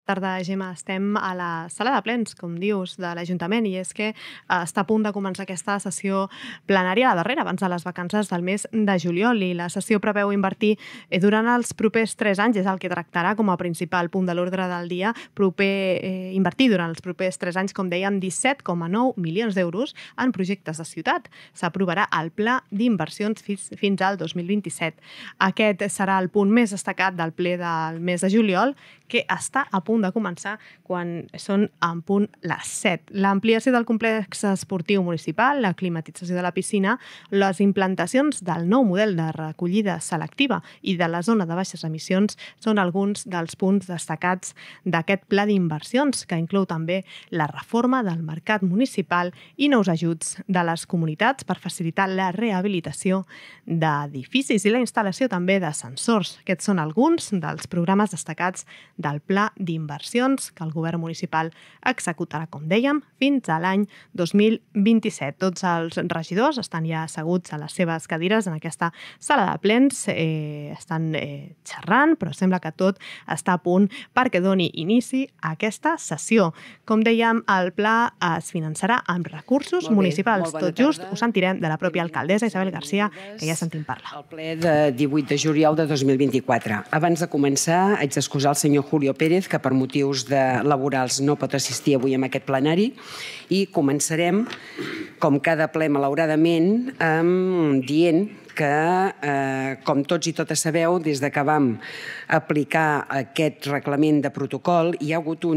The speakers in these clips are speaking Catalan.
Tarda, Gemma. Estem a la sala de plens, com dius, de l'Ajuntament, i és que està a punt de començar aquesta sessió plenària, la darrera, abans de les vacances del mes de juliol, i la sessió preveu invertir durant els propers 3 anys, és el que tractarà com a principal punt de l'ordre del dia, invertir durant els propers 3 anys, com dèiem, 17,9 milions d'euros en projectes de ciutat. S'aprovarà el Pla d'Inversions fins al 2027. Aquest serà el punt més destacat del ple del mes de juliol, que està a punt de començar quan són en punt les 7. L'ampliació del complex esportiu municipal, la climatització de la piscina, les implantacions del nou model de recollida selectiva i de la zona de baixes emissions són alguns dels punts destacats d'aquest pla d'inversions, que inclou també la reforma del mercat municipal i nous ajuts de les comunitats per facilitar la rehabilitació d'edificis i la instal·lació també d'ascensors. Aquests són alguns dels programes destacats del Pla d'Inversions que el govern municipal executarà, com dèiem, fins a l'any 2027. Tots els regidors estan ja asseguts a les seves cadires en aquesta sala de plens, estan xerrant, però sembla que tot està a punt perquè doni inici a aquesta sessió. Com dèiem, el pla es finançarà amb recursos municipals. Tot just ho sentirem de la pròpia alcaldessa Isabel García, que ja sentim parlar. El ple de 18 de juliol de 2024. Abans de començar, haig d'excusar el senyor Julio Pérez, que per motius laborals no pot assistir avui a aquest plenari, i començarem, com cada ple malauradament, dient que, com tots i totes sabeu, des que vam aplicar aquest reglament de protocol, no hi ha hagut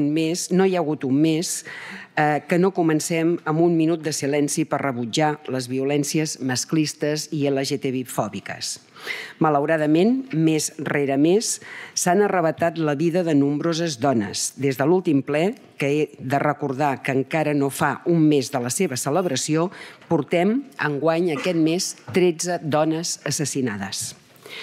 un mes que no comencem amb un minut de silenci per rebutjar les violències masclistes i LGTBI-fòbiques. Malauradament, mes rere mes, s'han arrebatat la vida de nombroses dones. Des de l'últim ple, que he de recordar que encara no fa un mes de la seva celebració, portem enguany aquest mes 13 dones assassinades.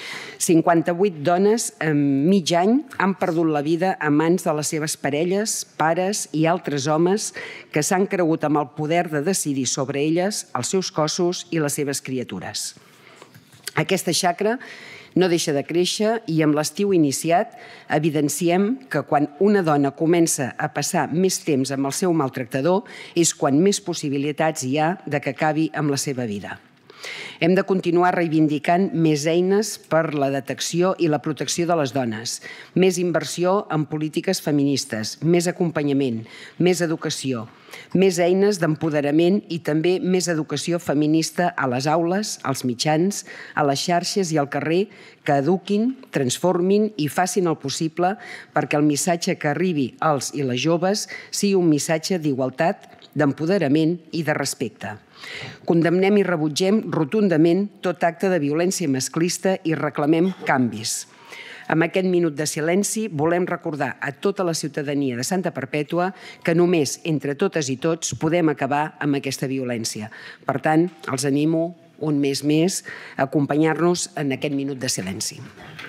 58 dones en mig any han perdut la vida a mans de les seves parelles, pares i altres homes que s'han cregut amb el poder de decidir sobre elles, els seus cossos i les seves criatures. Aquesta xacra no deixa de créixer i amb l'estiu iniciat evidenciem que quan una dona comença a passar més temps amb el seu maltractador és quan més possibilitats hi ha de que acabi amb la seva vida. Hem de continuar reivindicant més eines per la detecció i la protecció de les dones, més inversió en polítiques feministes, més acompanyament, més educació, més eines d'empoderament i també més educació feminista a les aules, als mitjans, a les xarxes i al carrer, que eduquin, transformin i facin el possible perquè el missatge que arribi als i les joves sigui un missatge d'igualtat, d'empoderament i de respecte. Condemnem i rebutgem rotundament tot acte de violència masclista i reclamem canvis. Amb aquest minut de silenci volem recordar a tota la ciutadania de Santa Perpètua que només entre totes i tots podem acabar amb aquesta violència. Per tant, els animo un mes més a acompanyar-nos en aquest minut de silenci.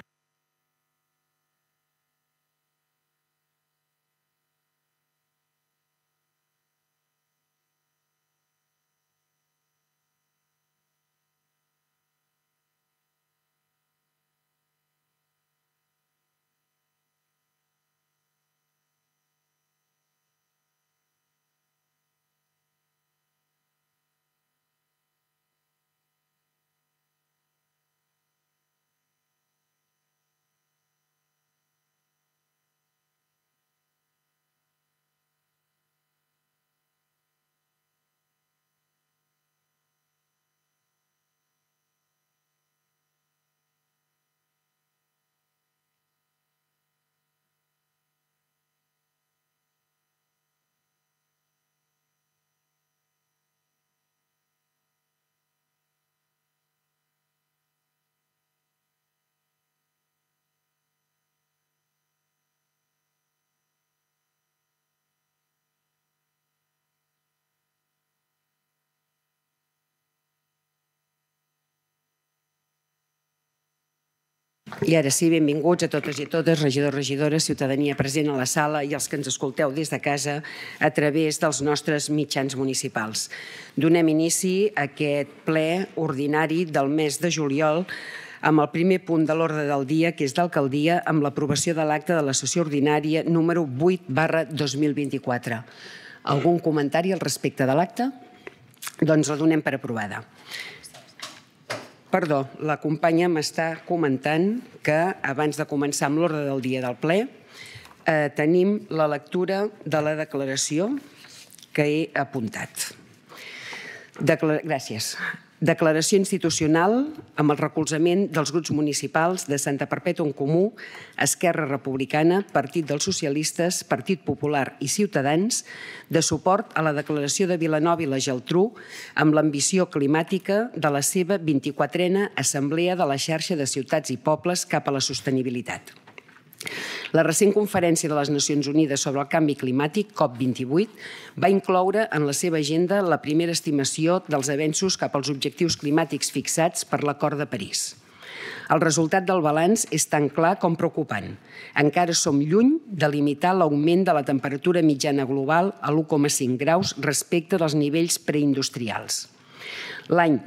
I ara sí, benvinguts a totes i totes, regidors, regidores, ciutadania present a la sala i els que ens escolteu des de casa a través dels nostres mitjans municipals. Donem inici a aquest ple ordinari del mes de juliol amb el primer punt de l'ordre del dia, que és d'alcaldia, amb l'aprovació de l'acte de la sessió ordinària número 8/2024. Algun comentari al respecte de l'acte? Doncs la donem per aprovada. Perdó, la companya m'està comentant que abans de començar amb l'ordre del dia del ple tenim la lectura de la declaració que he apuntat. Gràcies. Declaració institucional amb el recolzament dels grups municipals de Santa Perpètua en Comú, Esquerra Republicana, Partit dels Socialistes, Partit Popular i Ciutadans de suport a la declaració de Vilanova i la Geltrú amb l'ambició climàtica de la seva 24a Assemblea de la Xarxa de Ciutats i Pobles cap a la sostenibilitat. La recent conferència de les Nacions Unides sobre el canvi climàtic, COP28, va incloure en la seva agenda la primera estimació dels avenços cap als objectius climàtics fixats per l'Acord de París. El resultat del balanç és tan clar com preocupant. Encara som lluny de limitar l'augment de la temperatura mitjana global a 1,5 graus respecte dels nivells preindustrials. L'any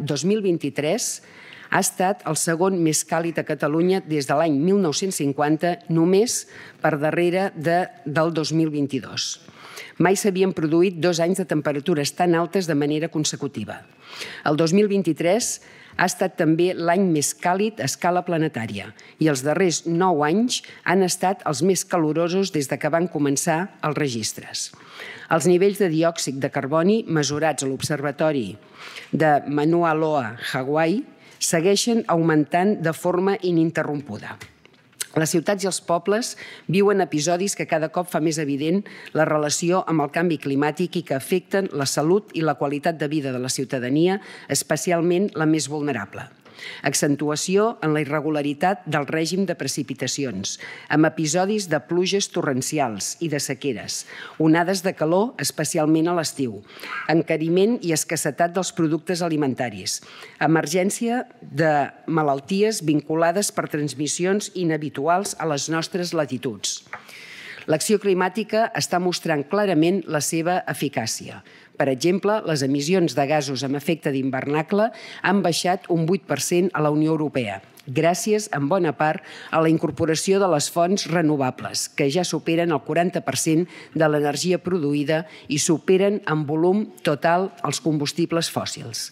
2023 ha estat el segon més càlid a Catalunya des de l'any 1950, només per darrere del 2022. Mai s'havien produït 2 anys de temperatures tan altes de manera consecutiva. El 2023 ha estat també l'any més càlid a escala planetària i els darrers 9 anys han estat els més calorosos des que van començar els registres. Els nivells de diòxid de carboni mesurats a l'Observatori de Mauna Loa, Hawaii, segueixen augmentant de forma ininterrompuda. Les ciutats i els pobles viuen episodis que cada cop fa més evident la relació amb el canvi climàtic i que afecten la salut i la qualitat de vida de la ciutadania, especialment la més vulnerable. Accentuació en la irregularitat del règim de precipitacions, amb episodis de pluges torrencials i de sequeres, onades de calor, especialment a l'estiu, encariment i escassetat dels productes alimentaris, emergència de malalties vinculades per transmissions inhabituals a les nostres latituds. L'acció climàtica està mostrant clarament la seva eficàcia. Per exemple, les emissions de gasos amb efecte d'hivernacle han baixat un 8% a la Unió Europea, gràcies, en bona part, a la incorporació de les fonts renovables, que ja superen el 40% de l'energia produïda i superen en volum total els combustibles fòssils.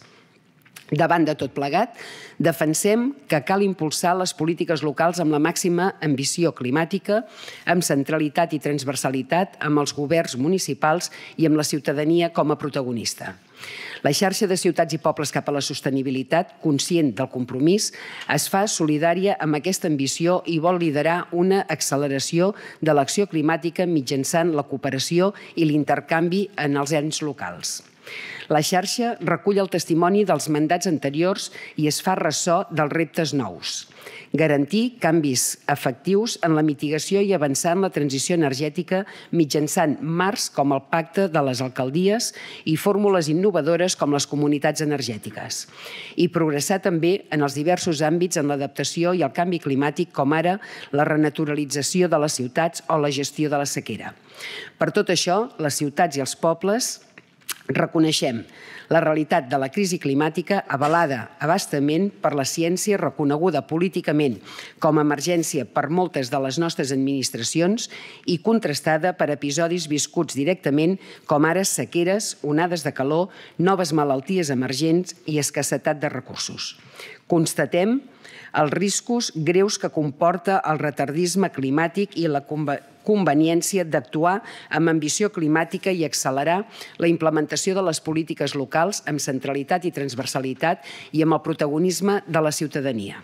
Davant de tot plegat, defensem que cal impulsar les polítiques locals amb la màxima ambició climàtica, amb centralitat i transversalitat amb els governs municipals i amb la ciutadania com a protagonista. La xarxa de ciutats i pobles cap a la sostenibilitat, conscient del compromís, es fa solidària amb aquesta ambició i vol liderar una acceleració de l'acció climàtica mitjançant la cooperació i l'intercanvi en els ens locals. La xarxa recull el testimoni dels mandats anteriors i es fa ressò dels reptes nous. Garantir canvis efectius en la mitigació i avançar en la transició energètica mitjançant marcs com el Pacte de les Alcaldies i fórmules innovadores com les comunitats energètiques. I progressar també en els diversos àmbits en l'adaptació i el canvi climàtic, com ara la renaturalització de les ciutats o la gestió de la sequera. Per tot això, les ciutats i els pobles reconeixem la realitat de la crisi climàtica avalada a bastament per la ciència reconeguda políticament com a emergència per moltes de les nostres administracions i contrastada per episodis viscuts directament com ara sequeres, onades de calor, noves malalties emergents i escassetat de recursos. Constatem els riscos greus que comporta el retardisme climàtic i la conveniència d'actuar amb ambició climàtica i accelerar la implementació de les polítiques locals amb centralitat i transversalitat i amb el protagonisme de la ciutadania.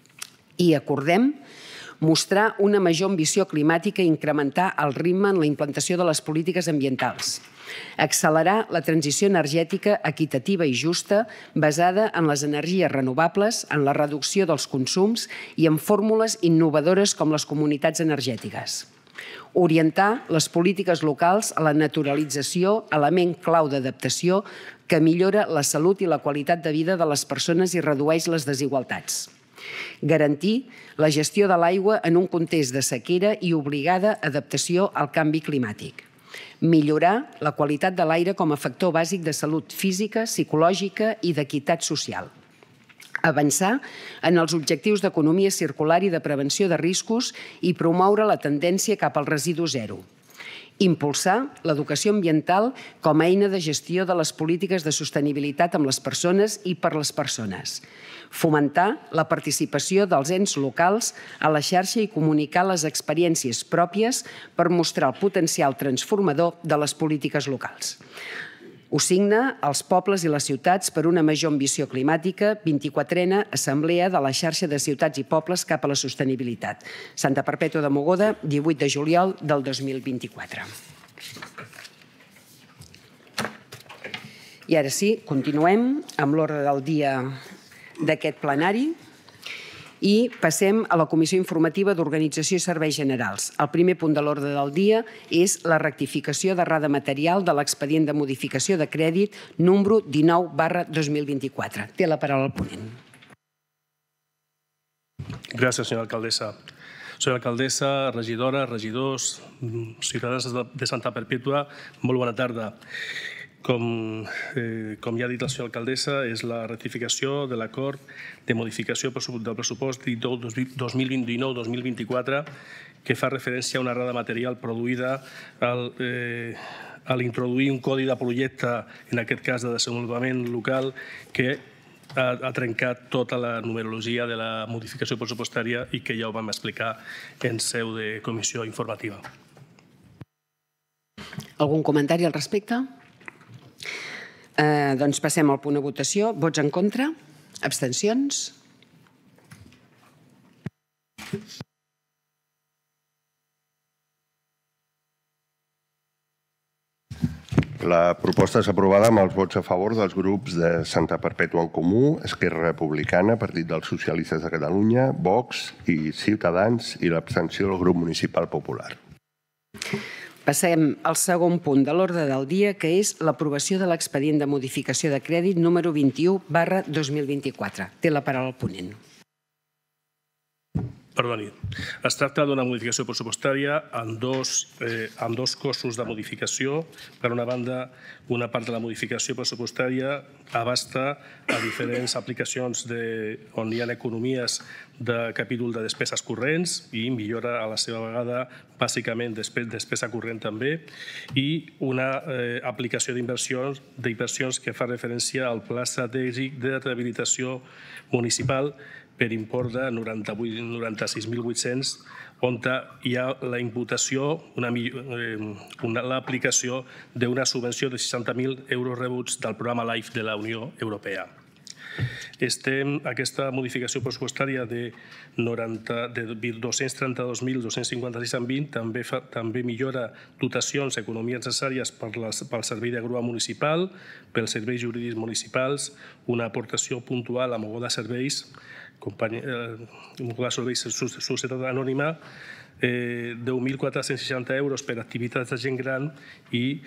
I acordem mostrar una major ambició climàtica i incrementar el ritme en la implantació de les polítiques ambientals. Accelerar la transició energètica equitativa i justa basada en les energies renovables, en la reducció dels consums i en fórmules innovadores com les comunitats energètiques. Orientar les polítiques locals a la naturalització, element clau d'adaptació que millora la salut i la qualitat de vida de les persones i redueix les desigualtats. Garantir la gestió de l'aigua en un context de sequera i obligada adaptació al canvi climàtic. Millorar la qualitat de l'aire com a factor bàsic de salut física, psicològica i d'equitat social. Avançar en els objectius d'economia circular i de prevenció de riscos i promoure la tendència cap al residu zero. Impulsar l'educació ambiental com a eina de gestió de les polítiques de sostenibilitat amb les persones i per les persones. Fomentar la participació dels ens locals a la xarxa i comunicar les experiències pròpies per mostrar el potencial transformador de les polítiques locals. Ho signa els pobles i les ciutats per una major ambició climàtica, 24a Assemblea de la xarxa de ciutats i pobles cap a la sostenibilitat. Santa Perpètua de Mogoda, 18 de juliol del 2024. I ara sí, continuem amb l'ordre del dia d'aquest plenari i passem a la Comissió Informativa d'Organització i Serveis Generals. El primer punt de l'ordre del dia és la rectificació d'errada material de l'expedient de modificació de crèdit número 19/2024. Té la paraula el ponent. Gràcies, senyora alcaldessa. Senyora alcaldessa, regidora, regidors, ciutadans de Santa Perpètua, molt bona tarda. Com ja ha dit la senyora alcaldessa, és la rectificació de l'acord de modificació del pressupost 2029-2024 que fa referència a una errada material produïda a l'introduir un codi de projecte, en aquest cas de desenvolupament local, que ha trencat tota la numerologia de la modificació pressupostària i que ja ho vam explicar en seu de comissió informativa. Algun comentari al respecte? Doncs passem al punt de votació. Vots en contra? Abstencions? La proposta és aprovada amb els vots a favor dels grups de Santa Perpètua en Comú, Esquerra Republicana, Partit dels Socialistes de Catalunya, Vox i Ciutadans i l'abstenció del grup municipal popular. Passem al segon punt de l'ordre del dia, que és l'aprovació de l'expedient de modificació de crèdit número 21/2024. Té la paraula el ponent. Perdoni. Es tracta d'una modificació pressupostària amb dos cossos de modificació. Per una banda, una part de la modificació pressupostària abasta a diferents aplicacions on hi ha economies de capítol de despeses corrents i millora a la seva vegada bàsicament despesa corrent també, i una aplicació d'inversions que fa referència al Pla Estratègic de Rehabilitació Municipal per import de 96.800, on hi ha la imputació, l'aplicació d'una subvenció de 60.000 euros rebuts del programa LIFE de la Unió Europea. Aquesta modificació pressupostària de 232.256,20 també millora dotacions economies necessàries pel servei de grua municipal, pels serveis jurídics municipals, una aportació puntual a Mogoda Serveis, Societat Anònima, 10.460 euros per activitats de gent gran i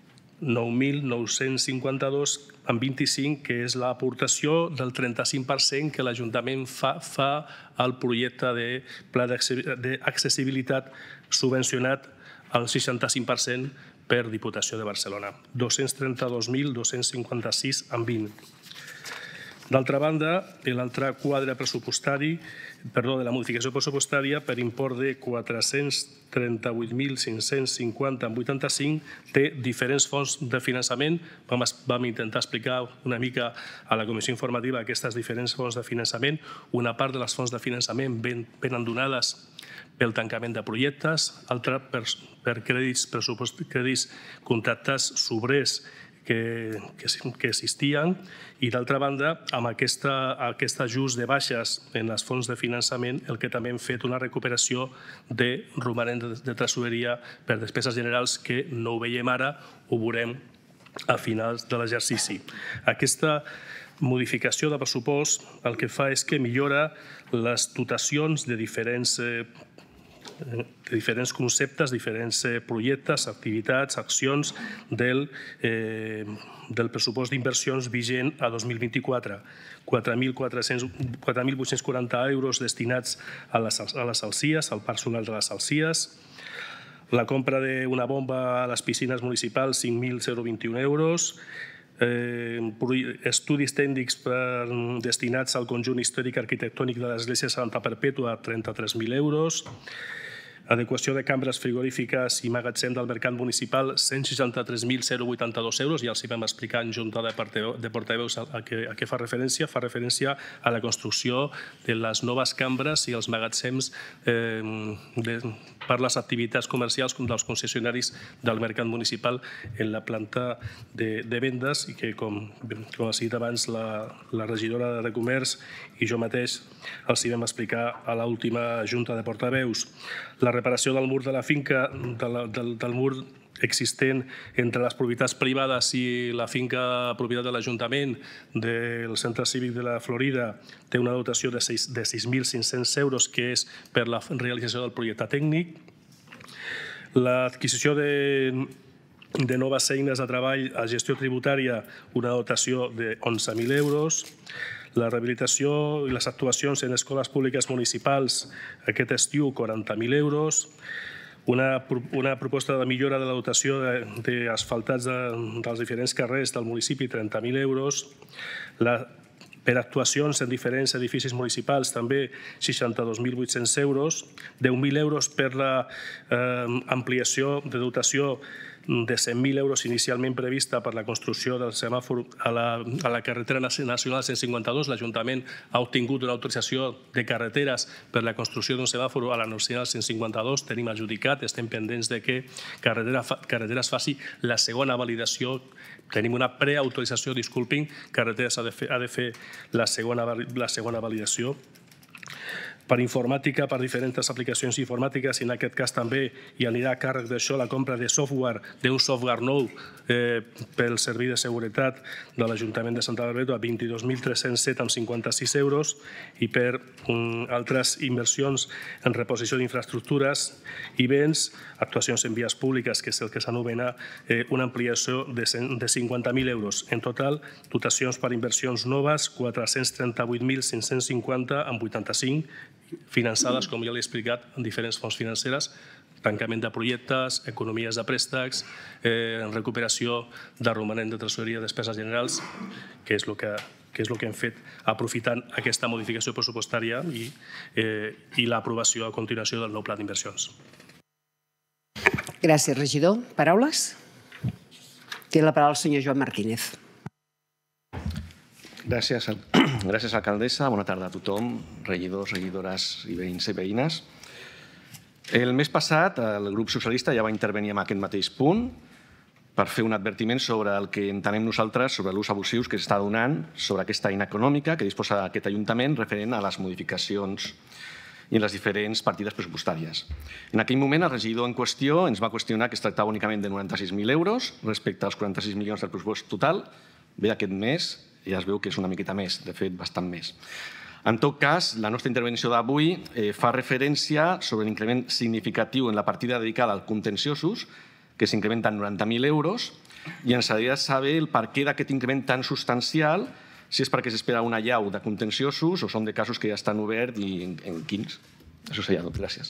9.952,25, que és l'aportació del 35% que l'Ajuntament fa al projecte de pla d'accessibilitat subvencionat al 65% per Diputació de Barcelona. 232.256,20. D'altra banda, l'altre quadre pressupostari, de la modificació pressupostària per import de 438.550,85 té diferents fonts de finançament. Vam intentar explicar una mica a la comissió informativa aquestes diferents fonts de finançament. Una part de les fonts de finançament venen donades pel tancament de projectes, altra per crèdits contractats sobrers que existien, i d'altra banda, amb aquest ajust de baixes en les fonts de finançament, el que també hem fet una recuperació de romanent de tresoreria per despeses generals que no ho veiem ara, ho veurem a finals de l'exercici. Aquesta modificació de pressupost el que fa és que millora les dotacions de diferents conceptes, diferents projectes, activitats, accions del pressupost d'inversions vigent a 2024. 4.840 euros destinats a les Alcies, al parc solar de les Alcies. La compra d'una bomba a les piscines municipals, 5.021 euros. estudis tècnics destinats al conjunt històric arquitectònic de l'Església de Santa Perpètua, 33.000 euros. Adequació de cambres frigorífiques i magatzem del mercat municipal, 163.082 euros. Ja els hi vam explicar en junta de portaveus a què fa referència. Fa referència a la construcció de les noves cambres i els magatzems per les activitats comercials dels concessionaris del mercat municipal en la planta de vendes i que, com ha dit abans la regidora de Comerç i jo mateix els hi vam explicar a l'última junta de portaveus. La reparació del mur de la finca, del mur existent entre les propietats privades i la finca propietat de l'Ajuntament del Centre Cívic de la Florida, té una dotació de 6.500 euros, que és per la realització del projecte tècnic. L'adquisició de noves eines de treball a gestió tributària, una dotació de 11.000 euros. La rehabilitació i les actuacions en escoles públiques municipals aquest estiu, 40.000 euros. Una proposta de millora de la dotació d'asfaltats dels diferents carrers del municipi, 30.000 euros. Per actuacions en diferents edificis municipals, també 62.800 euros. 10.000 euros per l'ampliació de dotació de 100.000 euros inicialment prevista per la construcció del semàfor a la carretera nacional 152. L'Ajuntament ha obtingut una autorització de carreteres per la construcció d'un semàfor a la nacional 152. Tenim adjudicat, estem pendents de que Carreteres faci la segona validació. Tenim una preautorització, disculpin, Carreteres ha de fer la segona validació. Per informàtica, per diferents aplicacions informàtiques, i en aquest cas també hi anirà a càrrec d'això la compra de software, d'un software nou pel servei de seguretat de l'Ajuntament de Santa Perpètua, 22.307,56 euros, i per altres inversions en reposició d'infraestructures i béns, actuacions en vies públiques, que és el que s'anomena una ampliació de 50.000 euros. En total, dotacions per inversions noves, 438.550,85, finançades, com ja l'he explicat, en diferents fonts financeres, tancament de projectes, economies de préstecs, recuperació de romanent de tresoreria, despeses generals, que és el que hem fet aprofitant aquesta modificació pressupostària i l'aprovació a continuació del nou pla d'inversions. Gràcies, regidor. Paraules? Té la paraula el senyor Joan Martínez. Gràcies, alcaldessa. Bona tarda a tothom, regidors, regidores i veïns i veïnes. El mes passat el grup socialista ja va intervenir en aquest mateix punt per fer un advertiment sobre el que entenem nosaltres sobre l'ús abusiu que s'està donant sobre aquesta eina econòmica que disposa aquest Ajuntament referent a les modificacions i en les diferents partides pressupostàries. En aquell moment, el regidor en qüestió ens va qüestionar que es tractava únicament de 96.000 euros respecte als 46 milions del pressupost total. Bé, aquest mes ja es veu que és una miqueta més, de fet, bastant més. En tot cas, la nostra intervenció d'avui fa referència sobre l'increment significatiu en la partida dedicada als contenciosos, que s'incrementa en 90.000 euros, i ens agradaria saber el perquè d'aquest increment tan substancial, si és perquè s'espera una allau de contenciosos o són de casos que ja estan oberts i en quins. Això seria tot. Gràcies.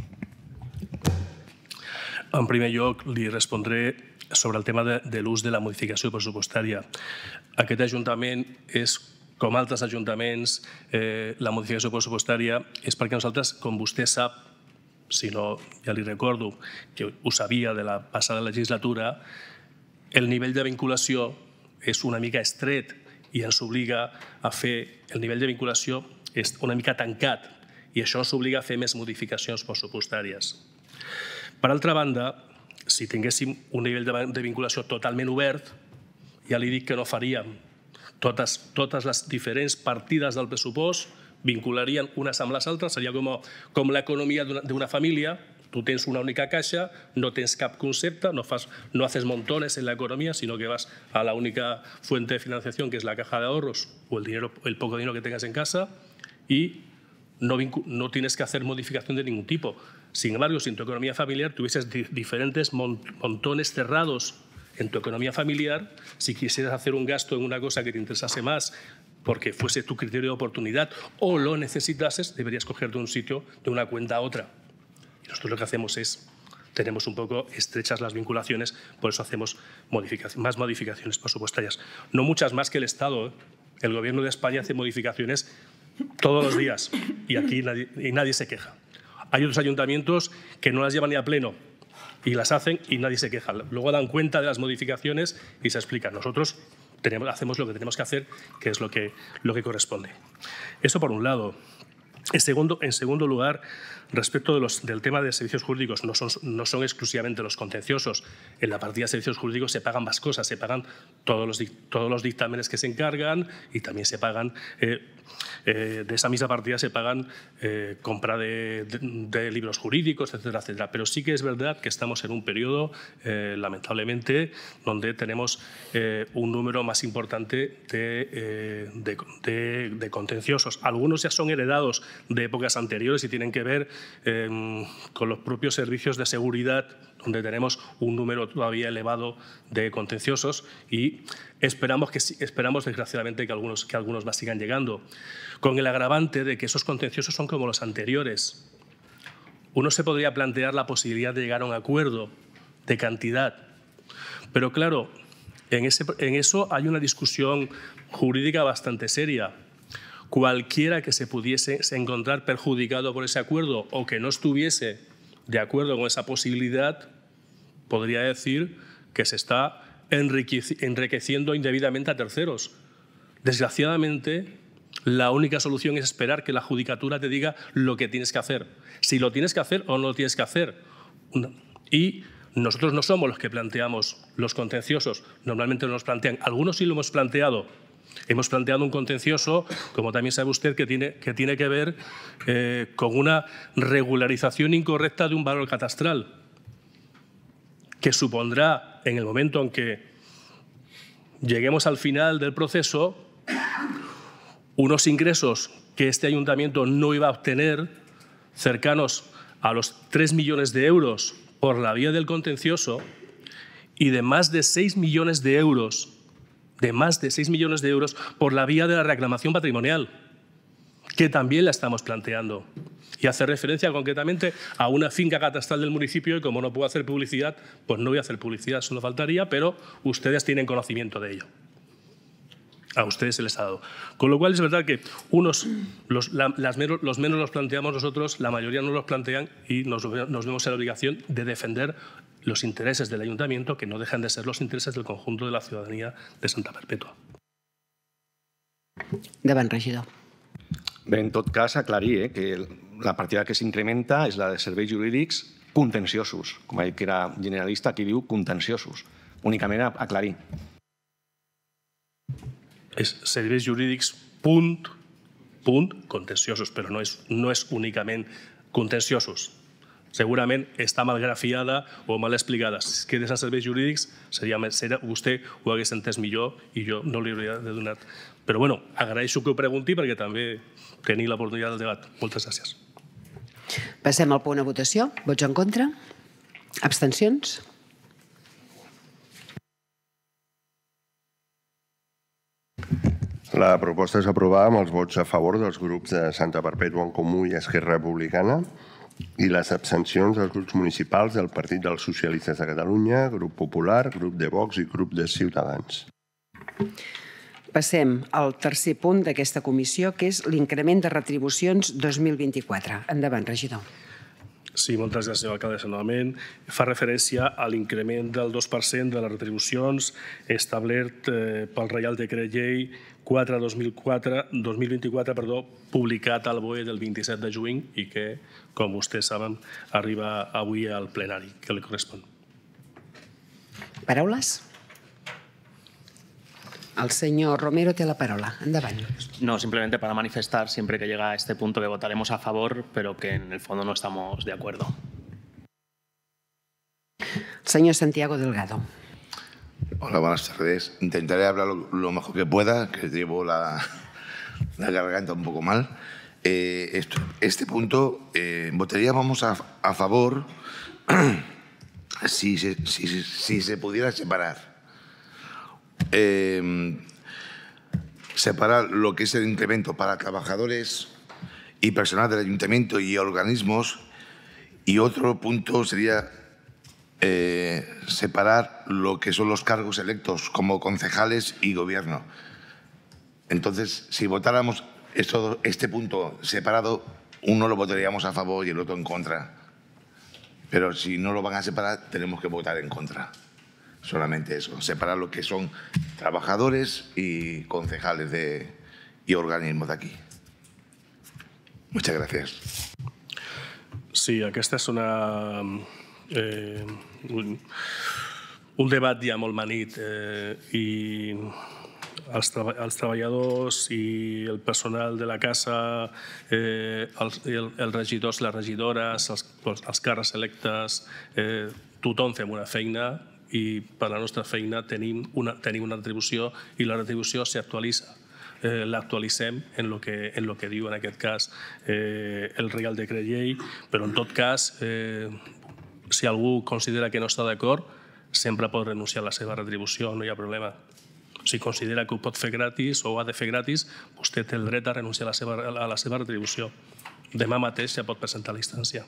En primer lloc, li respondré sobre el tema de l'ús de la modificació pressupostària. Aquest Ajuntament és, com altres ajuntaments, la modificació pressupostària és perquè nosaltres, com vostè sap, si no ja li recordo que ho sabia de la passada legislatura, el nivell de vinculació és una mica estret i ens obliga a fer el nivell de vinculació és una mica tancat i això ens obliga a fer més modificacions pressupostàries. Per altra banda, si tinguéssim un nivell de vinculació totalment obert, ja li dic que no faríem. Totes les diferents partides del pressupost vincularien unes amb les altres, seria com l'economia d'una família. Tu tens una única caixa, no tens cap concepte, no haces montones en la economía, sino que vas a la única fuente de financiación, que es la caja de ahorros o el poco dinero que tengas en casa, y no tienes que hacer modificación de ningún tipo. Sin embargo, si en tu economía familiar tuvieses diferentes montones cerrados en tu economía familiar, si quisieras hacer un gasto en una cosa que te interesase más porque fuese tu criterio de oportunidad o lo necesitases, deberías coger de un sitio, de una cuenta a otra. Y nosotros lo que hacemos es tenemos un poco estrechas las vinculaciones, por eso hacemos más modificaciones presupuestarias. No muchas más que el Estado. El Gobierno de España hace modificaciones todos los días y aquí nadie se queja. Hay otros ayuntamientos que no las llevan ni a pleno y las hacen y nadie se queja. Luego dan cuenta de las modificaciones y se explican. Nosotros hacemos lo que tenemos que hacer, que es lo que corresponde. Eso por un lado. En segundo lugar, respecto del tema de servicios jurídicos, no son exclusivamente los contenciosos. En la partida de servicios jurídicos se pagan más cosas, se pagan todos los dictámenes que se encargan y también se pagan, de esa misma partida se pagan compra de libros jurídicos, etcétera, etcétera. Pero sí que es verdad que estamos en un periodo, lamentablemente, donde tenemos un número más importante de contenciosos. Algunos ya son heredados de épocas anteriores y tienen que ver con los propios servicios de seguridad, donde tenemos un número todavía elevado de contenciosos y esperamos desgraciadamente que algunos más sigan llegando, con el agravante de que esos contenciosos son como los anteriores. Uno se podría plantear la posibilidad de llegar a un acuerdo de cantidad, pero claro, en eso hay una discusión jurídica bastante seria. Cualquiera que se pudiese encontrar perjudicado por ese acuerdo o que no estuviese de acuerdo con esa posibilidad podría decir que se está enriqueciendo indebidamente a terceros. Desgraciadamente, la única solución es esperar que la judicatura te diga lo que tienes que hacer, si lo tienes que hacer o no lo tienes que hacer. Y nosotros no somos los que planteamos los contenciosos, normalmente no los plantean. Algunos sí lo hemos planteado. Hemos planteado un contencioso, como también sabe usted, que tiene que ver con una regularización incorrecta de un valor catastral, que supondrá, en el momento en que lleguemos al final del proceso, unos ingresos que este ayuntamiento no iba a obtener, cercanos a los 3 millones de euros por la vía del contencioso y de más de 6 millones de euros por la vía de la reclamación patrimonial, que también la estamos planteando. Y hace referencia concretamente a una finca catastral del municipio y como no puedo hacer publicidad, pues no voy a hacer publicidad, eso no faltaría, pero ustedes tienen conocimiento de ello. A ustedes se les ha dado. Con lo cual es verdad que los menos los planteamos nosotros, la mayoría no los plantean y nos vemos en la obligación de defender los intereses del ayuntamiento, que no dejan de ser los intereses del conjunto de la ciudadanía de Santa Perpètua. Endavant, regidor. Bé, en tot cas, aclarir que la partida que s'incrementa és la de serveis jurídics contenciosos. Com ha dit que era generalista, aquí diu contenciosos. Únicament aclarir. És serveis jurídics contenciosos, però no és únicament contenciosos. Segurament està mal grafiada o mal explicada. Si es quedés en serveis jurídics, vostè ho hagués entès millor i jo no li hauria de donar. Però bueno, agraeixo que ho pregunti perquè també teniu l'oportunitat del debat. Moltes gràcies. Passem al punt de votació. Vots en contra? Abstencions? La proposta és aprovada amb els vots a favor dels grups de Santa Perpètua en Comú i Esquerra Republicana i les abstencions dels grups municipals del Partit dels Socialistes de Catalunya, Grup Popular, Grup de Vox i Grup de Ciutadans. Passem al tercer punt d'aquesta comissió, que és l'increment de retribucions 2024. Endavant, regidor. Sí, moltes gràcies, senyor alcaldessa. Novament, fa referència a l'increment del 2% de les retribucions establert pel Reial Decret Llei 4/2024, publicat al BOE del 27 de juny i que, com vostès saben, arriba avui al plenari que li correspon. Paraules? El señor Romero té la palabra. Endavant. No, simplemente para manifestar siempre que llega a este punto que votaremos a favor, pero que en el fondo no estamos de acuerdo. Señor Santiago Delgado. Hola, buenas tardes. Intentaré hablar lo mejor que pueda, que llevo la garganta un poco mal. Este punto votaríamos a favor si se pudiera separar. Separar lo que es el incremento para trabajadores y personal del ayuntamiento y organismos, y otro punto sería separar lo que son los cargos electos como concejales y gobierno. Entonces, si votáramos este punto separado, uno lo votaríamos a favor y el otro en contra. Pero si no lo van a separar, tenemos que votar en contra. Solamente eso, separar lo que son trabajadores y concejales y organismos de aquí. Muchas gracias. Sí, aquesta és un debat ja molt manit i els treballadors i el personal de la casa, els regidors, les regidores, els càrrecs electes, tothom fem una feina i per la nostra feina tenim una retribució i la retribució s'actualitza. L'actualitzem en el que diu en aquest cas el Reial Decret Llei, però en tot cas, si algú considera que no està d'acord, sempre pot renunciar a la seva retribució, no hi ha problema. Si considera que ho pot fer gratis o ho ha de fer gratis, vostè té el dret a renunciar a la seva retribució. Demà mateix ja pot presentar la instància.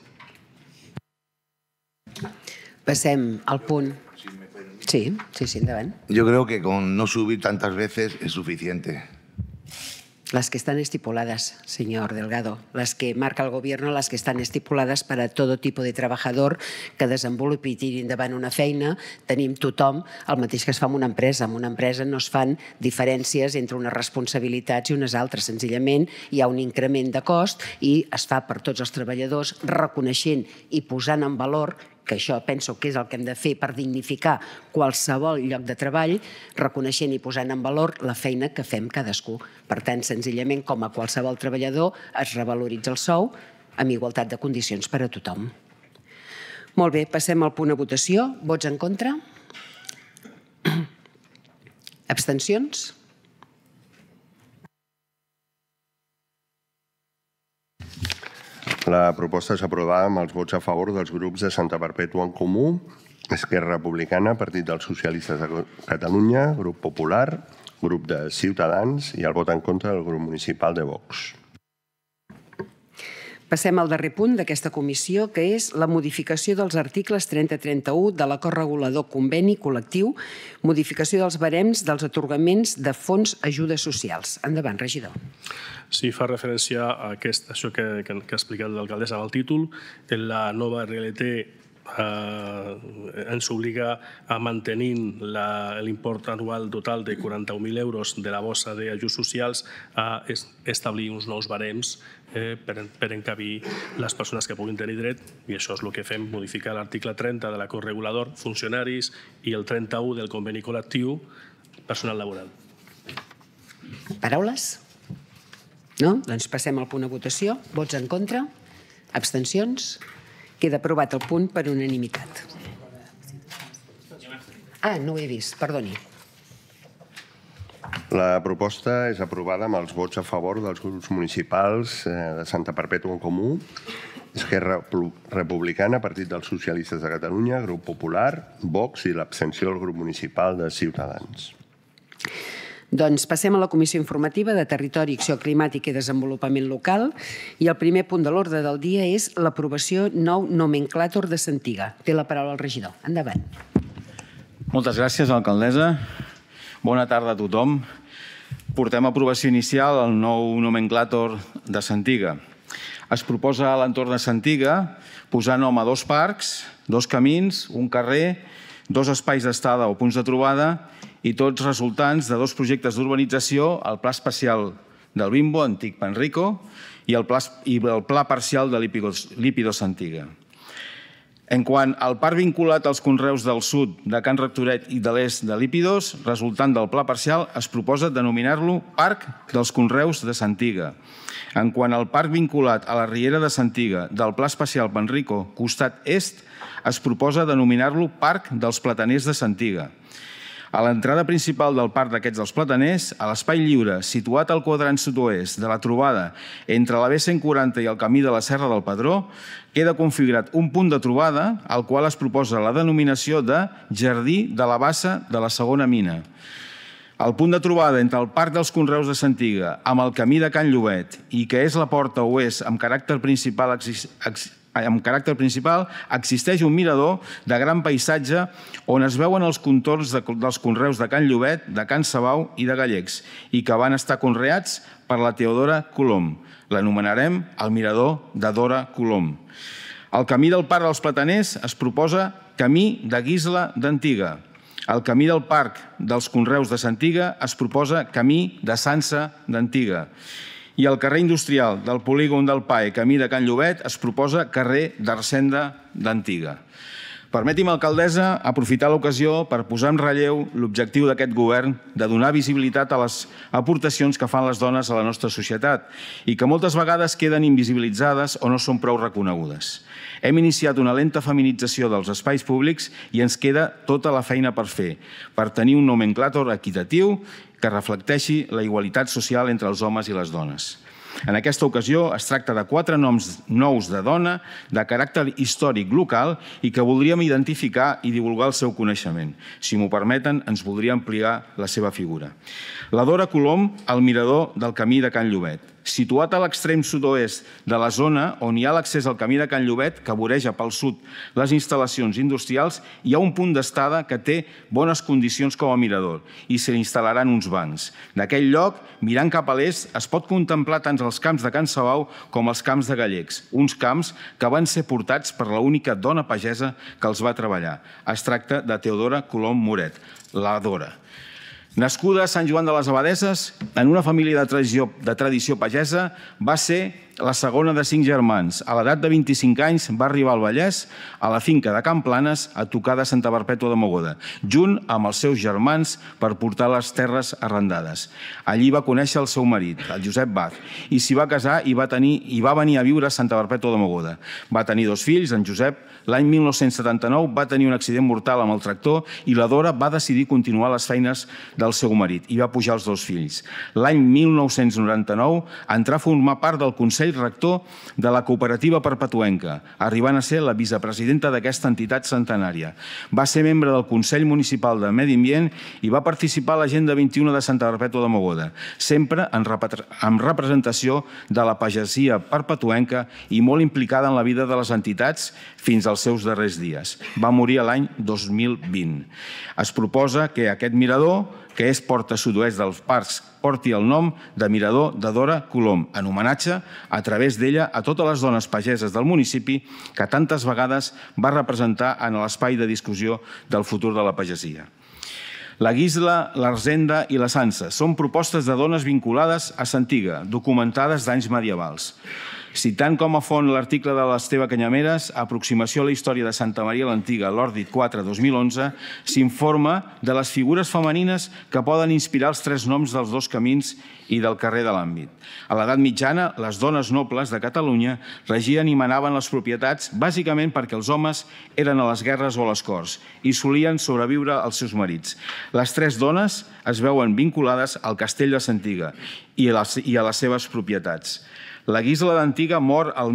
Passem al punt. Sí, endavant. Yo creo que con no subir tantas veces es suficiente. Las que están estipuladas, señor Delgado, las que marca el Gobierno, las que están estipuladas per a todo tipo de trabajador que desenvolupi i tiri endavant una feina. Tenim tothom el mateix que es fa en una empresa. En una empresa no es fan diferències entre unes responsabilitats i unes altres. Senzillament hi ha un increment de cost i es fa per tots els treballadors reconeixent i posant en valor, que això penso que és el que hem de fer per dignificar qualsevol lloc de treball, reconeixent i posant en valor la feina que fem cadascú. Per tant, senzillament, com a qualsevol treballador, es revaloritza el sou amb igualtat de condicions per a tothom. Molt bé, passem al punt a votació. Vots en contra? Abstencions? La proposta és aprovada amb els vots a favor dels grups de Santa Perpètua en Comú, Esquerra Republicana, Partit dels Socialistes de Catalunya, Grup Popular, Grup de Ciutadans i el vot en contra del grup municipal de Vox. Passem al darrer punt d'aquesta comissió, que és la modificació dels articles 30-31 de l'acord regulador conveni col·lectiu, modificació dels barems dels atorgaments de fons ajudes socials. Endavant, regidor. Sí, fa referència a això que ha explicat l'alcaldessa amb el títol. La nova RLT ens obliga a mantenir l'import anual total de 41.000 euros de la bossa d'ajuts socials a establir uns nous barems per encabir les persones que puguin tenir dret, i això és el que fem, modificar l'article 30 de l'acord regulador funcionaris i el 31 del conveni col·lectiu personal laboral. Paraules? No? Doncs passem al punt a votació. Vots en contra? Abstencions? Queda aprovat el punt per unanimitat. No ho he vist, perdoni. La proposta és aprovada amb els vots a favor dels grups municipals de Santa Perpètua en Comú, Esquerra Republicana, Partit dels Socialistes de Catalunya, Grup Popular, Vox i l'abstenció del grup municipal de Ciutadans. Doncs passem a la Comissió Informativa de Territori, Acció Climàtica i Desenvolupament Local i el primer punt de l'ordre del dia és l'aprovació nou nomenclàtor de Santiga. Té la paraula el regidor. Endavant. Moltes gràcies, alcaldessa. Bona tarda a tothom. Portem a aprovació inicial el nou nomenclàtor de Santiga. Es proposa a l'entorn de Santiga posar nom a 2 parcs, 2 camins, un carrer, 2 espais d'estada o punts de trobada i tots resultants de 2 projectes d'urbanització, el Pla Especial del Bimbo, antic Panrico, i el Pla Parcial de Lípido Santiga. En quant al parc vinculat als conreus del sud de Can Rectoret i de l'est de Lípidos, resultant del Pla Parcial, es proposa denominar-lo Parc dels Conreus de Santiga. En quant al parc vinculat a la Riera de Santiga del Pla Especial Panrico, costat est, es proposa denominar-lo Parc dels Plataners de Santiga. A l'entrada principal del parc d'aquests dels Plataners, a l'espai lliure situat al quadrant sud-oest de la trobada entre la B140 i el camí de la Serra del Pedró, queda configurat un punt de trobada al qual es proposa la denominació de Jardí de la Bassa de la Segona Mina. El punt de trobada entre el Parc dels Conreus de Santiga amb el camí de Can Llobet i que és la porta oest amb caràcter principal amb caràcter principal, existeix un mirador de gran paisatge on es veuen els contorns dels conreus de Can Llobet, de Can Sabau i de Gallecs, i que van estar conreats per la Teodora Colom. L'anomenarem el mirador de Dora Colom. El camí del Parc dels Plataners es proposa camí de Guisla d'Antiga. El camí del Parc dels Conreus de Santiga es proposa camí de Sansa d'Antiga. I el carrer industrial del polígon del PAE, camí de Can Llobet, es proposa carrer d'Arsenda d'Antiga. Permeti'm, alcaldessa, aprofitar l'ocasió per posar en relleu l'objectiu d'aquest govern de donar visibilitat a les aportacions que fan les dones a la nostra societat i que moltes vegades queden invisibilitzades o no són prou reconegudes. Hem iniciat una lenta feminització dels espais públics i ens queda tota la feina per fer, per tenir un nomenclàtor equitatiu que reflecteixi la igualtat social entre els homes i les dones. En aquesta ocasió es tracta de 4 noms nous de dona de caràcter històric local i que voldríem identificar i divulgar el seu coneixement. Si m'ho permeten, ens voldria ampliar la seva figura. La Dora Colom, al mirador del camí de Can Llobet. Situat a l'extrem sud-oest de la zona on hi ha l'accés al camí de Can Llobet, que voreja pel sud les instal·lacions industrials, hi ha un punt d'estada que té bones condicions com a mirador i s'hi instal·laran uns bancs. D'aquell lloc, mirant cap a l'est, es pot contemplar tant els camps de Can Sabau com els camps de Gallecs, uns camps que van ser portats per l'única dona pagesa que els va treballar. Es tracta de Teodora Colom Moret, la Dora. Nascuda a Sant Joan de les Abadesses, en una família de tradició pagesa, va ser la segona de 5 germans. A l'edat de 25 anys va arribar al Vallès, a la finca de Can Planes, a tocar de Santa Perpètua de Mogoda, junt amb els seus germans per portar les terres arrendades. Allí va conèixer el seu marit, el Josep Baz, i s'hi va casar i va venir a viure a Santa Perpètua de Mogoda. Va tenir 2 fills, en Josep. L'any 1979 va tenir un accident mortal amb el tractor i la Dora va decidir continuar les feines del seu marit i va pujar els 2 fills. L'any 1999 entrà a formar part del Consell Rector de la Cooperativa Perpetuenca, arribant a ser la vicepresidenta d'aquesta entitat centenària. Va ser membre del Consell Municipal de Medi Ambient i va participar a l'Agenda 21 de Santa Perpètua de Mogoda, sempre en representació de la pagesia perpetuenca i molt implicada en la vida de les entitats fins als seus darrers dies. Va morir l'any 2020. Es proposa que aquest mirador, que és porta sud-oest dels parcs, porti el nom de Mirador de Dora Colom, en homenatge, a través d'ella, a totes les dones pageses del municipi que tantes vegades va representar en l'espai de discussió del futur de la pagesia. La Guisla, l'Arsenda i la Sansa són propostes de dones vinculades a Santiga, documentades d'anys medievals. Citant com a font l'article de l'Esteve Canyameres, Aproximació a la història de Santa Maria l'Antiga, l'Ordit 4, 2011, s'informa de les figures femenines que poden inspirar els 3 noms dels 2 camins i del carrer de l'àmbit. A l'edat mitjana, les dones nobles de Catalunya regien i manaven les propietats bàsicament perquè els homes eren a les guerres o a les corts i solien sobreviure als seus marits. Les 3 dones es veuen vinculades al castell de Santiga i a les seves propietats. La Guisla d'Antiga mor al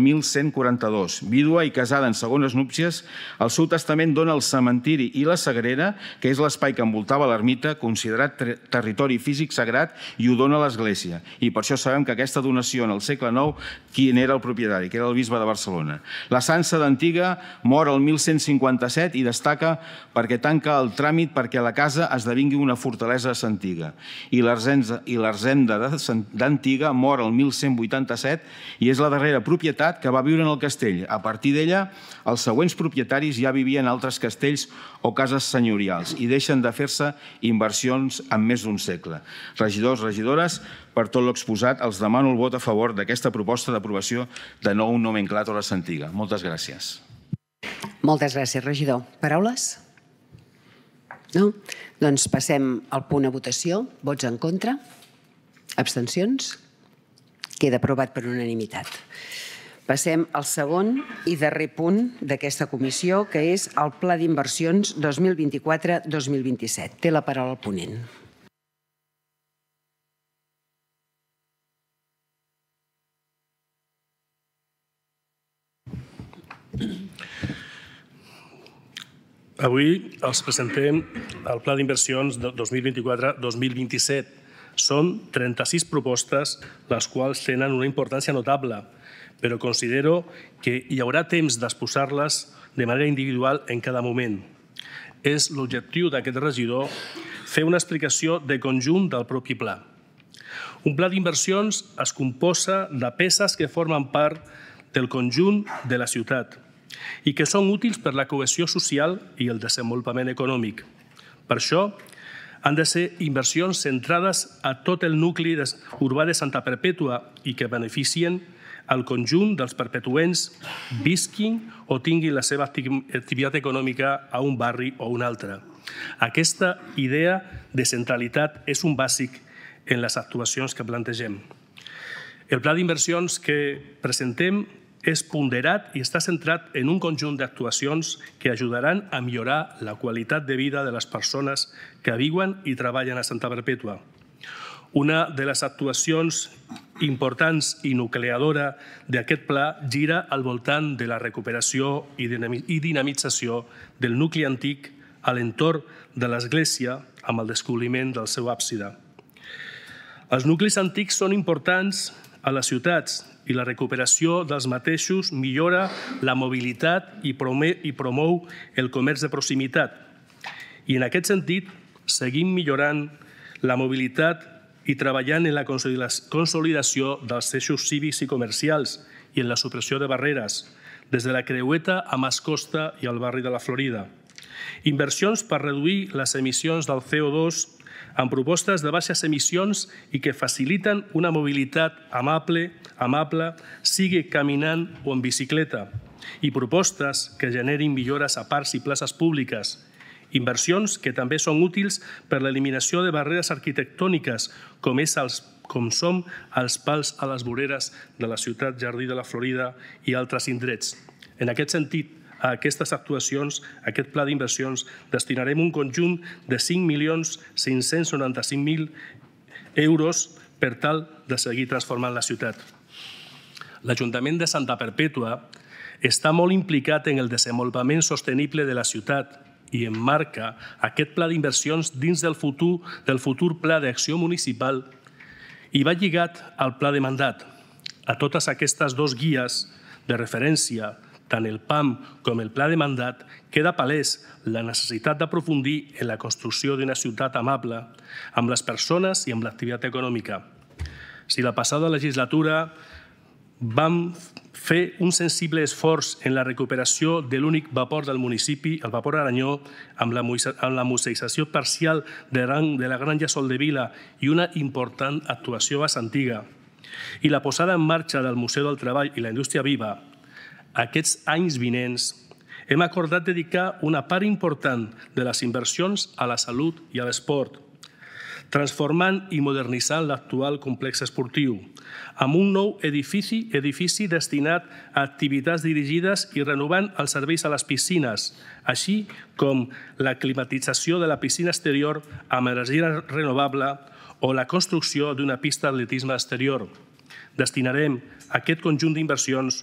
1142. Vídua i casada en segones núpcies, el seu testament dona el cementiri i la sagrera, que és l'espai que envoltava l'ermita, considerat territori físic sagrat, i ho dona l'Església. I per això sabem que aquesta donació en el segle IX, qui n'era el propietari, que era el bisbe de Barcelona. La Sansa d'Antiga mor al 1157 i destaca perquè tanca el tràmit perquè la casa esdevingui una fortalesa santiga. I l'Arsenda d'Antiga mor al 1187 i és la darrera propietat que va viure en el castell. A partir d'ella, els següents propietaris ja vivien en altres castells o cases senyorials i deixen de fer-se inversions en més d'un segle. Regidors, regidores, per tot l'exposat, els demano el vot a favor d'aquesta proposta d'aprovació de nou nomenclàtor a Santiga. Moltes gràcies. Moltes gràcies, regidor. Paraules? No? Doncs passem al punt a votació. Vots en contra? Abstencions? Queda aprovat per unanimitat. Passem al segon i darrer punt d'aquesta comissió, que és el Pla d'Inversions 2024-2027. Té la paraula el ponent. Avui els presentem el Pla d'Inversions 2024-2027 Són 36 propostes, les quals tenen una importància notable, però considero que hi haurà temps d'exposar-les de manera individual en cada moment. És l'objectiu d'aquest regidor fer una explicació de conjunt del propi pla. Un pla d'inversions es composa de peces que formen part del conjunt de la ciutat i que són útils per la cohesió social i el desenvolupament econòmic. Per això, han de ser inversions centrades a tot el nucli urbà de Santa Perpètua i que beneficien al conjunt dels perpetuents, visquin o tinguin la seva activitat econòmica a un barri o un altre. Aquesta idea de centralitat és un bàsic en les actuacions que plantegem. El pla d'inversions que presentem és ponderat i està centrat en un conjunt d'actuacions que ajudaran a millorar la qualitat de vida de les persones que viuen i treballen a Santa Perpètua. Una de les actuacions importants i nucleadora d'aquest pla gira al voltant de la recuperació i dinamització del nucli antic a l'entorn de l'església amb el descobriment del seu àpside. Els nuclis antics són importants a les ciutats i la recuperació dels mateixos millora la mobilitat i promou el comerç de proximitat. I en aquest sentit, seguim millorant la mobilitat i treballant en la consolidació dels eixos cívics i comercials i en la supressió de barreres, des de la Creueta a Mascosta i al barri de la Florida. Inversions per reduir les emissions del CO2 amb propostes de baixes emissions i que faciliten una mobilitat amable, sigui caminant o en bicicleta, i propostes que generin millores a parcs i places públiques, inversions que també són útils per l'eliminació de barreres arquitectòniques, com són els pals a les voreres de la ciutat Jardí de la Florida i altres indrets. En aquest sentit, a aquestes actuacions, a aquest pla d'inversions, destinarem un conjunt de 5.595.000 euros per tal de seguir transformant la ciutat. L'Ajuntament de Santa Perpètua està molt implicat en el desenvolupament sostenible de la ciutat i emmarca aquest pla d'inversions dins del futur Pla d'Acció Municipal i va lligat al pla de mandat. A totes aquestes dues guies de referència, tant el PAM com el pla de mandat, queda palès la necessitat d'aprofundir en la construcció d'una ciutat amable amb les persones i amb l'activitat econòmica. Si la passada legislatura vam fer un sensible esforç en la recuperació de l'únic vapor del municipi, el vapor Aranyó, amb la museïtzació parcial de la Granja Soldevila i una important actuació a Santiga, i la posada en marxa del Museu del Treball i la Indústria Viva, aquests anys vinents hem acordat dedicar una part important de les inversions a la salut i a l'esport, transformant i modernitzant l'actual complex esportiu, amb un nou edifici destinat a activitats dirigides i renovant els serveis a les piscines, així com la climatització de la piscina exterior amb energia renovable o la construcció d'una pista d'atletisme exterior. Destinarem a aquest conjunt d'inversions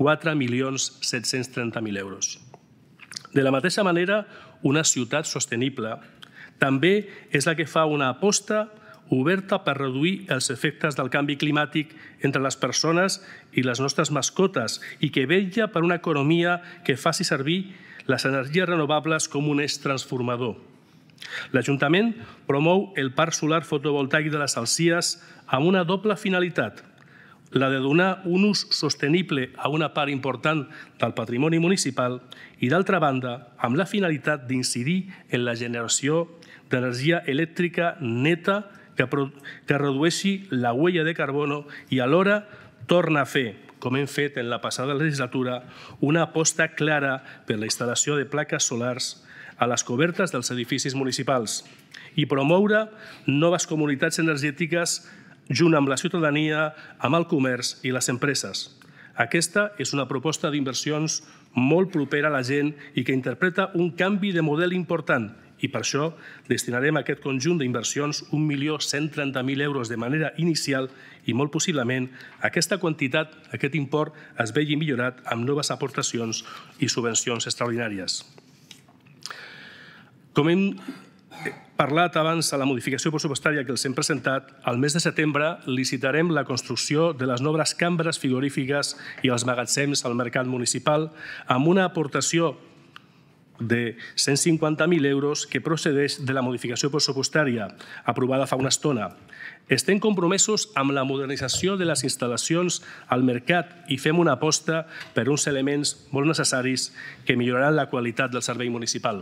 4.730.000 euros. De la mateixa manera, una ciutat sostenible també és la que fa una aposta oberta per reduir els efectes del canvi climàtic entre les persones i les nostres mascotes i que vetlla per una economia que faci servir les energies renovables com un eix transformador. L'Ajuntament promou el parc solar fotovoltaic de les Alcies amb una doble finalitat, la de donar un ús sostenible a una part important del patrimoni municipal i, d'altra banda, amb la finalitat d'incidir en la generació d'energia elèctrica neta que redueixi la huella de carbono i alhora torna a fer, com hem fet en la passada legislatura, una aposta clara per la instal·lació de plaques solars a les cobertes dels edificis municipals i promoure noves comunitats energètiques junt amb la ciutadania, amb el comerç i les empreses. Aquesta és una proposta d'inversions molt propera a la gent i que interpreta un canvi de model important i per això destinarem a aquest conjunt d'inversions 1.130.000 euros de manera inicial i molt possiblement aquesta quantitat, aquest import, es vegi millorat amb noves aportacions i subvencions extraordinàries. parlat abans a la modificació pressupostària que els hem presentat, al mes de setembre licitarem la construcció de les noves cambres frigorífiques i els magatzems al mercat municipal amb una aportació de 150.000 euros que procedeix de la modificació pressupostària aprovada fa una estona. Estem compromesos amb la modernització de les instal·lacions al mercat i fem una aposta per uns elements molt necessaris que milloraran la qualitat del servei municipal.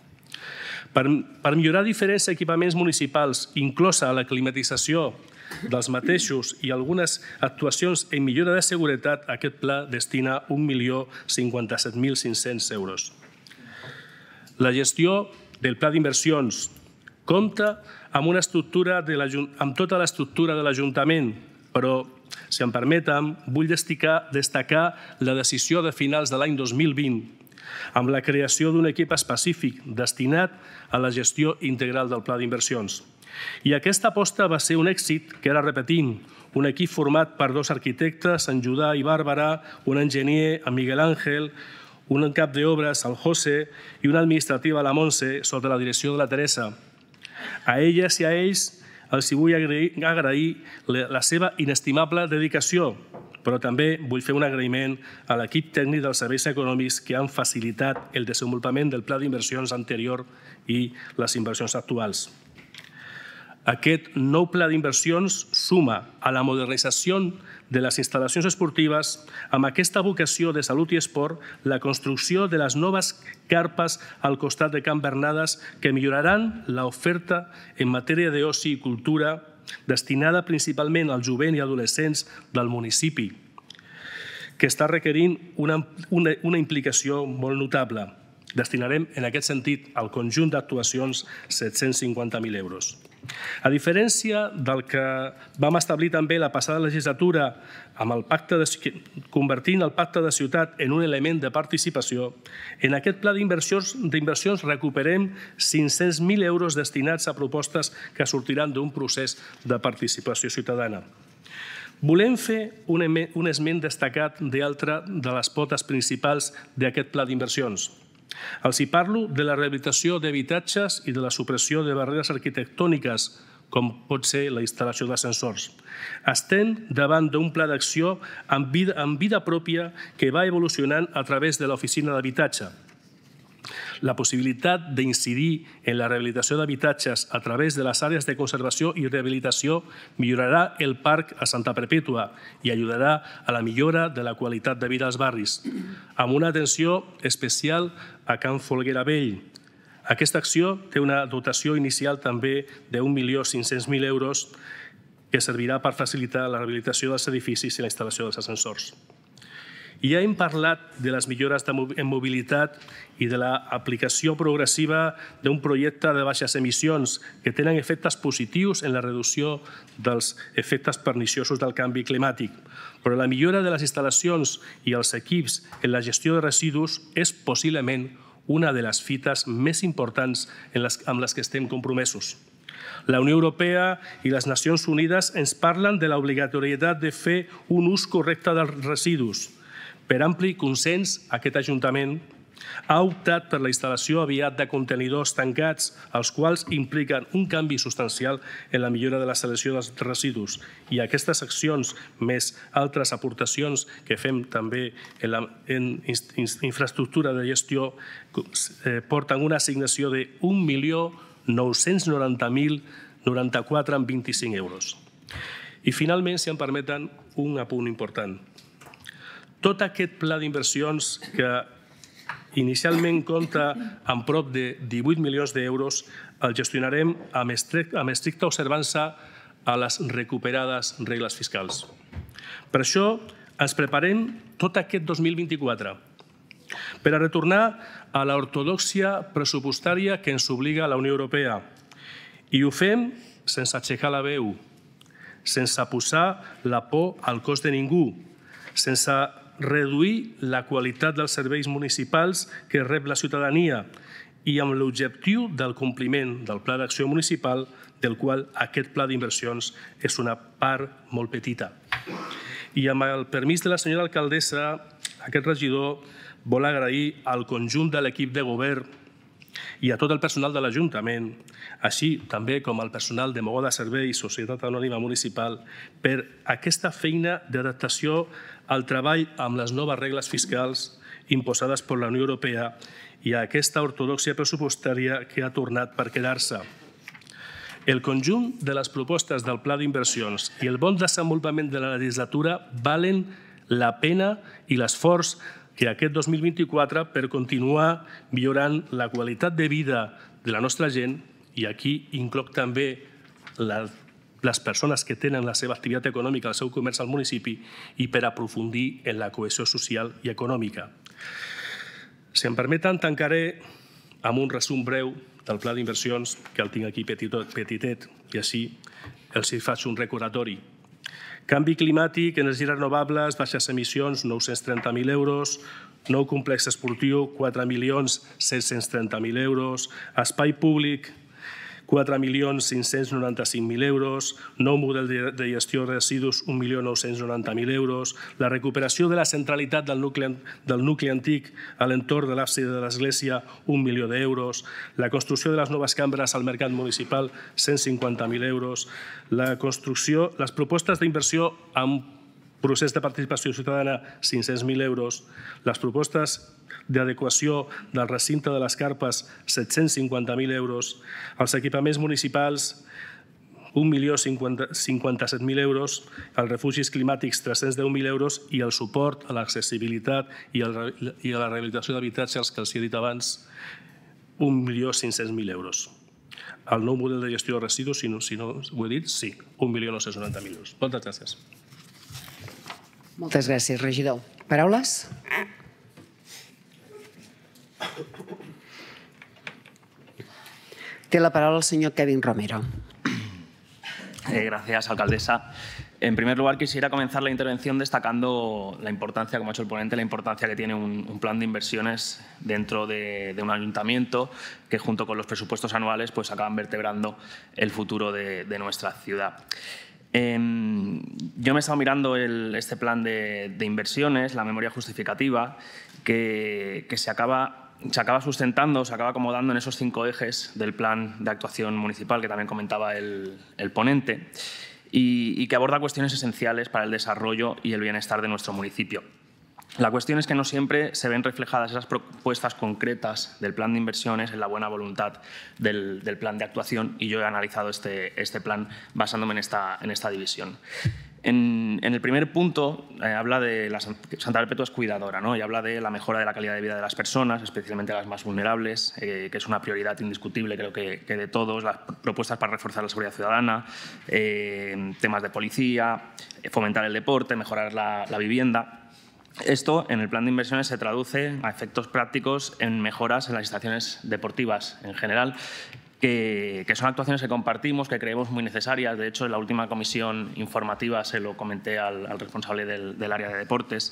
Per millorar diferents equipaments municipals, inclosa la climatització dels mateixos i algunes actuacions en millora de seguretat, aquest pla destina 1.057.500 euros. La gestió del pla d'inversions compta amb tota l'estructura de l'Ajuntament, però, si em permeten, vull destacar la decisió de finals de l'any 2020 amb la creació d'un equip específic destinat a la gestió integral del pla d'inversions. I aquesta aposta va ser un èxit que ara repetim, un equip format per 2 arquitectes, en Judà i Bàrbara, un enginyer, en Miguel Ángel, un cap d'obres, el José, i una administrativa, la Montse, sota la direcció de la Teresa. A elles i a ells els vull agrair la seva inestimable dedicació, però també vull fer un agraïment a l'equip tècnic dels serveis econòmics que han facilitat el desenvolupament del pla d'inversions anterior i les inversions actuals. Aquest nou pla d'inversions suma a la modernització de les instal·lacions esportives amb aquesta vocació de salut i esport la construcció de les noves carpes al costat de Can Bernades que milloraran l'oferta en matèria d'oci i cultura destinada principalment als jovents i adolescents del municipi, que està requerint una implicació molt notable. Destinarem, en aquest sentit, al conjunt d'actuacions 750.000 euros. A diferència del que vam establir també la passada legislatura amb el convertint el pacte de ciutat en un element de participació, en aquest pla d'inversions recuperem 500.000 euros destinats a propostes que sortiran d'un procés de participació ciutadana. Volem fer un esment destacat d'altra de les potes principals d'aquest pla d'inversions. Els hi parlo de la rehabilitació d'habitatges i de la supressió de barreres arquitectòniques, com pot ser la instal·lació d'ascensors. Estem davant d'un pla d'acció amb vida pròpia que va evolucionant a través de l'oficina d'habitatge. La possibilitat d'incidir en la rehabilitació d'habitatges a través de les àrees de conservació i rehabilitació millorarà el parc a Santa Perpètua i ajudarà a la millora de la qualitat de vida als barris, amb una atenció especial a Can Folguera Vell. Aquesta acció té una dotació inicial també de 1.500.000 euros que servirà per facilitar la rehabilitació dels edificis i la instal·lació dels ascensors. I ja hem parlat de les millores en mobilitat i de l'aplicació progressiva d'un projecte de baixes emissions que tenen efectes positius en la reducció dels efectes perniciosos del canvi climàtic. Però la millora de les instal·lacions i els equips en la gestió de residus és possiblement una de les fites més importants amb les que estem compromesos. La Unió Europea i les Nacions Unides ens parlen de l'obligatorietat de fer un ús correcte dels residus. Per ampli consens, aquest Ajuntament ha optat per la instal·lació aviat de contenidors tancats, els quals impliquen un canvi substancial en la millora de la selecció dels residus. I aquestes accions, més altres aportacions que fem també en infraestructura de gestió, porten una assignació de 1.990.094,25 euros. I finalment, si em permeten, un apunt important. Tot aquest pla d'inversions que inicialment compta amb prop de 18 milions d'euros el gestionarem amb estricta observança a les recuperades regles fiscals. Per això ens preparem tot aquest 2024 per a retornar a l'ortodòxia pressupostària que ens obliga a la Unió Europea. I ho fem sense aixecar la veu, sense posar la por al cos de ningú, sense reduir la qualitat dels serveis municipals que rep la ciutadania i amb l'objectiu del compliment del Pla d'Acció Municipal, del qual aquest pla d'inversions és una part molt petita. I amb el permís de la senyora alcaldessa, aquest regidor vol agrair al conjunt de l'equip de govern i a tot el personal de l'Ajuntament, així també com al personal de Mogoda Servei i Societat Anònima Municipal, per aquesta feina d'adaptació al treball amb les noves regles fiscals imposades per la Unió Europea i a aquesta ortodoxia pressupostària que ha tornat per quedar-se. El conjunt de les propostes del Pla d'Inversions i el bon desenvolupament de la legislatura valen la pena i l'esforç que aquest 2024 per continuar millorant la qualitat de vida de la nostra gent, i aquí incloc també les persones que tenen la seva activitat econòmica, el seu comerç al municipi, i per aprofundir en la cohesió social i econòmica. Si em permeten, tancaré amb un resum breu del Pla d'Inversions, que el tinc aquí petitet, i així els hi faig un recordatori. Canvi climàtic, energies renovables, baixes emissions, 930.000 euros, nou complex esportiu, 4.630.000 euros, espai públic, 4.595.000 euros, nou model de gestió de residus, 1.990.000 euros, la recuperació de la centralitat del nucli antic a l'entorn de l'absis de l'església, 1 milió d'euros, la construcció de les noves cambres al mercat municipal, 150.000 euros, la construcció, les propostes d'inversió amb procés de participació ciutadana, 500.000 euros, les propostes d'adequació del recinte de les carpes, 750.000 euros, els equipaments municipals, 1.057.000 euros, els refugis climàtics, 310.000 euros, i el suport a l'accessibilitat i a la rehabilitació d'habitatges, que els he dit abans, 1.500.000 euros. El nou model de gestió de residus, si no ho he dit, sí, 1.990.000 euros. Moltes gràcies. Moltes gràcies, regidor. Paraules? Té la palabra el señor Kevin Romero. Gracias, alcaldesa. En primer lugar, quisiera comenzar la intervención destacando la importancia, como ha hecho el ponente, la importancia que tiene un plan de inversiones dentro de un ayuntamiento que, junto con los presupuestos anuales, pues acaban vertebrando el futuro de nuestra ciudad. Yo me he estado mirando este plan de inversiones, la memoria justificativa, que se acaba sustentando, se acaba acomodando en esos 5 ejes del plan de actuación municipal que también comentaba el ponente, y que aborda cuestiones esenciales para el desarrollo y el bienestar de nuestro municipio. La cuestión es que no siempre se ven reflejadas esas propuestas concretas del plan de inversiones en la buena voluntad del plan de actuación, y yo he analizado este plan basándome en esta división. En el primer punto habla de Santa Perpetua es cuidadora, ¿no? Y habla de la mejora de la calidad de vida de las personas, especialmente las más vulnerables, que es una prioridad indiscutible, creo que de todos. Las propuestas para reforzar la seguridad ciudadana, temas de policía, fomentar el deporte, mejorar la vivienda. Esto, en el plan de inversiones, se traduce a efectos prácticos en mejoras en las instalaciones deportivas en general, que son actuaciones que compartimos, que creemos muy necesarias. De hecho, en la última comisión informativa se lo comenté al responsable del área de deportes,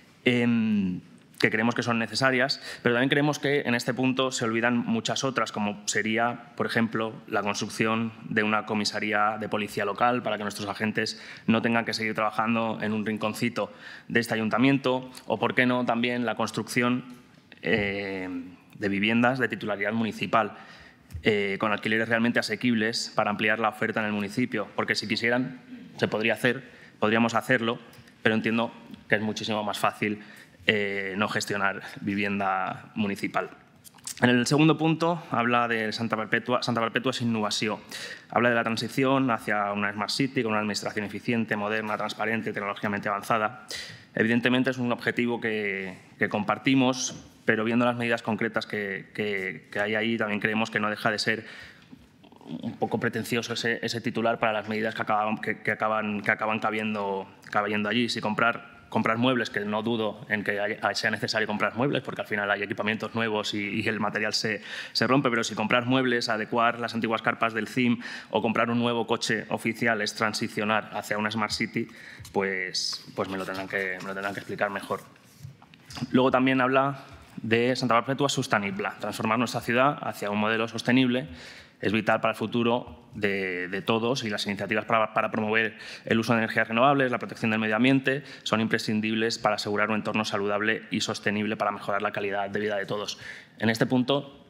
que creemos que son necesarias, pero también creemos que en este punto se olvidan muchas otras, como sería, por ejemplo, la construcción de una comisaría de policía local para que nuestros agentes no tengan que seguir trabajando en un rinconcito de este ayuntamiento, o, por qué no, también la construcción de viviendas de titularidad municipal, con alquileres realmente asequibles para ampliar la oferta en el municipio, porque si quisieran se podría hacer, podríamos hacerlo, pero entiendo que es muchísimo más fácil no gestionar vivienda municipal. En el segundo punto habla de Santa Perpetua es innovació. Habla de la transición hacia una Smart City con una administración eficiente, moderna, transparente y tecnológicamente avanzada. Evidentemente es un objetivo que compartimos, pero viendo las medidas concretas que hay ahí, también creemos que no deja de ser un poco pretencioso ese titular para las medidas que acaban cabiendo allí. Si comprar muebles, que no dudo en que sea necesario comprar muebles, porque al final hay equipamientos nuevos y el material se rompe, pero si comprar muebles, adecuar las antiguas carpas del CIM o comprar un nuevo coche oficial es transicionar hacia una Smart City, pues me lo tendrán que explicar mejor. Luego también habla de Santa Perpetua Sostenible, transformar nuestra ciudad hacia un modelo sostenible. Es vital para el futuro de todos, y las iniciativas para promover el uso de energías renovables, la protección del medio ambiente, son imprescindibles para asegurar un entorno saludable y sostenible para mejorar la calidad de vida de todos. En este punto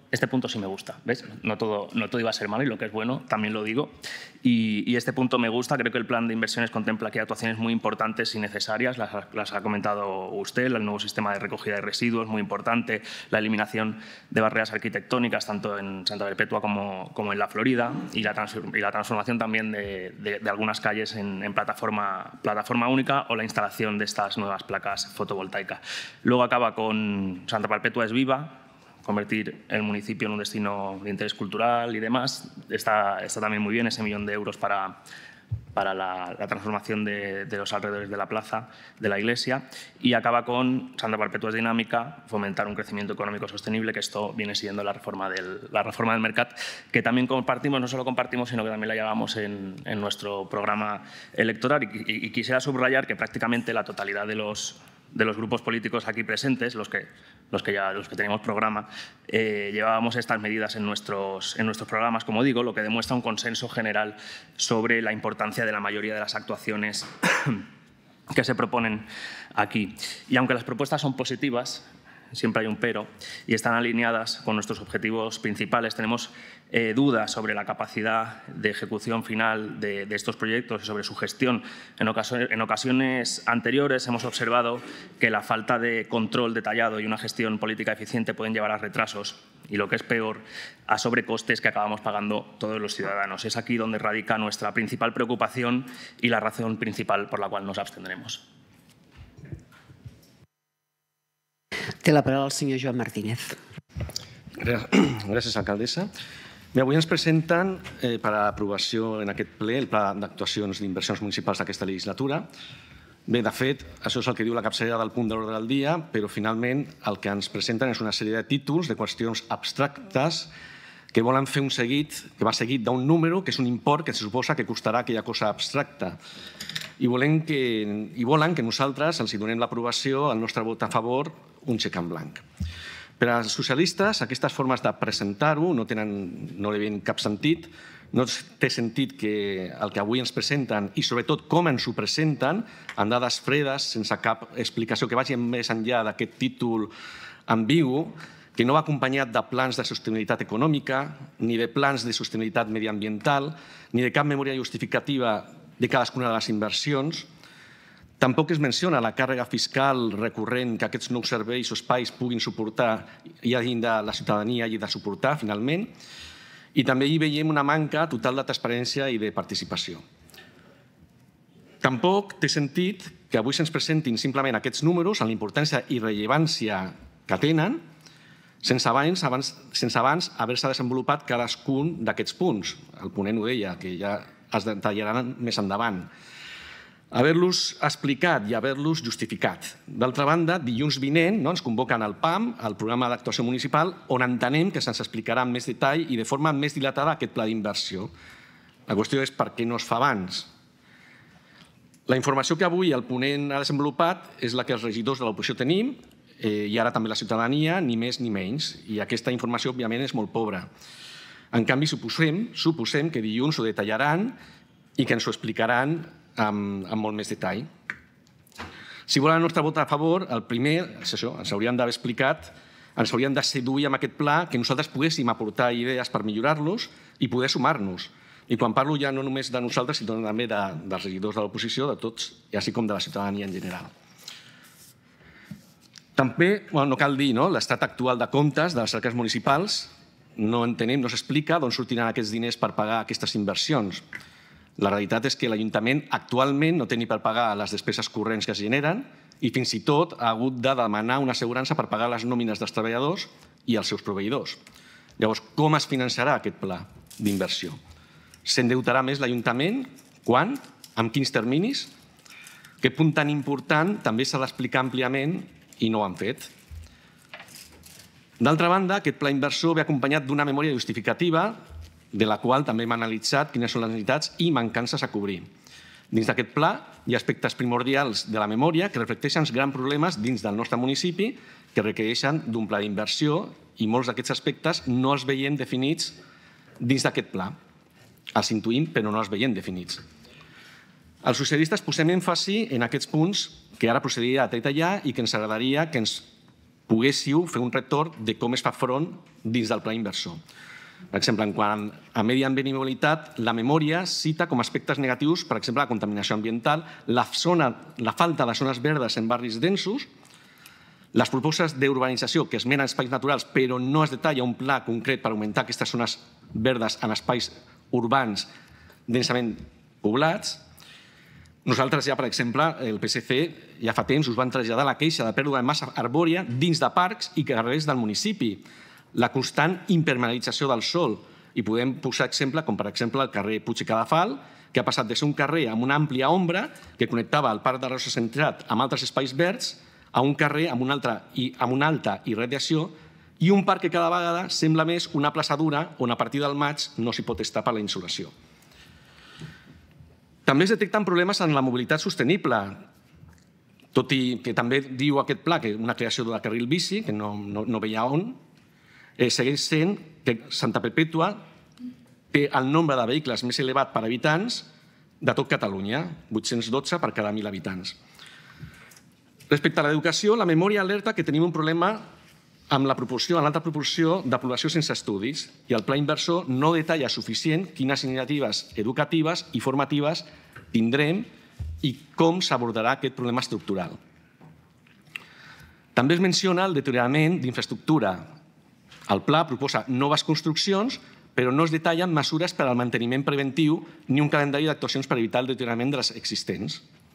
este punto sí me gusta, ¿ves? No todo iba a ser malo y lo que es bueno también lo digo. Y este punto me gusta, creo que el plan de inversiones contempla aquí actuaciones muy importantes y necesarias, las ha comentado usted, el nuevo sistema de recogida de residuos, muy importante, la eliminación de barreras arquitectónicas tanto en Santa Perpetua como en la Florida y la transformación también de algunas calles en plataforma única o la instalación de estas nuevas placas fotovoltaicas. Luego acaba con Santa Perpetua es viva, convertir el municipio en un destino de interés cultural y demás. Está también muy bien ese €1.000.000 para la transformación de los alrededores de la plaza, de la iglesia. Y acaba con Santa Perpetua es dinámica, fomentar un crecimiento económico sostenible, que esto viene siendo la reforma del Mercat, que también compartimos, no solo compartimos, sino que también la llevamos en nuestro programa electoral. Y quisiera subrayar que prácticamente la totalidad de los grupos políticos aquí presentes, los que teníamos programa, llevábamos estas medidas en nuestros programas, como digo, lo que demuestra un consenso general sobre la importancia de la mayoría de las actuaciones que se proponen aquí. Y aunque las propuestas son positivas, siempre hay un pero, y están alineadas con nuestros objetivos principales, tenemos dudas sobre la capacidad de ejecución final de estos proyectos y sobre su gestión. En ocasiones anteriores hemos observado que la falta de control detallado y una gestión política eficiente pueden llevar a retrasos y, lo que es peor, a sobrecostes que acabamos pagando todos los ciudadanos. Es aquí donde radica nuestra principal preocupación y la razón principal por la cual nos abstendremos. Té la paraula el senyor Joan Martínez. Gràcies, alcaldessa. Bé, avui ens presenten per a aprovació en aquest ple el Pla d'actuacions d'inversions municipals d'aquesta legislatura. Bé, de fet, això és el que diu la capçalera del punt d'ordre del dia, però finalment el que ens presenten és una sèrie de títols, de qüestions abstractes, que volen fer un seguit, que va seguit d'un número, que és un import que se suposa que costarà aquella cosa abstracta. I volen que nosaltres els donem l'aprovació, el nostre vot a favor, un xec en blanc. Per als socialistes, aquestes formes de presentar-ho no li veuen cap sentit. No té sentit que el que avui ens presenten i, sobretot, com ens ho presenten, amb dades fredes, sense cap explicació que vagi més enllà d'aquest títol ambigu, que no va acompanyat de plans de sostenibilitat econòmica, ni de plans de sostenibilitat mediambiental, ni de cap memòria justificativa de cadascuna de les inversions. Tampoc es menciona la càrrega fiscal recurrent que aquests nous serveis o espais puguin suportar i hagin de la ciutadania hagi de suportar, finalment. I també hi veiem una manca total de transparència i de participació. Tampoc té sentit que avui se'ns presentin simplement aquests números amb la importància i rellevància que tenen, sense abans haver-se desenvolupat cadascun d'aquests punts. El ponent ho deia, que ja es detallaran més endavant. Haver-los explicat i haver-los justificat. D'altra banda, dilluns vinent ens convoquen al PAM, al programa d'actuació municipal, on entenem que se'ns explicarà amb més detall i de forma més dilatada aquest pla d'inversió. La qüestió és per què no es fa abans. La informació que avui el ponent ha desenvolupat és la que els regidors de l'oposició tenim i ara també la ciutadania, ni més ni menys. I aquesta informació, òbviament, és molt pobra. En canvi, suposem que dilluns ho detallaran i que ens ho explicaran amb molt més detall. Si volen el nostre vot a favor, el primer, és això, ens haurien d'haver explicat, ens haurien de seduir amb aquest pla, que nosaltres poguéssim aportar idees per millorar-los i poder sumar-nos. I quan parlo ja no només de nosaltres, sinó també dels regidors de l'oposició, de tots, i així com de la ciutadania en general. També, no cal dir, l'estat actual de comptes de les arques municipals, no entenem, no s'explica d'on sortiran aquests diners per pagar aquestes inversions. La realitat és que l'Ajuntament actualment no té ni per pagar les despeses corrents que es generen i fins i tot ha hagut de demanar una assegurança per pagar les nòmines dels treballadors i els seus proveïdors. Llavors, com es finançarà aquest pla d'inversió? S'endeutarà més l'Ajuntament? Quan? Amb quins terminis? Aquest punt tan important també s'ha d'explicar àmpliament i no ho han fet. D'altra banda, aquest pla inversor ve acompanyat d'una memòria justificativa de la qual també hem analitzat quines són les necessitats i mancances a cobrir. Dins d'aquest pla hi ha aspectes primordials de la memòria que reflecteixen els grans problemes dins del nostre municipi que requereixen d'un pla d'inversió i molts d'aquests aspectes no els veiem definits dins d'aquest pla. Els intuïm, però no els veiem definits. Els socialistes posem èmfasi en aquests punts que ara procediria a detallar i que ens agradaria que ens poguéssiu fer un retorn de com es fa front dins del pla inversor. Per exemple, en quant a medi ambient i mobilitat, la memòria cita com a aspectes negatius, per exemple, la contaminació ambiental, la falta de zones verdes en barris densos, les propostes d'urbanització que esmenen espais naturals però no es detalla un pla concret per augmentar aquestes zones verdes en espais urbans densament poblats. Nosaltres ja, per exemple, el PSC ja fa temps us van traslladar la queixa de pèrdua de massa arbòria dins de parcs i carrers del municipi, la constant impermeabilització del sòl. I podem posar exemple, com per exemple el carrer Puig i Cadafal, que ha passat de ser un carrer amb una àmplia ombra que connectava el Parc de Rosa Centrat amb altres espais verds a un carrer amb una alta irradiació i un parc que cada vegada sembla més una plaça dura on a partir del maig no s'hi pot estar per la insolació. També es detecten problemes en la mobilitat sostenible, tot i que també diu aquest pla que una creació de carril bici, que no veia on, segueix sent que Santa Perpètua té el nombre de vehicles més elevat per habitants de tot Catalunya, 812 per cada 1.000 habitants. Respecte a l'educació, la memòria alerta que tenim un problema amb l'alta proporció de població sense estudis i el pla inversor no detalla suficient quines iniciatives educatives i formatives tindrem i com s'abordarà aquest problema estructural. També es menciona el deteriorament d'infraestructura. El pla proposa noves construccions, però no es detallen mesures per al manteniment preventiu ni un calendari d'actuacions per evitar el deteriorament de les existents.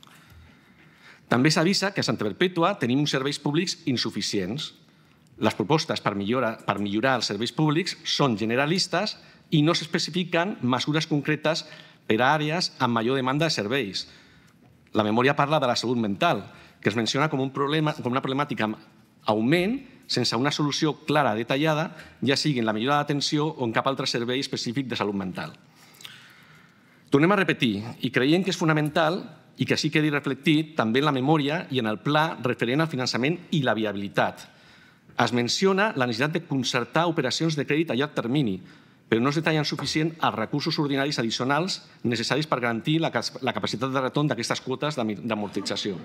També s'avisa que a Santa Perpètua tenim uns serveis públics insuficients. Les propostes per millorar els serveis públics són generalistes i no s'especifiquen mesures concretes per a àrees amb major demanda de serveis. La memòria parla de la salut mental, que es menciona com una problemàtica amb augment sense una solució clara, detallada, ja sigui en la millora de l'atenció o en cap altre servei específic de salut mental. Tornem a repetir, i creiem que és fonamental i que així quedi reflectit també en la memòria i en el pla referent al finançament i la viabilitat. Es menciona la necessitat de concertar operacions de crèdit a llarg termini, però no es detallen suficient els recursos ordinaris addicionals necessaris per garantir la capacitat de retorn d'aquestes quotes d'amortització.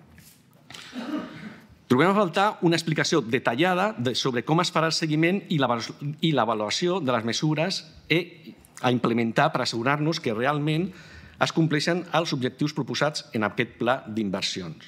Trobem a faltar una explicació detallada sobre com es farà el seguiment i l'avaluació de les mesures a implementar per assegurar-nos que realment es compleixen els objectius proposats en aquest pla d'inversions.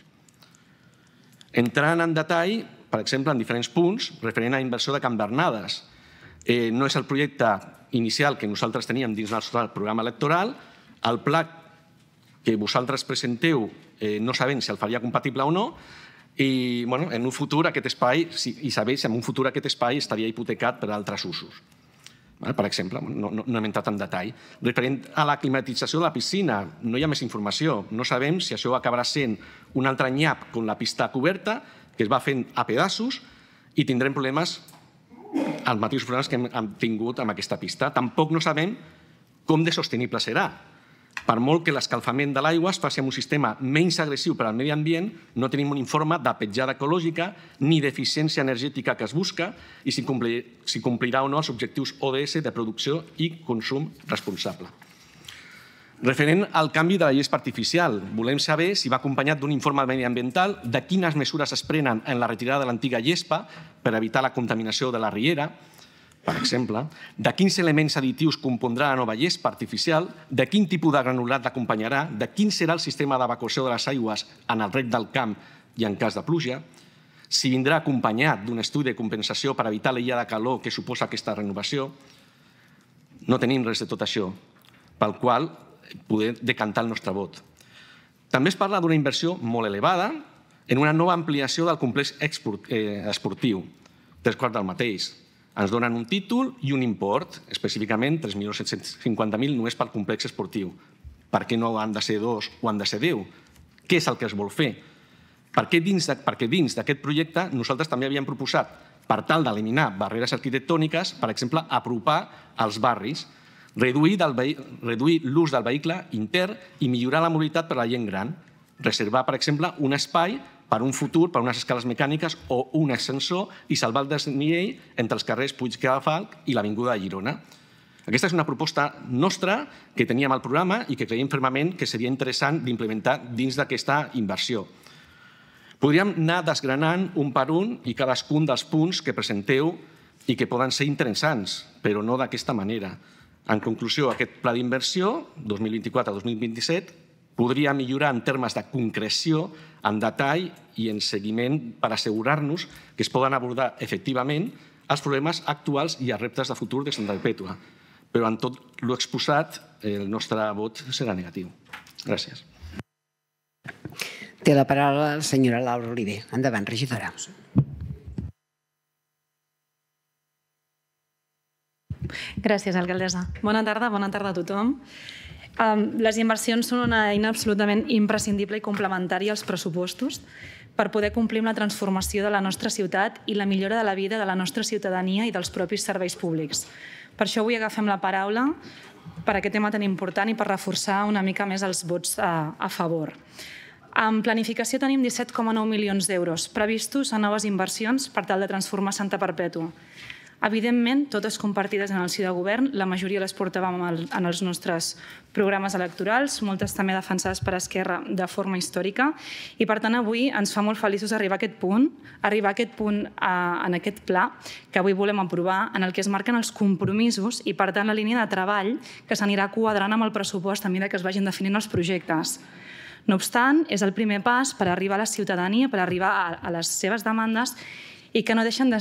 Entrant en detall, per exemple, en diferents punts, referent a inversió de Can Bernades. No és el projecte inicial que nosaltres teníem dins del nostre programa electoral. El pla que vosaltres presenteu no sabem si el faria compatible o no, i en un futur aquest espai, i saber si en un futur aquest espai estaria hipotecat per a altres usos. Per exemple, no hem entrat en detall. Referent a la climatització de la piscina, no hi ha més informació. No sabem si això acabarà sent un altre nyap com la pista coberta, que es va fent a pedaços, i tindrem problemes, els mateixos problemes que hem tingut amb aquesta pista. Tampoc no sabem com de sostenible serà. Per molt que l'escalfament de l'aigua es faci amb un sistema menys agressiu per al medi ambient, no tenim un informe de petjada ecològica ni d'eficiència energètica que es busca i si complirà o no els objectius ODS de producció i consum responsable. Referent al canvi de la llespa artificial, volem saber si va acompanyat d'un informe mediambiental de quines mesures es prenen en la retirada de l'antiga llespa per evitar la contaminació de la riera, per exemple, de quins elements additius compondrà la nova llespa artificial, de quin tipus de granulat l'acompanyarà, de quin serà el sistema d'evacuació de les aigües en el reg del camp i en cas de pluja, si vindrà acompanyat d'un estudi de compensació per evitar l'illa de calor que suposa aquesta renovació. No tenim res de tot això, pel qual poder decantar el nostre vot. També es parla d'una inversió molt elevada en una nova ampliació del complex esportiu, 3/4 del mateix. Ens donen un títol i un import, específicament 3.750.000 només pel complex esportiu. Per què no han de ser 2 o han de ser 10? Què és el que es vol fer? Perquè dins d'aquest projecte nosaltres també havíem proposat, per tal d'eliminar barreres arquitectòniques, per exemple, apropar als barris, reduir l'ús del vehicle intern i millorar la mobilitat per a la gent gran. Reservar, per exemple, un espai per un futur, per unes escales mecàniques o un ascensor i salvar el desnivell entre els carrers Puig i Cadafalch i l'Avinguda de Girona. Aquesta és una proposta nostra que teníem al programa i que creiem fermament que seria interessant d'implementar dins d'aquesta inversió. Podríem anar desgranant un per un i cadascun dels punts que presenteu i que poden ser interessants, però no d'aquesta manera. En conclusió, aquest pla d'inversió, 2024-2027, podria millorar en termes de concreció, en detall i en seguiment per assegurar-nos que es poden abordar efectivament els problemes actuals i els reptes de futur de Santa Perpètua. Però en tot l'exposat, el nostre vot serà negatiu. Gràcies. Té la paraula la senyora Laura Oliver. Endavant, regidora. Gràcies, alcaldessa. Bona tarda a tothom. Les inversions són una eina absolutament imprescindible i complementària als pressupostos per poder complir amb la transformació de la nostra ciutat i la millora de la vida de la nostra ciutadania i dels propis serveis públics. Per això avui agafem la paraula per aquest tema tan important i per reforçar una mica més els vots a favor. En planificació tenim 17,9 milions d'euros previstos a noves inversions per tal de transformar Santa Perpètua. Evidentment, totes compartides en el si de govern, la majoria les portàvem en els nostres programes electorals, moltes també defensades per Esquerra de forma històrica, i per tant avui ens fa molt feliços arribar a aquest punt en aquest pla que avui volem aprovar, en el que es marquen els compromisos i per tant la línia de treball que s'anirà quadrant amb el pressupost a mesura que es vagin definint els projectes. No obstant, és el primer pas per arribar a la ciutadania, per arribar a les seves demandes i que no deixen de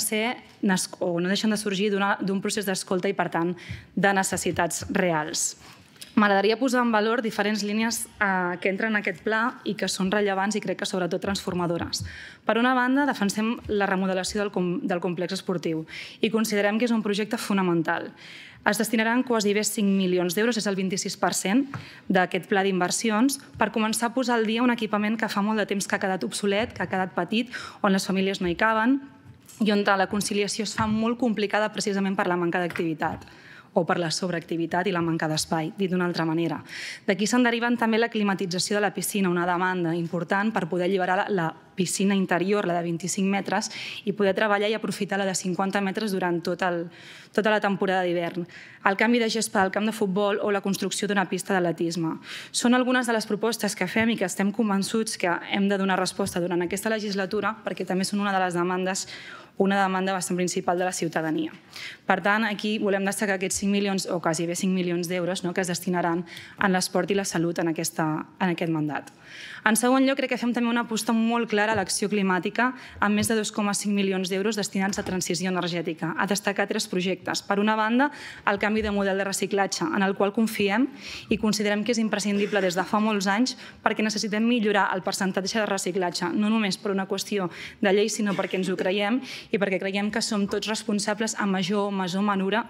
sorgir d'un procés d'escolta i, per tant, de necessitats reals. M'agradaria posar en valor diferents línies que entren en aquest pla i que són rellevants i crec que sobretot transformadores. Per una banda, defensem la remodelació del complex esportiu i considerem que és un projecte fonamental. Es destinaran quasi bé 5 milions d'euros, és el 26% d'aquest pla d'inversions, per començar a posar al dia un equipament que fa molt de temps que ha quedat obsolet, que ha quedat petit, on les famílies no hi caben i on la conciliació es fa molt complicada precisament per la manca d'activitat o per la sobreactivitat i la manca d'espai, dit d'una altra manera. D'aquí se'n deriven també la climatització de la piscina, una demanda important per poder alliberar la piscina interior, la de 25 metres, i poder treballar i aprofitar la de 50 metres durant tota la temporada d'hivern. El canvi de gespa del camp de futbol o la construcció d'una pista d'atletisme. Són algunes de les propostes que fem i que estem convençuts que hem de donar resposta durant aquesta legislatura perquè també són una de les demandes una demanda bastant principal de la ciutadania. Per tant, aquí volem destacar aquests 5 milions, o quasi bé 5 milions d'euros, que es destinaran en l'esport i la salut en aquest mandat. En segon lloc, crec que fem també una aposta molt clara a l'acció climàtica amb més de 2,5 milions d'euros destinats a transició energètica. A destacar 3 projectes. Per una banda, el canvi de model de reciclatge, en el qual confiem i considerem que és imprescindible des de fa molts anys perquè necessitem millorar el percentatge de reciclatge, no només per una qüestió de llei, sinó perquè ens ho creiem i perquè creiem que som tots responsables en major o mesura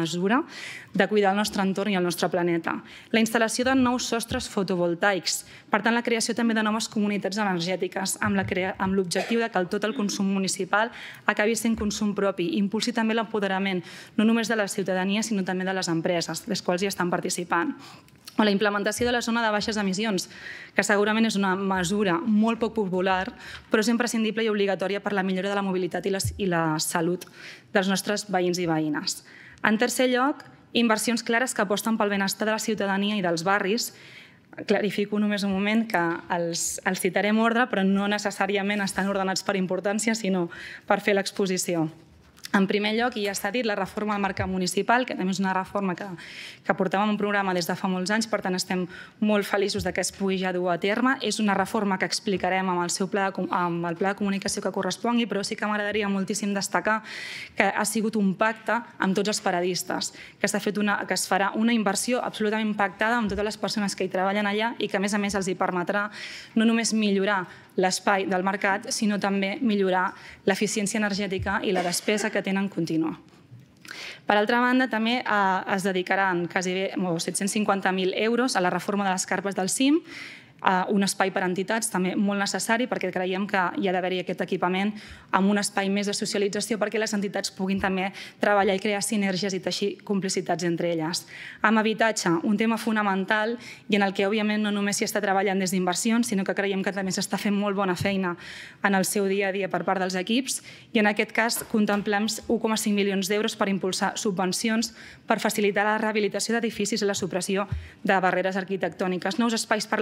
de cuidar el nostre entorn i el nostre planeta. La instal·lació de nous sostres fotovoltaics, per tant la creació també de noves comunitats energètiques amb l'objectiu de que tot el consum municipal acabi sent consum propi i impulsi també l'apoderament no només de la ciutadania sinó també de les empreses, les quals hi estan participant. O la implementació de la zona de baixes emissions, que segurament és una mesura molt poc popular, però és imprescindible i obligatòria per la millora de la mobilitat i la salut dels nostres veïns i veïnes. En tercer lloc, inversions clares que aposten pel benestar de la ciutadania i dels barris. Clarifico només un moment que els citaré en ordre, però no necessàriament estan ordenats per importància, sinó per fer l'exposició. En primer lloc, i ja s'ha dit, la reforma del mercat municipal, que també és una reforma que portàvem un programa des de fa molts anys, per tant estem molt feliços que es pugui ja dur a terme. És una reforma que explicarem amb el pla de comunicació que correspongui, però sí que m'agradaria moltíssim destacar que ha sigut un pacte amb tots els paradistes, que es farà una inversió absolutament pactada amb totes les persones que hi treballen allà i que a més els hi permetrà no només millorar l'espai del mercat, sinó també millorar l'eficiència energètica i la despesa que tenen contínua. Per altra banda, també es dedicaran quasi 750.000 euros a la reforma de les carpes del CIM, un espai per a entitats també molt necessari perquè creiem que hi ha d'haver-hi aquest equipament amb un espai més de socialització perquè les entitats puguin també treballar i crear sinergies i teixir complicitats entre elles. Amb habitatge, un tema fonamental i en el que òbviament no només s'hi està treballant des d'inversions, sinó que creiem que també s'està fent molt bona feina en el seu dia a dia per part dels equips i en aquest cas contemplem 1,5 milions d'euros per impulsar subvencions per facilitar la rehabilitació d'edificis i la supressió de barreres arquitectòniques, nous espais per a la família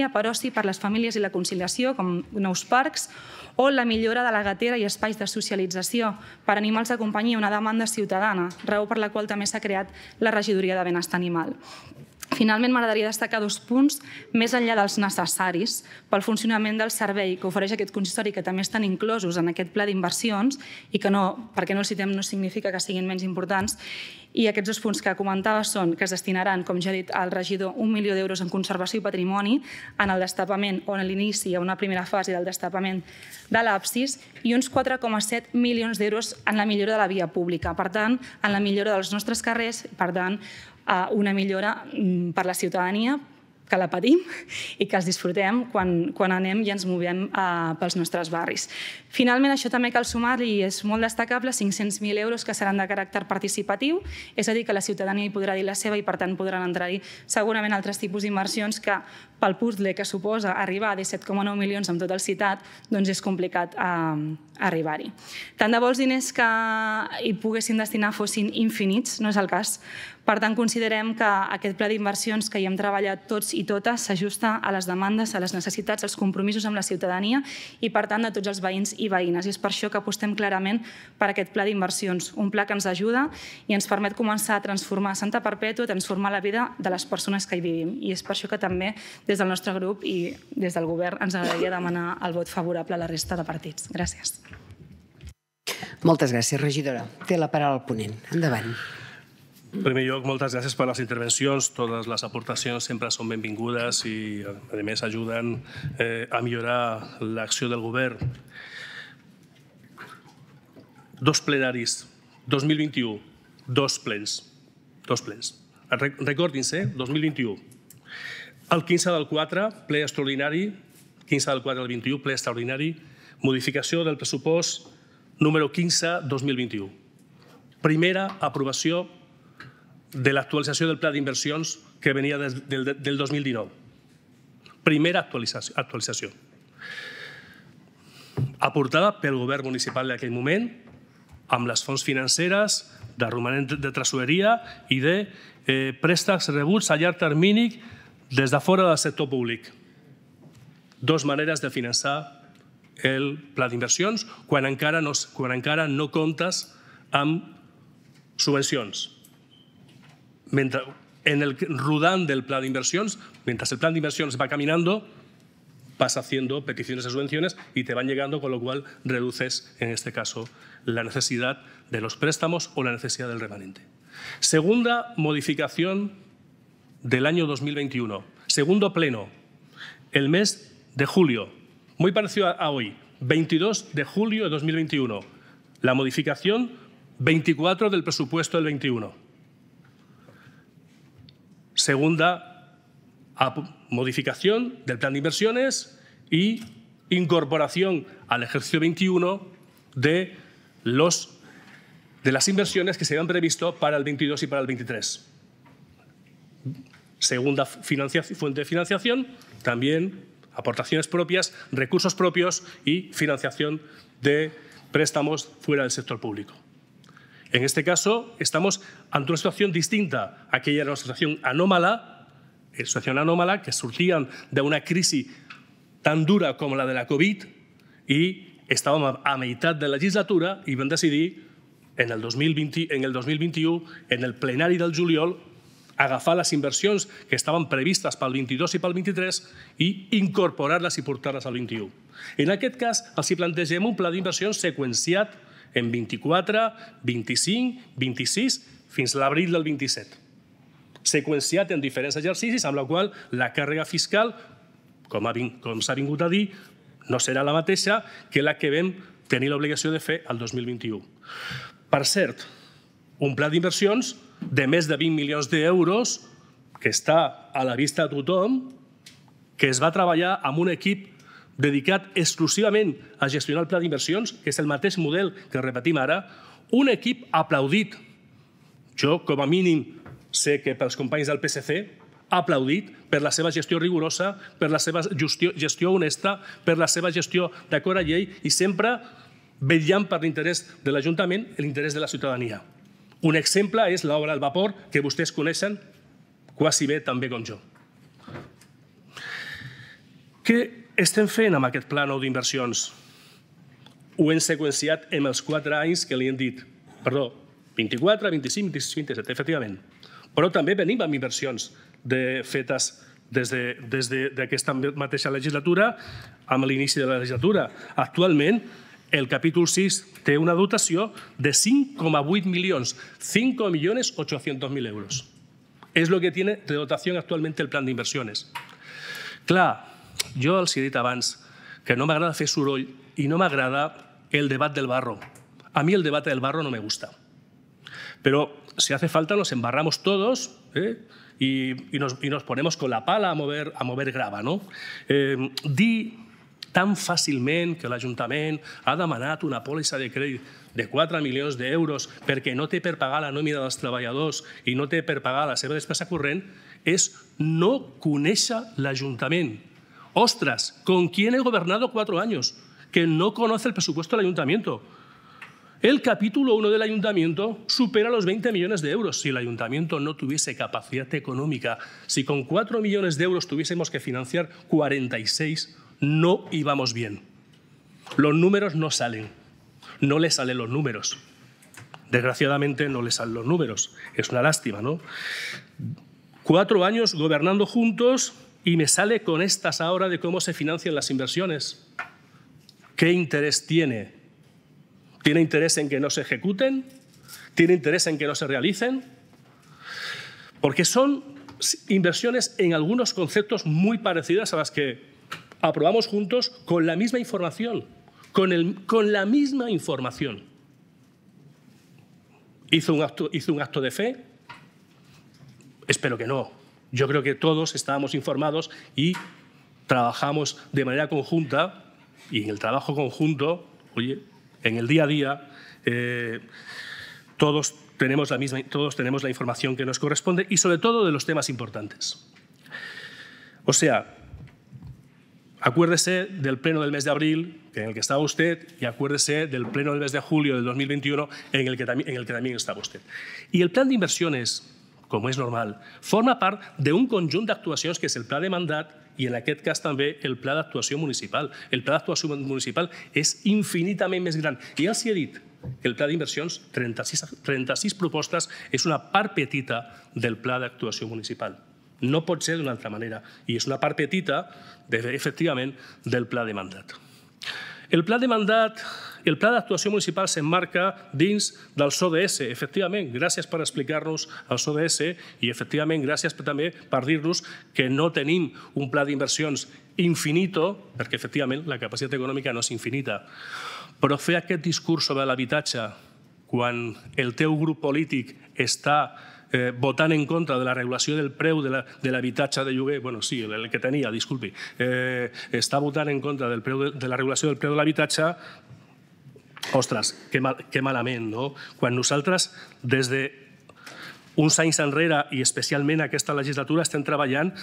família, per oci, per les famílies i la conciliació, com nous parcs, o la millora de la gatera i espais de socialització per animals de companyia, una demanda ciutadana, raó per la qual també s'ha creat la regidoria de benestar animal. Finalment, m'agradaria destacar 2 punts més enllà dels necessaris pel funcionament del servei que ofereix aquest consistori, que també estan inclosos en aquest pla d'inversions i que perquè no els citem no significa que siguin menys importants. I aquests 2 punts que comentava són que es destinaran, com ja ha dit el regidor, 1 milió d'euros en conservació i patrimoni, en el destapament o en l'inici, a una primera fase del destapament de l'absis, i uns 4,7 milions d'euros en la millora de la via pública. Per tant, en la millora dels nostres carrers, per tant, una millora per la ciutadania, que la patim i que els disfrutem quan anem i ens movem pels nostres barris. Finalment, això també cal sumar-hi, i és molt destacable, 500.000 euros que seran de caràcter participatiu, és a dir, que la ciutadania hi podrà dir la seva i, per tant, podran entrar-hi segurament altres tipus d'inversions que, pel puzzle que suposa arribar a 17,9 milions amb tot el citat, doncs és complicat arribar-hi. Tant de bo els diners que hi poguessin destinar fossin infinits, no és el cas. Per tant, considerem que aquest pla d'inversions que hi hem treballat tots i totes s'ajusta a les demandes, a les necessitats, als compromisos amb la ciutadania i, per tant, de tots els veïns i veïnes. I és per això que apostem clarament per aquest pla d'inversions, un pla que ens ajuda i ens permet començar a transformar Santa Perpètua, a transformar la vida de les persones que hi vivim. I és per això que també, des del nostre grup i des del govern, ens agradaria demanar el vot favorable a la resta de partits. Gràcies. Moltes gràcies, regidora. Té la paraula el ponent. Endavant. En primer lloc, moltes gràcies per les intervencions. Totes les aportacions sempre són benvingudes i, a més, ajuden a millorar l'acció del govern. 2 plenaris, 2021, 2 plens. Recordin-se, 2021. El 15 del 4, ple extraordinari, 15 del 4 del 21, ple extraordinari, modificació del pressupost número 15-2021. Primera aprovació de l'actualització del pla d'inversions que venia del 2019. Primera actualització. Aportada pel govern municipal d'aquell moment, amb les fonts financeres, de romanent de tresoreria i de préstecs rebuts a llarg termini des de fora del sector públic. 2 maneres de finançar el pla d'inversions quan encara no comptes amb subvencions. En el rodant del plan de inversiones, mientras el plan de inversiones va caminando, vas haciendo peticiones de subvenciones y te van llegando, con lo cual reduces, en este caso, la necesidad de los préstamos o la necesidad del remanente. Segunda modificación del año 2021. Segundo pleno, el mes de julio, muy parecido a hoy, 22 de julio de 2021. La modificación 24 del presupuesto del 21. Segunda modificación del plan de inversiones y incorporación al ejercicio 21 de las inversiones que se habían previsto para el 22 y para el 23. Segunda fuente de financiación, también aportaciones propias, recursos propios y financiación de préstamos fuera del sector público. En este caso, estamos ante una situación distinta. Aquella era una situación anómala que surgían de una crisis tan dura como la de la Covid y estábamos a mitad de la legislatura i vam decidir en el 2021, en el plenari del juliol, agafar les inversions que estaven previstes pel 22 i pel 23 i incorporar-les i portar-les al 21. En aquest cas, els plantegem un pla d'inversions seqüenciat en 24, 25, 26, fins a l'abril del 27. Seqüenciat en diferents exercicis, amb la qual la càrrega fiscal, com s'ha vingut a dir, no serà la mateixa que la que vam tenir l'obligació de fer el 2021. Per cert, un pla d'inversions de més de 20 milions d'euros que està a la vista de tothom, que es va treballar amb un equip dedicat exclusivament a gestionar el pla d'inversions, que és el mateix model que repetim ara, un equip aplaudit. Jo, com a mínim, sé que pels companys del PSC, aplaudit per la seva gestió rigorosa, per la seva gestió honesta, per la seva gestió d'acord a llei i sempre vetllant per l'interès de l'Ajuntament i l'interès de la ciutadania. Un exemple és l'obra del vapor, que vostès coneixen quasi bé tan bé com jo. Què estem fent amb aquest pla nou d'inversions? Ho hem seqüenciat en els 4 anys que li hem dit. Perdó, 24, 25, 26, 27, efectivament. Però també venim amb inversions fetes des d'aquesta mateixa legislatura amb l'inici de la legislatura. Actualment, el capítol 6 té una dotació de 5,8 milions, 5.800.000 euros. Es lo que tiene de dotación actualmente el plan d'inversions. Clar, jo els he dit abans que no m'agrada fer soroll i no m'agrada el debat del barro. A mí el debate del barro no me gusta. Pero si hace falta nos embarramos todos y nos ponemos con la pala a mover grava. No? Dir tan fàcilment que l'Ajuntament ha demanat una pòlissa de crèdit de 4 milions d'euros perquè no té per pagar la nòmina dels treballadors i no té per pagar la seva despesa corrent és no conèixer l'Ajuntament. Ostras, ¿con quién he gobernado 4 años? Que no conoce el presupuesto del Ayuntamiento. El capítulo 1 del Ayuntamiento supera los 20 millones de euros. Si el Ayuntamiento no tuviese capacidad económica, si con 4 millones de euros tuviésemos que financiar 46, no íbamos bien. Los números no salen. No le salen los números. Desgraciadamente no le salen los números. Es una lástima, ¿no? 4 años gobernando juntos y me sale con estas ahora de cómo se financian las inversiones. ¿Qué interés tiene? ¿Tiene interés en que no se ejecuten? ¿Tiene interés en que no se realicen? Porque son inversiones en algunos conceptos muy parecidas a las que aprobamos juntos con la misma información. Con la misma información. ¿Hizo un acto de fe? Espero que no. Yo creo que todos estábamos informados y trabajamos de manera conjunta, y en el trabajo conjunto, oye, en el día a día, todos tenemos la información que nos corresponde y sobre todo de los temas importantes. O sea, acuérdese del pleno del mes de abril en el que estaba usted y acuérdese del pleno del mes de julio del 2021 en el que también estaba usted. Y el plan d'inversiones, com és normal, forma part d'un conjunt d'actuacions que és el pla de mandat i en aquest cas també el pla d'actuació municipal. El pla d'actuació municipal és infinitament més gran. I ja els he dit que el pla d'inversions, 36 propostes, és una part petita del pla d'actuació municipal. No pot ser d'una altra manera. I és una part petita, efectivament, del pla de mandat. El pla de mandat, el pla d'actuació municipal s'emmarca dins del SODS. Efectivament, gràcies per explicar-nos el SODS i, efectivament, gràcies també per dir-nos que no tenim un pla d'inversions infinito, perquè, efectivament, la capacitat econòmica no és infinita. Però fer aquest discurs sobre l'habitatge quan el teu grup polític està votant en contra de la regulació del preu de l'habitatge de lloguer, bueno, sí, el que tenia, disculpi, està votant en contra de la regulació del preu de l'habitatge, ostres, que malament, no? Quan nosaltres, des d'uns anys enrere, i especialment aquesta legislatura, estem treballant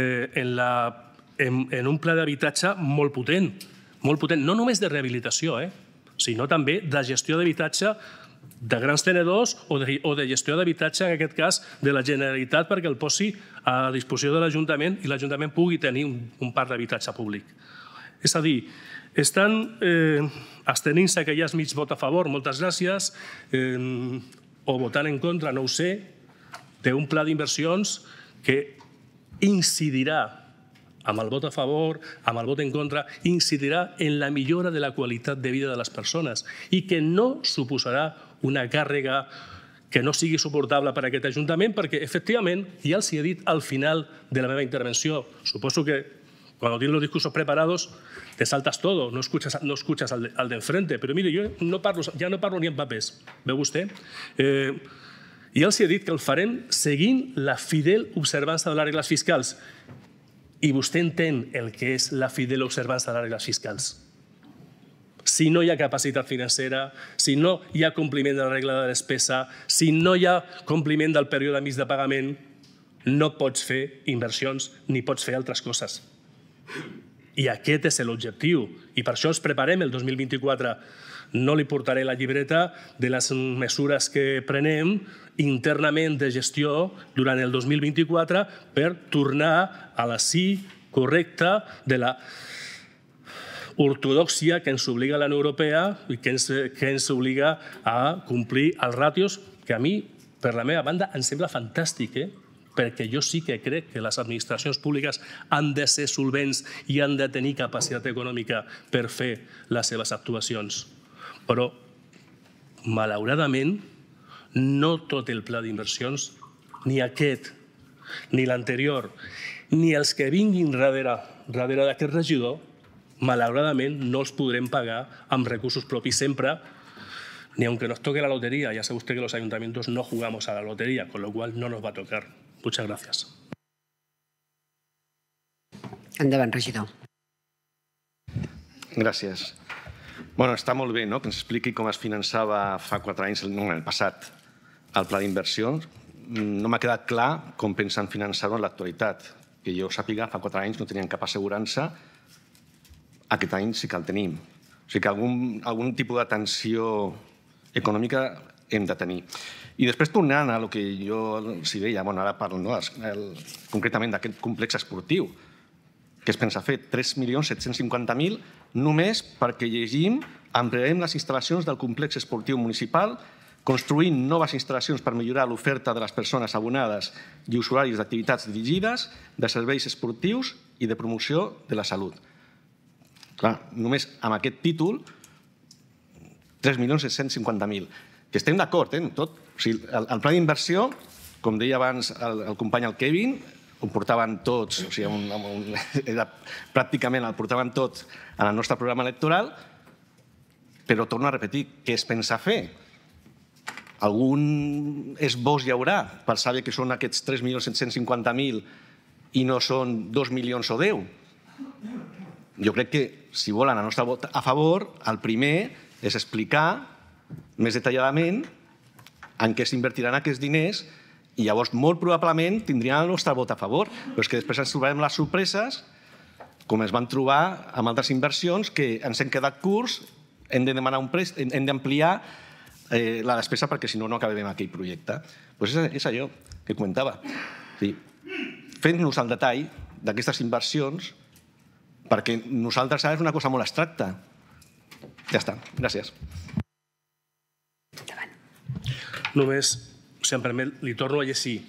en un pla d'habitatge molt potent, no només de rehabilitació, sinó també de gestió d'habitatge de grans tenedors o de gestió d'habitatge, en aquest cas, de la Generalitat perquè el posi a disposició de l'Ajuntament i l'Ajuntament pugui tenir un parc d'habitatge públic. És a dir, estan abstenint-se que hi ha mig vot a favor, moltes gràcies, o votant en contra, no ho sé, d'un pla d'inversions que incidirà amb el vot a favor, amb el vot en contra, incidirà en la millora de la qualitat de vida de les persones i que no suposarà una càrrega que no sigui suportable per a aquest Ajuntament perquè, efectivament, ja els he dit al final de la meva intervenció, suposo que cuando tienes los discursos preparados te saltas todo, no escuchas al de enfrente, pero mire, yo ja no parlo ni en papers, veu vostè? Ja els he dit que el farem seguint la fidel observança de les regles fiscals. I vostè entén el que és la fidel observança de les regles fiscals. Si no hi ha capacitat financera, si no hi ha compliment de la regla de despesa, si no hi ha compliment del període mig de pagament, no pots fer inversions ni pots fer altres coses. I aquest és l'objectiu. I per això ens preparem el 2024. No li portaré la llibreta de les mesures que prenem internament de gestió durant el 2024 per tornar a la sí correcta de la ortodoxia que ens obliga a la Unió Europea i que ens obliga a complir els ràtios que a mi, per la meva banda, em sembla fantàstic, perquè jo sí que crec que les administracions públiques han de ser solvents i han de tenir capacitat econòmica per fer les seves actuacions. Però, malauradament, no tot el pla d'inversions, ni aquest, ni l'anterior, ni els que vinguin darrere d'aquest regidor, malauradament no els podrem pagar amb recursos propis sempre, ni aunque nos toque la lotería. Ya sabe usted que los ayuntamientos no jugamos a la lotería, con lo cual no nos va a tocar. Muchas gracias. Endavant, regidor. Gràcies. Bueno, està molt bé que ens expliqui com es finançava fa 4 anys, en el passat, el pla d'inversions. No m'ha quedat clar com pensen finançar-ho en l'actualitat. Que jo sàpiga, fa 4 anys no tenien cap assegurança, aquest any sí que el tenim. O sigui que algun tipus d'atenció econòmica hem de tenir. I després tornant a el que jo els deia, ara parlo concretament d'aquest complex esportiu, que es pensa fer 3.750.000 només perquè llegim, ampliarem les instal·lacions del complex esportiu municipal, construint noves instal·lacions per millorar l'oferta de les persones abonades i usuaris d'activitats dirigides, de serveis esportius i de promoció de la salut. Clar, només amb aquest títol, 3.750.000. Que estem d'acord en tot. El pla d'inversió, com deia abans el company el Kevin, ho portaven tots, pràcticament el portaven tots en el nostre programa electoral, però torno a repetir, què es pensa fer? Algun esbós hi haurà per saber que són aquests 3.750.000 i no són 2 milions o 10? Jo crec que, si volen el nostre vot a favor, el primer és explicar més detalladament en què s'invertiran aquests diners i llavors molt probablement tindrien el nostre vot a favor. Però és que després ens trobarem les sorpreses, com es van trobar amb altres inversions, que ens hem quedat curts, hem de demanar un préstec, hem d'ampliar la despesa perquè si no, no acabem aquell projecte. Doncs és allò que comentava. Fent-nos el detall d'aquestes inversions perquè nosaltres ara és una cosa molt abstracta. Ja està. Gràcies. Només, si em permet, li torno a llegir.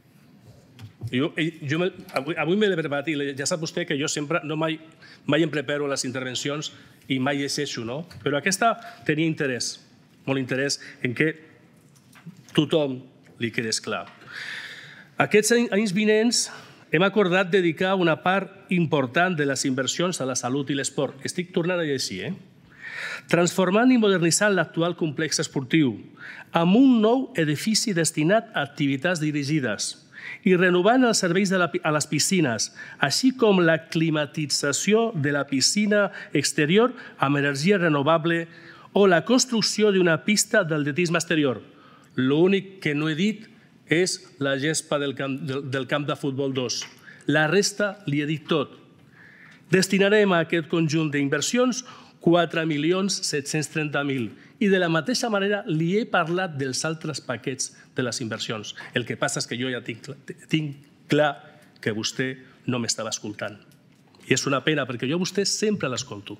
Avui m'he de preparar, i ja sap vostè que jo sempre mai em preparo les intervencions i mai llegeixo, no? Però aquesta tenia interès, molt interès, en què tothom li quedés clar. Aquests anys vinents hem acordat dedicar una part important de les inversions a la salut i l'esport. Estic tornant a llegir, transformant i modernitzant l'actual complex esportiu amb un nou edifici destinat a activitats dirigides i renovant els serveis a les piscines, així com la climatització de la piscina exterior amb energia renovable o la construcció d'una pista d'atletisme exterior. L'únic que no he dit és la gespa del camp de futbol 2. La resta li he dit tot. Destinarem a aquest conjunt d'inversions 4.730.000 i de la mateixa manera li he parlat dels altres paquets de les inversions. El que passa és que jo ja tinc clar que vostè no m'estava escoltant. I és una pena perquè jo a vostè sempre l'escolto.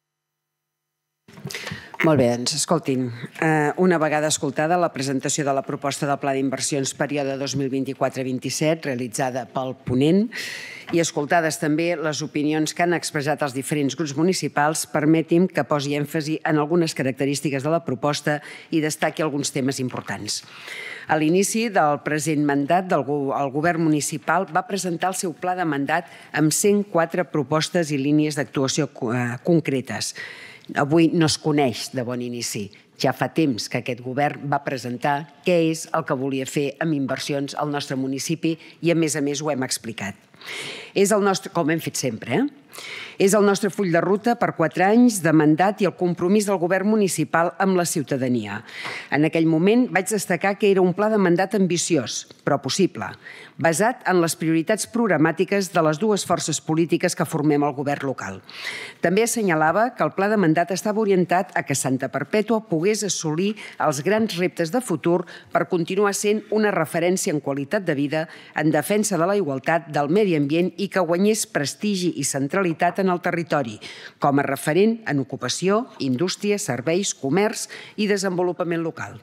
Molt bé, doncs escoltin, una vegada escoltada la presentació de la proposta del Pla d'Inversions període 2024-27 realitzada pel ponent i escoltades també les opinions que han expressat els diferents grups municipals, permeti'm que posi èmfasi en algunes característiques de la proposta i destaqui alguns temes importants. A l'inici del present mandat, el govern municipal va presentar el seu pla de mandat amb 104 propostes i línies d'actuació concretes. Avui no es coneix de bon inici. Ja fa temps que aquest govern va presentar què és el que volia fer amb inversions al nostre municipi i, a més ho hem explicat. És el nostre, com hem fet sempre, És el nostre full de ruta per 4 anys de mandat i el compromís del govern municipal amb la ciutadania. En aquell moment vaig destacar que era un pla de mandat ambiciós, però possible, basat en les prioritats programàtiques de les dues forces polítiques que formem el govern local. També assenyalava que el pla de mandat estava orientat a que Santa Perpètua pogués assolir els grans reptes de futur per continuar sent una referència en qualitat de vida, en defensa de la igualtat, del medi ambient i que guanyés prestigi i centralitat en el territori, com a referent en ocupació, indústria, serveis, comerç i desenvolupament local.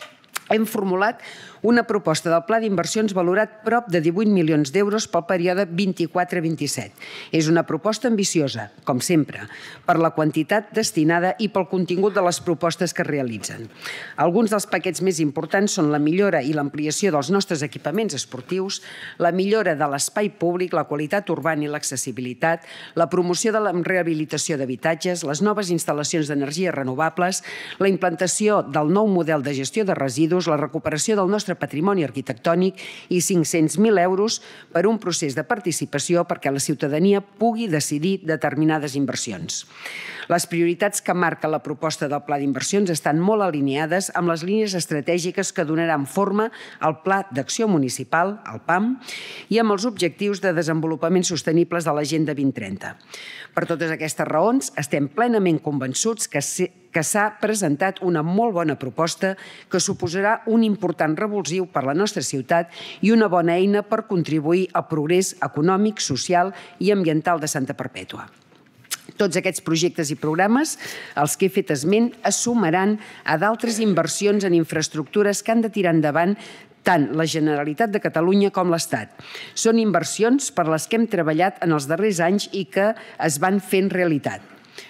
Hem formulat una proposta del pla d'inversions valorat prop de 18 milions d'euros pel període 24-27. És una proposta ambiciosa, com sempre, per la quantitat destinada i pel contingut de les propostes que es realitzen. Alguns dels paquets més importants són la millora i l'ampliació dels nostres equipaments esportius, la millora de l'espai públic, la qualitat urbana i l'accessibilitat, la promoció de la rehabilitació d'habitatges, les noves instal·lacions d'energies renovables, la implantació del nou model de gestió de residus, la recuperació del nostre patrimoni arquitectònic i 500.000 euros per un procés de participació perquè la ciutadania pugui decidir determinades inversions. Les prioritats que marca la proposta del Pla d'Inversions estan molt alineades amb les línies estratègiques que donaran forma al Pla d'Acció Municipal, el PAM, i amb els objectius de desenvolupament sostenibles de l'Agenda 2030. Per totes aquestes raons, estem plenament convençuts que s'ha presentat una molt bona proposta que suposarà un important revulsiu per a la nostra ciutat i una bona eina per contribuir al progrés econòmic, social i ambiental de Santa Perpètua. Tots aquests projectes i programes, els que he fet esment, es sumaran a d'altres inversions en infraestructures que han de tirar endavant tant la Generalitat de Catalunya com l'Estat. Són inversions per les que hem treballat en els darrers anys i que es van fent realitat.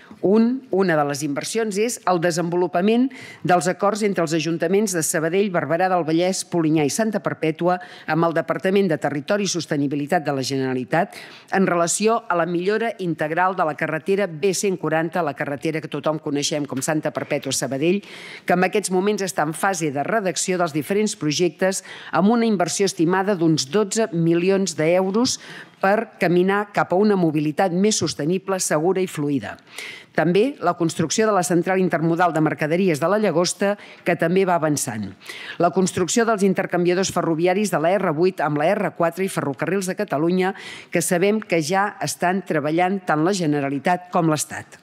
Una de les inversions és el desenvolupament dels acords entre els ajuntaments de Sabadell, Barberà del Vallès, Polinyà i Santa Perpètua amb el Departament de Territori i Sostenibilitat de la Generalitat en relació a la millora integral de la carretera B140, la carretera que tothom coneixem com Santa Perpètua-Sabadell, que en aquests moments està en fase de redacció dels diferents projectes amb una inversió estimada d'uns 12 milions d'euros per caminar cap a una mobilitat més sostenible, segura i fluida. També la construcció de la central intermodal de mercaderies de la Llagosta, que també va avançant. La construcció dels intercanviadors ferroviaris de la R8 amb la R4 i Ferrocarrils de Catalunya, que sabem que ja estan treballant tant la Generalitat com l'Estat.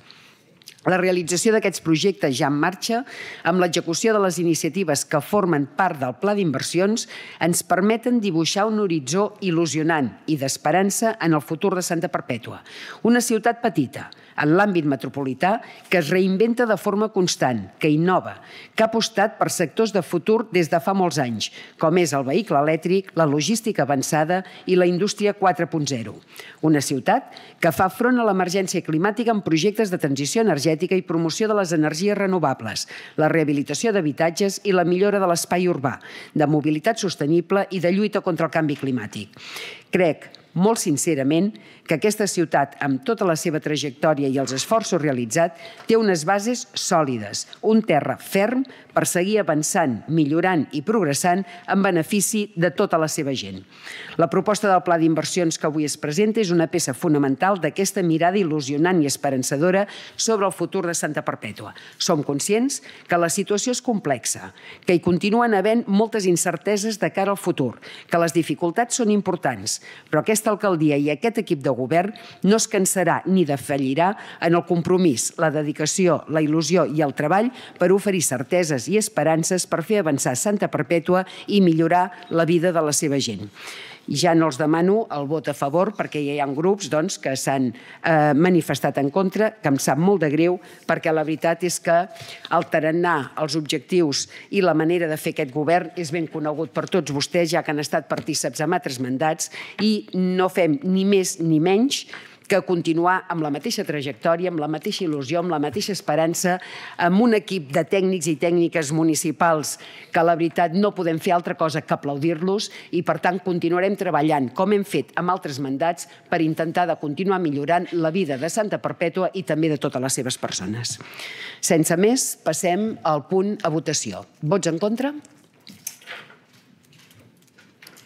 La realització d'aquests projectes ja en marxa, amb l'execució de les iniciatives que formen part del Pla d'Inversions, ens permeten dibuixar un horitzó il·lusionant i d'esperança en el futur de Santa Perpètua. Una ciutat petita, en l'àmbit metropolità, que es reinventa de forma constant, que innova, que ha apostat per sectors de futur des de fa molts anys, com és el vehicle elèctric, la logística avançada i la indústria 4.0. Una ciutat que fa front a l'emergència climàtica amb projectes de transició energètica i promoció de les energies renovables, la rehabilitació d'habitatges i la millora de l'espai urbà, de mobilitat sostenible i de lluita contra el canvi climàtic. Crec, molt sincerament, que aquesta ciutat, amb tota la seva trajectòria i els esforços realitzats, té unes bases sòlides, un terra ferm per seguir avançant, millorant i progressant en benefici de tota la seva gent. La proposta del Pla d'Inversions que avui es presenta és una peça fonamental d'aquesta mirada il·lusionant i esperançadora sobre el futur de Santa Perpètua. Som conscients que la situació és complexa, que hi continuen havent moltes incerteses de cara al futur, que les dificultats són importants, però aquesta alcaldia i aquest equip de govern no es cansarà ni defallirà en el compromís, la dedicació, la il·lusió i el treball per oferir certeses i esperances per fer avançar Santa Perpètua i millorar la vida de la seva gent. Ja no els demano el vot a favor perquè ja hi ha grups que s'han manifestat en contra, que em sap molt de greu perquè la veritat és que el tarannà, els objectius i la manera de fer aquest govern és ben conegut per tots vostès, ja que han estat partíceps en altres mandats i no fem ni més ni menys que continuar amb la mateixa trajectòria, amb la mateixa il·lusió, amb la mateixa esperança, amb un equip de tècnics i tècniques municipals que la veritat no podem fer altra cosa que aplaudir-los i per tant continuarem treballant com hem fet amb altres mandats per intentar de continuar millorant la vida de Santa Perpètua i també de totes les seves persones. Sense més, passem al punt a votació. Vots en contra?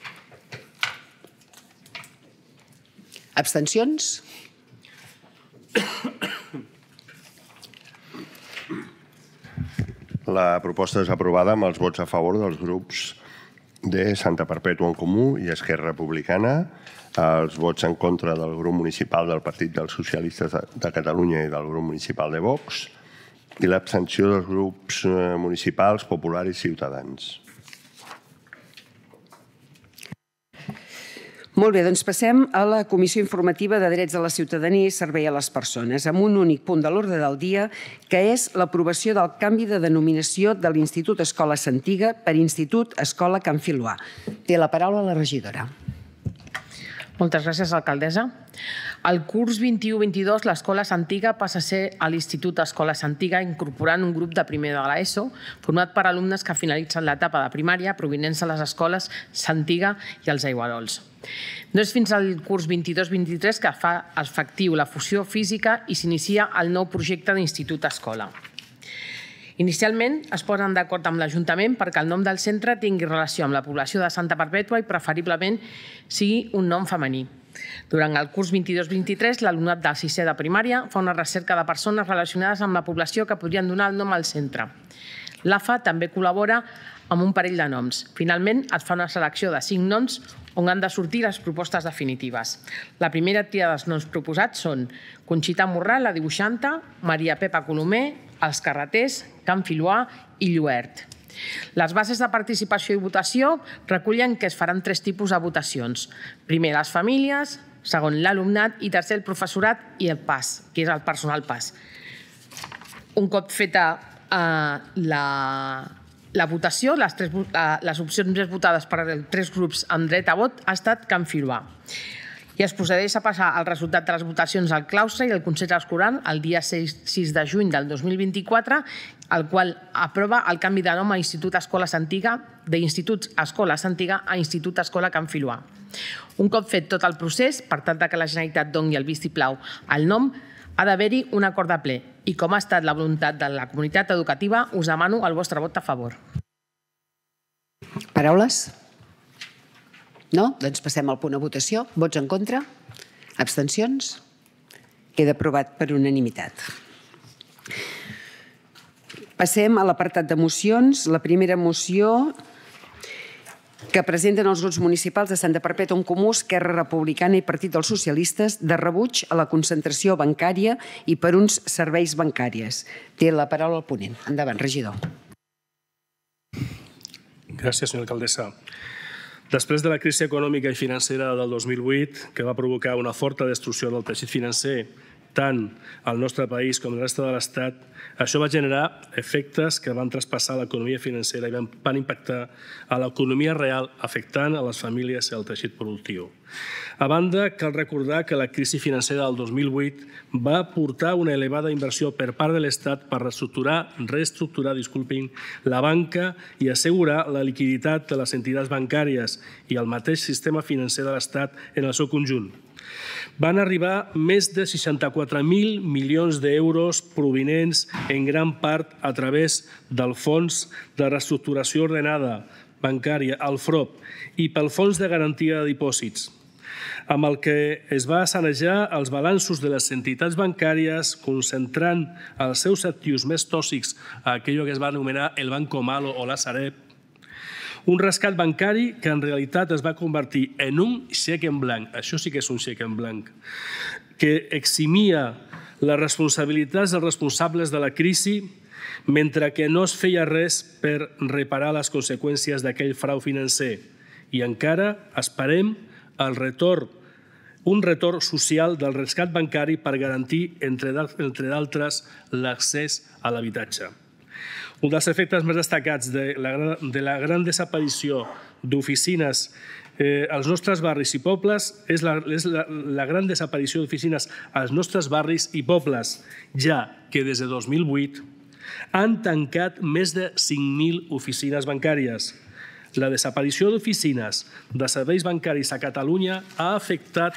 Abstencions? La proposta és aprovada amb els vots a favor dels grups de Santa Perpètua en Comú i Esquerra Republicana, els vots en contra del grup municipal del Partit dels Socialistes de Catalunya i del grup municipal de Vox i l'abstenció dels grups municipals Popular i Ciutadans. Molt bé, doncs passem a la Comissió Informativa de Drets de la Ciutadania i Servei a les Persones, amb un únic punt de l'ordre del dia, que és l'aprovació del canvi de denominació de l'Institut Escola Santiga per Institut Escola Can Filloà. Té la paraula la regidora. Moltes gràcies, alcaldessa. El curs 21-22, l'Escola Santiga passa a ser a l'Institut Escola Santiga, incorporant un grup de primer de l'ESO, format per alumnes que finalitzen l'etapa de primària provinents de les escoles Santiga i els Aiguarols. No és fins al curs 22-23 que fa efectiu la fusió física i s'inicia el nou projecte d'Institut Escola. Inicialment es posen d'acord amb l'Ajuntament perquè el nom del centre tingui relació amb la població de Santa Perpètua i preferiblement sigui un nom femení. Durant el curs 22-23, l'alumnat del 6è de primària fa una recerca de persones relacionades amb la població que podrien donar el nom al centre. L'AFA també col·labora amb un parell de noms. Finalment, es fa una selecció de 5 noms on han de sortir les propostes definitives. La primera tria dels noms proposats són Conxita Morral, la dibuixanta, Maria Pepa Colomer, Els Carreters, Can Filloà i Lluert. Les bases de participació i votació recullen que es faran 3 tipus de votacions. Primer, les famílies, segon, l'alumnat i tercer, el professorat i el PAS, que és el personal PAS. Un cop feta la votació, les opcions més votades per els 3 grups amb dret a vot ha estat Can Filloà. I es procedeix a passar el resultat de les votacions al claustre i al Consell Escolar el dia 6 de juny del 2024, el qual aprova el canvi de nom a Institut Escola Santiga, d'Institut Escola Santiga a Institut Escola Can Filloà. Un cop fet tot el procés, per tal que la Generalitat doni el vistiplau al nom, ha d'haver-hi un acord de ple. I com ha estat la voluntat de la comunitat educativa, us demano el vostre vot a favor. Paraules? No? Doncs passem al punt de votació. Vots en contra? Abstencions? Queda aprovat per unanimitat. Passem a l'apartat de mocions. La primera moció que presenten els grups municipals de Santa Perpètua en Comú, Esquerra Republicana i Partit dels Socialistes de rebuig a la concentració bancària i per uns serveis bancaris. Té la paraula el ponent. Endavant, regidor. Gràcies, senyora alcaldessa. Després de la crisi econòmica i financera del 2008, que va provocar una forta destrucció del teixit financer, tant al nostre país com a la resta de l'Estat, això va generar efectes que van traspassar l'economia financera i van impactar a l'economia real, afectant a les famílies i al teixit productiu. A banda, cal recordar que la crisi financera del 2008 va portar una elevada inversió per part de l'Estat per reestructurar la banca i assegurar la liquiditat de les entitats bancàries i el mateix sistema financer de l'Estat en el seu conjunt. Van arribar més de 64.000 milions d'euros provinents en gran part a través del Fons de Reestructuració Ordenada Bancària, el FROB, i pel Fons de Garantia de Dipòsits, amb el que es va sanejar els balanços de les entitats bancàries concentrant els seus actius més tòxics a aquell que es va anomenar el Banco Malo o la Sareb, un rescat bancari que en realitat es va convertir en un xec en blanc, això sí que és un xec en blanc, que eximia les responsabilitats dels responsables de la crisi mentre que no es feia res per reparar les conseqüències d'aquell frau financer. I encara esperem un retorn social del rescat bancari per garantir, entre d'altres, l'accés a l'habitatge. Un dels efectes més destacats de la gran desaparició d'oficines als nostres barris i pobles és la gran desaparició d'oficines als nostres barris i pobles, ja que des de 2008 han tancat més de 5.000 oficines bancàries. La desaparició d'oficines de serveis bancaris a Catalunya ha afectat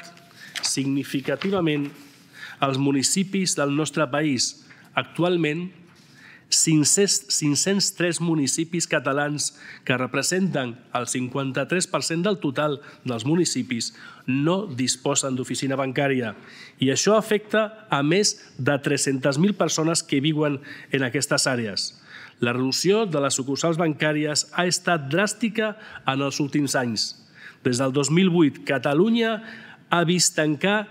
significativament els municipis del nostre país. Actualment, 503 municipis catalans que representen el 53% del total dels municipis no disposen d'oficina bancària i això afecta a més de 300.000 persones que viuen en aquestes àrees. La reducció de les sucursals bancàries ha estat dràstica en els últims anys. Des del 2008, Catalunya ha vist tancar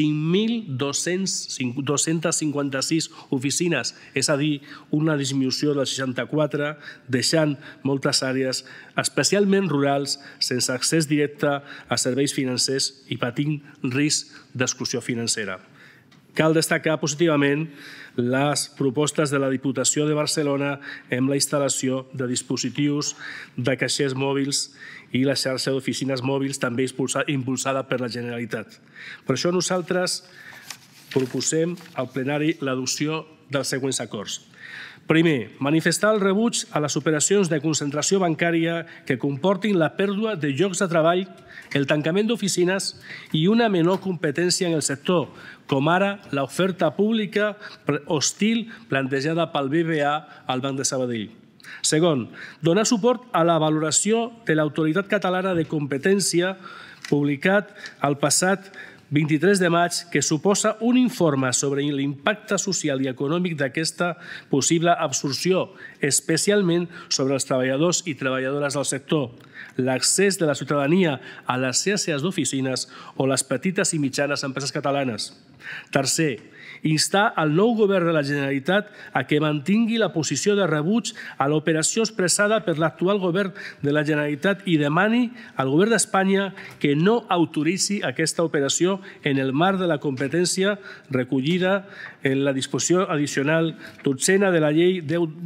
5.256 oficines, és a dir, una disminució del 64, deixant moltes àrees, especialment rurals, sense accés directe a serveis financers i patint risc d'exclusió financera. Cal destacar positivament les propostes de la Diputació de Barcelona amb la instal·lació de dispositius de caixers mòbils i la xarxa d'oficines mòbils també impulsada per la Generalitat. Per això nosaltres proposem al plenari l'adopció dels següents acords. Primer, manifestar el rebuig a les operacions de concentració bancària que comportin la pèrdua de llocs de treball, el tancament d'oficines i una menor competència en el sector, com ara l'oferta pública hostil plantejada pel BBVA al Banc de Sabadell. Segon, donar suport a la valoració de l'Autoritat Catalana de Competència publicat el passat 23 de maig, que suposa un informe sobre l'impacte social i econòmic d'aquesta possible absorció, especialment sobre els treballadors i treballadores del sector, l'accés de la ciutadania a les xarxes d'oficines o les petites i mitjanes empreses catalanes. Tercer, instar el nou govern de la Generalitat a que mantingui la posició de rebuig a l'operació expressada per l'actual govern de la Generalitat i demani al govern d'Espanya que no autoritzi aquesta operació en el marc de la competència recollida en la disposició addicional 12 de la Llei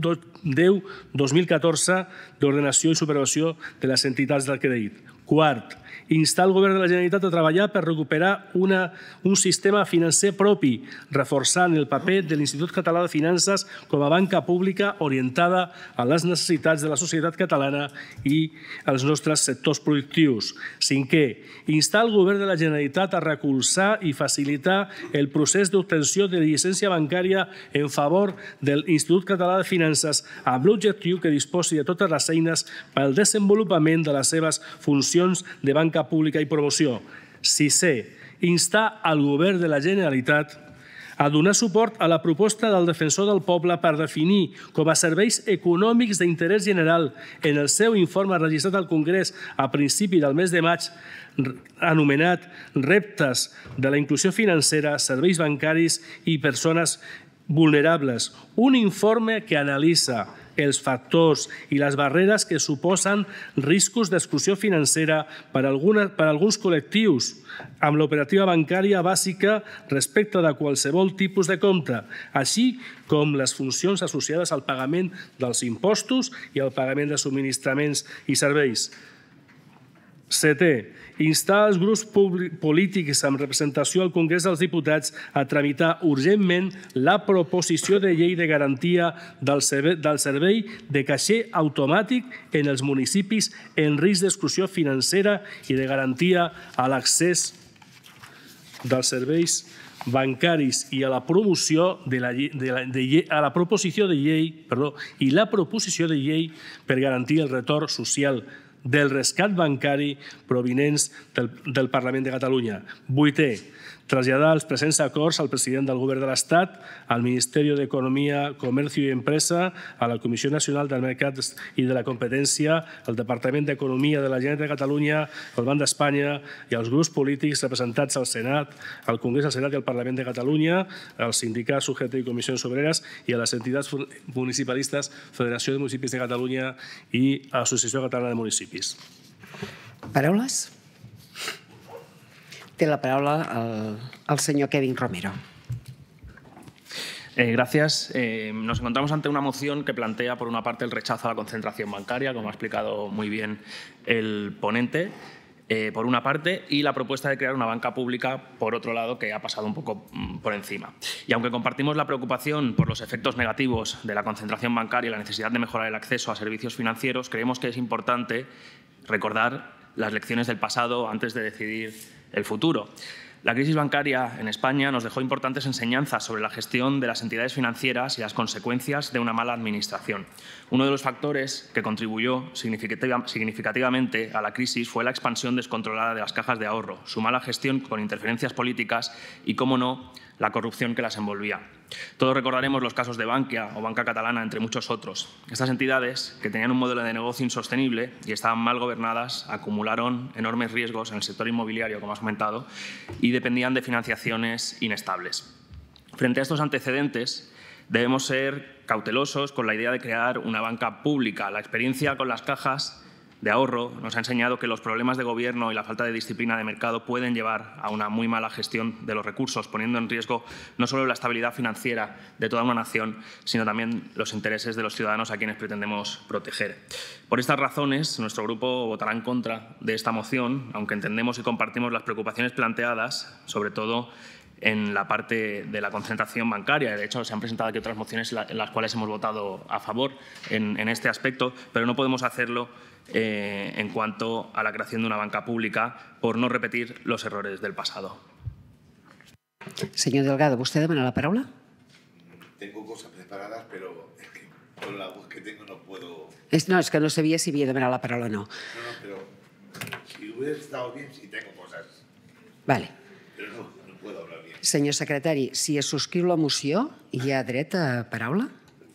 10/2014 d'ordenació i supervisió de les entitats del crèdit. Quart, instar el govern de la Generalitat a treballar per recuperar un sistema financer propi, reforçant el paper de l'Institut Català de Finances com a banca pública orientada a les necessitats de la societat catalana i els nostres sectors productius. Cinquè, instar el govern de la Generalitat a recolzar i facilitar el procés d'obtenció de llicència bancària en favor de l'Institut Català de Finances amb l'objectiu que disposi de totes les eines pel desenvolupament de les seves funcions de banca pública i promoció. Sisè, instar al govern de la Generalitat a donar suport a la proposta del defensor del poble per definir com a serveis econòmics d'interès general en el seu informe registrat al Congrés a principi del mes de maig anomenat Reptes de la inclusió financera, serveis bancaris i persones vulnerables. Un informe que analitza els factors i les barreres que suposen riscos d'exclusió financera per a alguns col·lectius amb l'operativa bancària bàsica respecte de qualsevol tipus de compte, així com les funcions associades al pagament dels impostos i al pagament de subministraments i serveis. Setè, instar els grups polítics amb representació al Congrés dels Diputats a tramitar urgentment la proposició de llei de garantia del servei de caixer automàtic en els municipis en risc d'exclusió financera i de garantia a l'accés dels serveis bancaris i a la proposició de llei per garantir el retorn social del rescat bancari provinents del Parlament de Catalunya. Vuitè, traslladar els presents acords al president del Govern de l'Estat, al Ministeri d'Economia, Comercio i Empresa, a la Comissió Nacional del Mercat i de la Competència, al Departament d'Economia de la Generalitat de Catalunya, al Banc d'Espanya i als grups polítics representats al Senat, al Congrés, al Senat i al Parlament de Catalunya, als sindicats, UGT i Comissions Obreres i a les entitats municipalistes, Federació de Municipis de Catalunya i Associació Catalana de Municipis. Paraules? Té la palabra el señor Kevin Romero. Gracias. Nos encontramos ante una moción que plantea, por una parte, el rechazo a la concentración bancaria, como ha explicado muy bien el ponente, por una parte, y la propuesta de crear una banca pública, por otro lado, que ha pasado un poco por encima. Y aunque compartimos la preocupación por los efectos negativos de la concentración bancaria y la necesidad de mejorar el acceso a servicios financieros, creemos que es importante recordar las lecciones del pasado antes de decidir el futuro. La crisis bancaria en España nos dejó importantes enseñanzas sobre la gestión de las entidades financieras y las consecuencias de una mala administración. Uno de los factores que contribuyó significativamente a la crisis fue la expansión descontrolada de las cajas de ahorro, su mala gestión con interferencias políticas y, cómo no, la corrupción que las envolvía. Todos recordaremos los casos de Bankia o Banca Catalana, entre muchos otros. Estas entidades, que tenían un modelo de negocio insostenible y estaban mal gobernadas, acumularon enormes riesgos en el sector inmobiliario, como has comentado, y dependían de financiaciones inestables. Frente a estos antecedentes, debemos ser cautelosos con la idea de crear una banca pública. La experiencia con las cajas de ahorro nos ha enseñado que los problemas de gobierno y la falta de disciplina de mercado pueden llevar a una muy mala gestión de los recursos, poniendo en riesgo no solo la estabilidad financiera de toda una nación, sino también los intereses de los ciudadanos a quienes pretendemos proteger. Por estas razones, nuestro grupo votará en contra de esta moción, aunque entendemos y compartimos las preocupaciones planteadas, sobre todo en la parte de la concentración bancaria. De hecho, se han presentado aquí otras mociones en las cuales hemos votado a favor en este aspecto, pero no podemos hacerlo en cuanto a la creación de una banca pública por no repetir los errores del pasado. Senyor Delgado, ¿vostè demana la paraula? Tengo cosas preparadas, pero es que con la voz que tengo no puedo... No, és que no sabia si havia demanat la paraula o no. No, pero si hubiera estado bien, sí tengo cosas. Vale. Pero no puedo hablar bien. Senyor secretari, si es subscriu la moció, hi ha dret a paraula?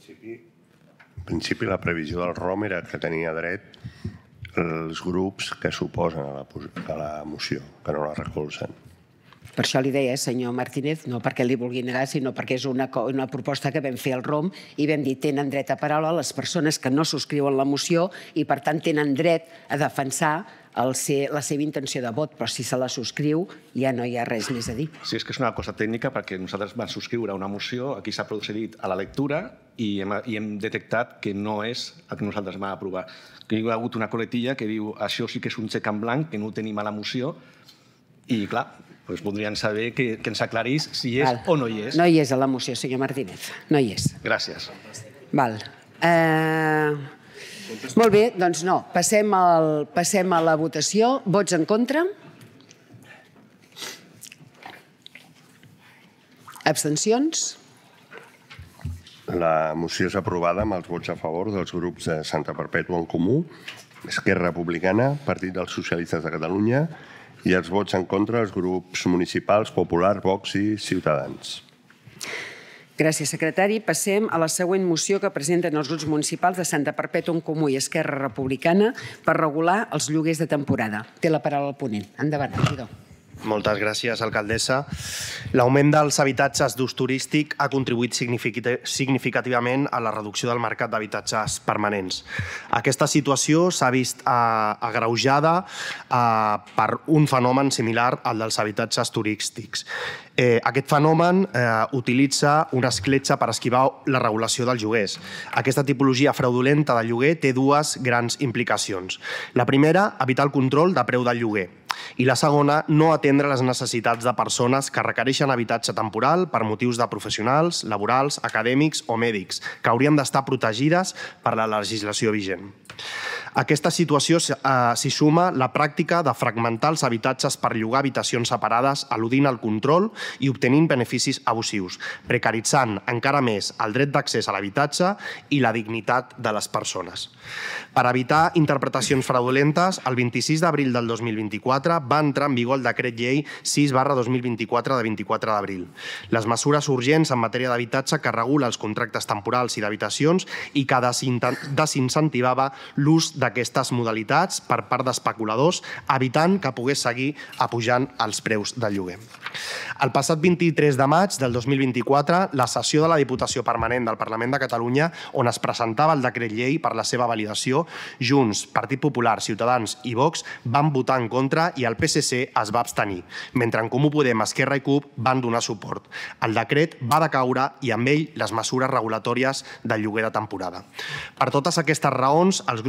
En principi, la previsió del ROM era que tenia dret els grups que s'oposen a la moció, que no la recolzen. Per això li deia, senyor Martínez, no perquè li vulgui negar, sinó perquè és una proposta que vam fer al ROM i vam dir tenen dret a paraula les persones que no subscriuen la moció i, per tant, tenen dret a defensar la seva intenció de vot, però si se la subscriu ja no hi ha res més a dir. Sí, és que és una cosa tècnica perquè nosaltres vam subscriure una moció, aquí s'ha procedit a la lectura i hem detectat que no és el que nosaltres vam aprovar. Que hi ha hagut una coletilla que diu això sí que és un xec en blanc, que no ho tenim a la moció i, clar, voldrien saber que ens aclarís si és o no hi és. No hi és a la moció, senyor Martínez, no hi és. Gràcies. Val. Molt bé, doncs no. Passem a la votació. Vots en contra? Abstencions? La moció és aprovada amb els vots a favor dels grups de Santa Perpètua en Comú, Esquerra Republicana, Partit dels Socialistes de Catalunya i els vots en contra dels grups municipals Popular, Vox i Ciutadans. Gràcies, secretari. Passem a la següent moció que presenten els grups municipals de Santa Perpètua en Comú i Esquerra Republicana per regular els lloguers de temporada. Té la paraula el ponent. Endavant, regidor. Moltes gràcies, alcaldessa. L'augment dels habitatges d'ús turístic ha contribuït significativament a la reducció del mercat d'habitatges permanents. Aquesta situació s'ha vist agreujada per un fenomen similar al dels habitatges turístics. Aquest fenomen utilitza una escletxa per esquivar la regulació dels lloguers. Aquesta tipologia fraudulenta de lloguer té dues grans implicacions. La primera, evitar el control de preu del lloguer. I la segona, no atendre les necessitats de persones que requereixen habitatge temporal per motius de professionals, laborals, acadèmics o mèdics, que haurien d'estar protegides per la legislació vigent. A aquesta situació s'hi suma la pràctica de fragmentar els habitatges per llogar habitacions separades, eludint el control i obtenint beneficis abusius, precaritzant encara més el dret d'accés a l'habitatge i la dignitat de les persones. Per evitar interpretacions fraudulentes, el 26 d'abril del 2024 va entrar en vigor el decret llei 6/2024 de 24 d'abril. Les mesures urgents en matèria d'habitatge que regula els contractes temporals i d'habitacions i que desincentivava l'ús d'aquestes modalitats per part d'especuladors, evitant que pogués seguir apujant els preus del lloguer. El passat 23 de maig del 2024, la sessió de la Diputació Permanent del Parlament de Catalunya, on es presentava el decret llei per la seva validació, Junts, Partit Popular, Ciutadans i Vox van votar en contra i el PSC es va abstenir, mentre en Comú Podem, Esquerra i CUP van donar suport. El decret va decaure i amb ell les mesures regulatòries del lloguer de temporada. Per totes aquestes raons, els grups municipals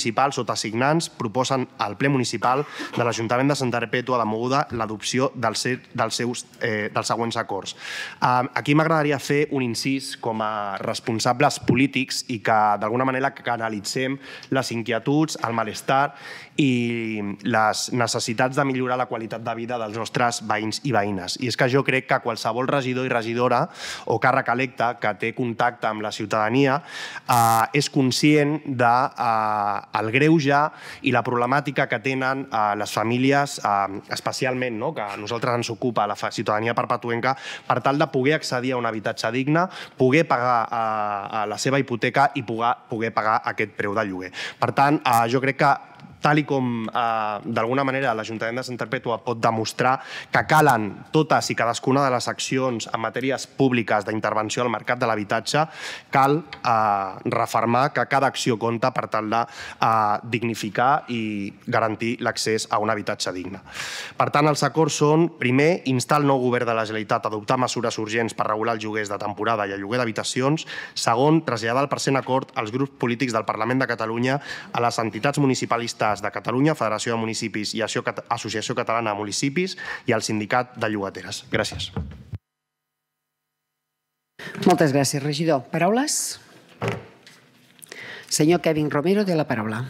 municipal, sota signants, proposen al ple municipal de l'Ajuntament de Santa Perpètua de Mogoda l'adopció dels següents acords. Aquí m'agradaria fer un incís com a responsables polítics i que d'alguna manera canalitzem les inquietuds, el malestar i les necessitats de millorar la qualitat de vida dels nostres veïns i veïnes. I és que jo crec que qualsevol regidor i regidora o càrrec electe que té contacte amb la ciutadania és conscient del greuge i la problemàtica que tenen les famílies, especialment, que a nosaltres ens ocupa la ciutadania perpetuenca, per tal de poder accedir a un habitatge digne, poder pagar la seva hipoteca i poder pagar aquest preu de lloguer. Per tant, jo crec que tal com d'alguna manera l'Ajuntament de Santa Perpètua pot demostrar que calen totes i cadascuna de les accions en matèries públiques d'intervenció al mercat de l'habitatge, cal refermar que cada acció compta per tal de dignificar i garantir l'accés a un habitatge digne. Per tant, els acords són, primer, instar el nou govern de la Generalitat a adoptar mesures urgents per regular els lloguers de temporada i el lloguer d'habitacions. Segon, traslladar el present acord als grups polítics del Parlament de Catalunya, a les entitats municipalistes de Catalunya, Federació de Municipis i Associació Catalana de Municipis i al Sindicat de Llogateres. Gràcies. Moltes gràcies, regidor. Paraules? Senyor Kevin Romero, té la paraula.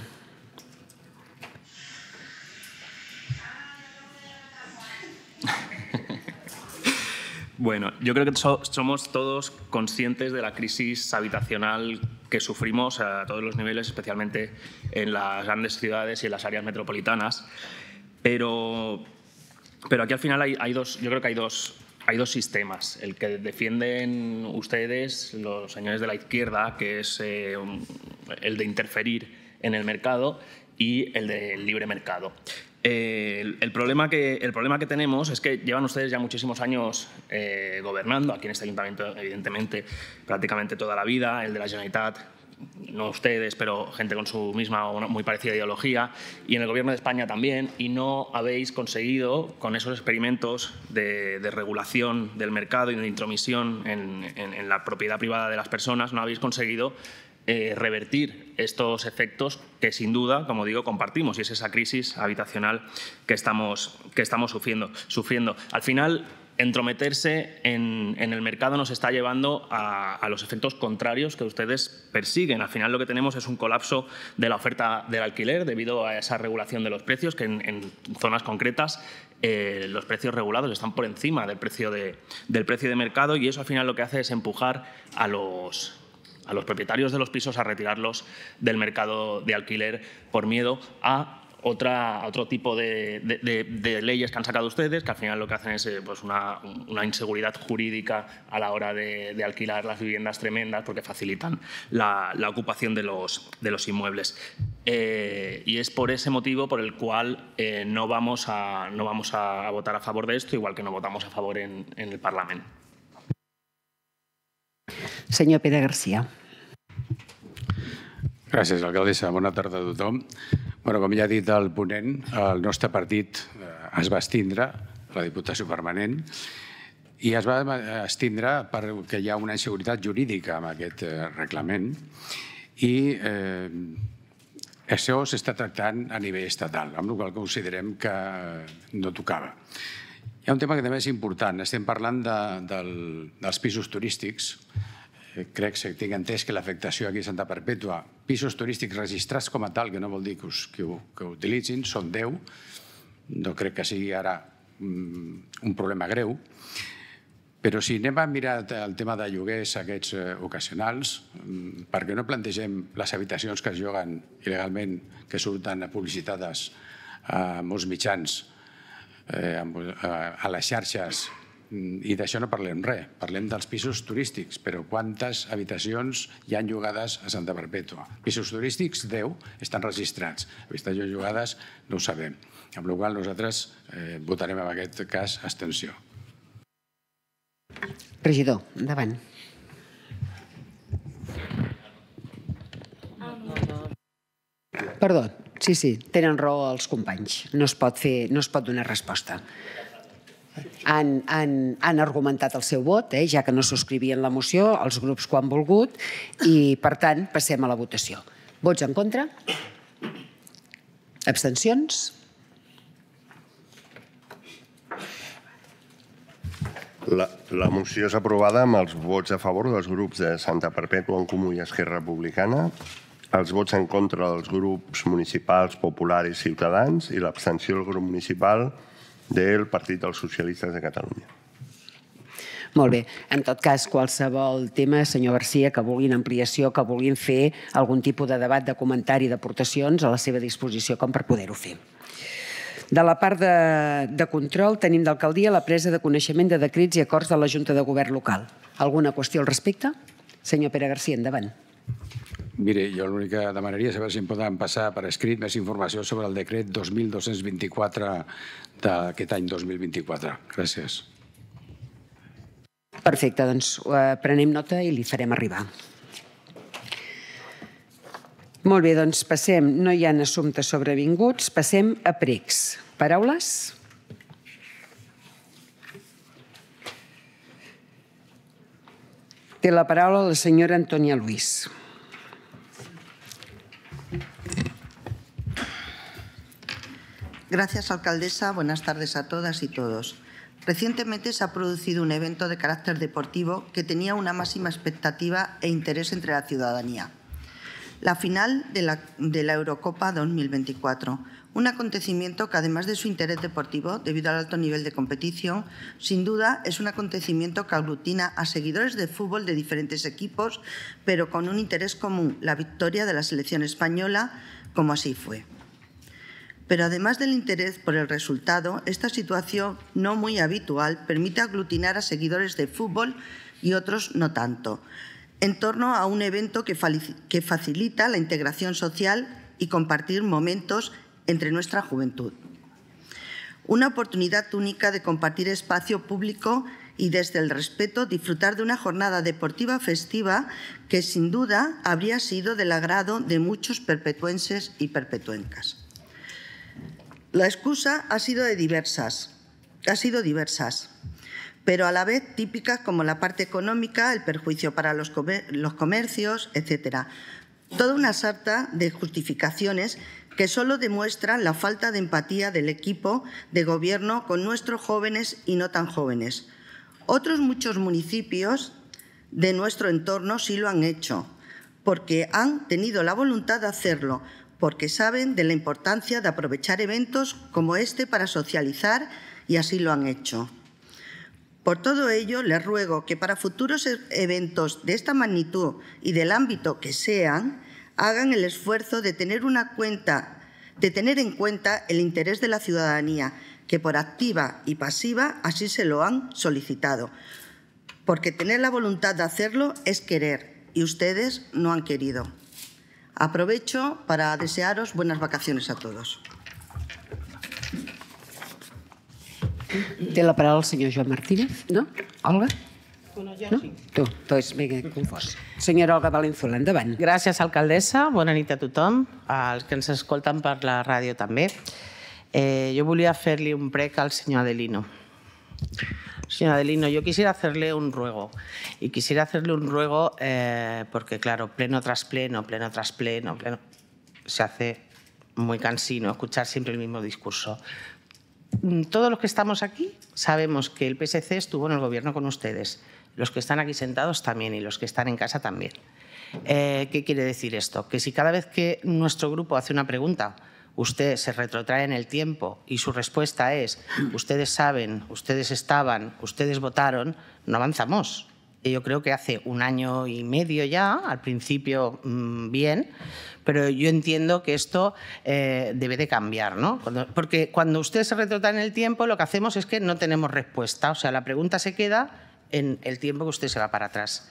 Bueno, yo creo que somos todos conscientes de la crisis habitacional que sufrimos a todos los niveles, especialmente en las grandes ciudades y en las áreas metropolitanas. Pero aquí al final yo creo que hay dos sistemas. El que defienden ustedes, los señores de la izquierda, que es el de interferir en el mercado, y el del libre mercado. El problema que tenemos es que llevan ustedes ya muchísimos años gobernando, aquí en este ayuntamiento evidentemente prácticamente toda la vida, el de la Generalitat, no ustedes, pero gente con su misma o muy parecida ideología, y en el Gobierno de España también, y no habéis conseguido, con esos experimentos de regulación del mercado y de intromisión en la propiedad privada de las personas, no habéis conseguido revertir estos efectos que sin duda, como digo, compartimos, y es esa crisis habitacional que estamos sufriendo. Al final, entrometerse en el mercado nos está llevando a los efectos contrarios que ustedes persiguen. Al final lo que tenemos es un colapso de la oferta del alquiler debido a esa regulación de los precios, que en zonas concretas los precios regulados están por encima del precio de mercado, y eso al final lo que hace es empujar a los propietarios de los pisos a retirarlos del mercado de alquiler por miedo a otro tipo de leyes que han sacado ustedes, que al final lo que hacen es pues una inseguridad jurídica a la hora de alquilar las viviendas tremendas, porque facilitan la ocupación de los inmuebles. Y es por ese motivo por el cual no vamos a votar a favor de esto, igual que no votamos a favor en el Parlamento. Senyor Pere Garcia. Gràcies, alcaldessa. Bona tarda a tothom. Com ja ha dit el ponent, el nostre partit es va abstindre a la Diputació Permanent i es va abstindre perquè hi ha una inseguretat jurídica amb aquest reglament i això s'està tractant a nivell estatal, amb la qual cosa considerem que no tocava. Hi ha un tema que també és important. Estem parlant dels pisos turístics. Crec que tinc entès que l'afectació aquí a Santa Perpètua, pisos turístics registrats com a tal, que no vol dir que ho utilitzin, són 10. No crec que sigui ara un problema greu. Però si anem a mirar el tema de lloguers aquests ocasionals, per què no plantegem les habitacions que es lloguen il·legalment, que surten publicitades a molts mitjans, a les xarxes, i d'això no parlem res, parlem dels pisos turístics, però quantes habitacions hi ha llogades a Santa Perpètua? Pisos turístics, 10, estan registrats. Habitacions llogades no ho sabem. Amb la qual cosa nosaltres votarem en aquest cas abstenció. Regidor, endavant. Perdó, sí, tenen raó els companys. No es pot donar resposta. Han argumentat el seu vot, ja que no subscrivien la moció, els grups que ho han volgut, i per tant passem a la votació. Vots en contra? Abstencions? La moció és aprovada amb els vots a favor dels grups de Santa Perpètua, en Comú i Esquerra Republicana, els vots en contra dels grups municipals, Popular i Ciutadans i l'abstenció del grup municipal del Partit dels Socialistes de Catalunya. Molt bé. En tot cas, qualsevol tema, senyor Garcia, que vulguin ampliació, que vulguin fer algun tipus de debat, de comentari, d'aportacions, a la seva disposició com per poder-ho fer. De la part de control tenim d'alcaldia la presa de coneixement de decrets i acords de la Junta de Govern local. Alguna qüestió al respecte? Senyor Pere Garcia, endavant. Mire, jo l'únic que demanaria és saber si em poden passar per escrit més informació sobre el decret 2224 d'aquest any 2024. Gràcies. Perfecte, doncs prenem nota i li farem arribar. Molt bé, doncs passem. No hi ha assumptes sobrevinguts. Passem a pregs. Paraules? Té la paraula la senyora Antònia Luis. Gracias, alcaldesa. Buenas tardes a todas y todos. Recientemente se ha producido un evento de carácter deportivo que tenía una máxima expectativa e interés entre la ciudadanía. La final de la Eurocopa 2024, un acontecimiento que además de su interés deportivo, debido al alto nivel de competición, sin duda es un acontecimiento que aglutina a seguidores de fútbol de diferentes equipos, pero con un interés común, la victoria de la selección española, como así fue. Pero además del interés por el resultado, esta situación no muy habitual permite aglutinar a seguidores de fútbol y otros no tanto, en torno a un evento que facilita la integración social y compartir momentos entre nuestra juventud. Una oportunidad única de compartir espacio público y desde el respeto disfrutar de una jornada deportiva festiva que sin duda habría sido del agrado de muchos perpetuenses y perpetuencas. La excusa ha sido diversas, pero a la vez típicas como la parte económica, el perjuicio para los comercios, etc. Toda una sarta de justificaciones que solo demuestran la falta de empatía del equipo de gobierno con nuestros jóvenes y no tan jóvenes. Otros muchos municipios de nuestro entorno sí lo han hecho, porque han tenido la voluntad de hacerlo, porque saben de la importancia de aprovechar eventos como este para socializar y así lo han hecho. Por todo ello, les ruego que para futuros eventos de esta magnitud y del ámbito que sean, hagan el esfuerzo de tener en cuenta el interés de la ciudadanía, que por activa y pasiva así se lo han solicitado. Porque tener la voluntad de hacerlo es querer, y ustedes no han querido. Aprovecho para desearos buenas vacaciones a todos. Té la paraula el senyor Joan Martínez, no? Olga? Bueno, jo no? sí. Tu, doncs vinga, confós. Senyora Olga Valenzuela, endavant. Gràcies, alcaldessa. Bona nit a tothom, als que ens escolten per la ràdio també. Jo volia fer-li un prec al senyor Adelino. Señor Adelino, yo quisiera hacerle un ruego. Y quisiera hacerle un ruego porque, claro, pleno tras pleno, se hace muy cansino escuchar siempre el mismo discurso. Todos los que estamos aquí sabemos que el PSC estuvo en el gobierno con ustedes. Los que están aquí sentados también y los que están en casa también. ¿Qué quiere decir esto? Que si cada vez que nuestro grupo hace una pregunta, usted se retrotrae en el tiempo y su respuesta es ustedes saben, ustedes estaban, ustedes votaron, no avanzamos. Y yo creo que hace 1 año y medio ya, al principio bien, pero yo entiendo que esto debe de cambiar, ¿no? Porque cuando usted se retrotrae en el tiempo, lo que hacemos es que no tenemos respuesta. O sea, la pregunta se queda en el tiempo que usted se va para atrás.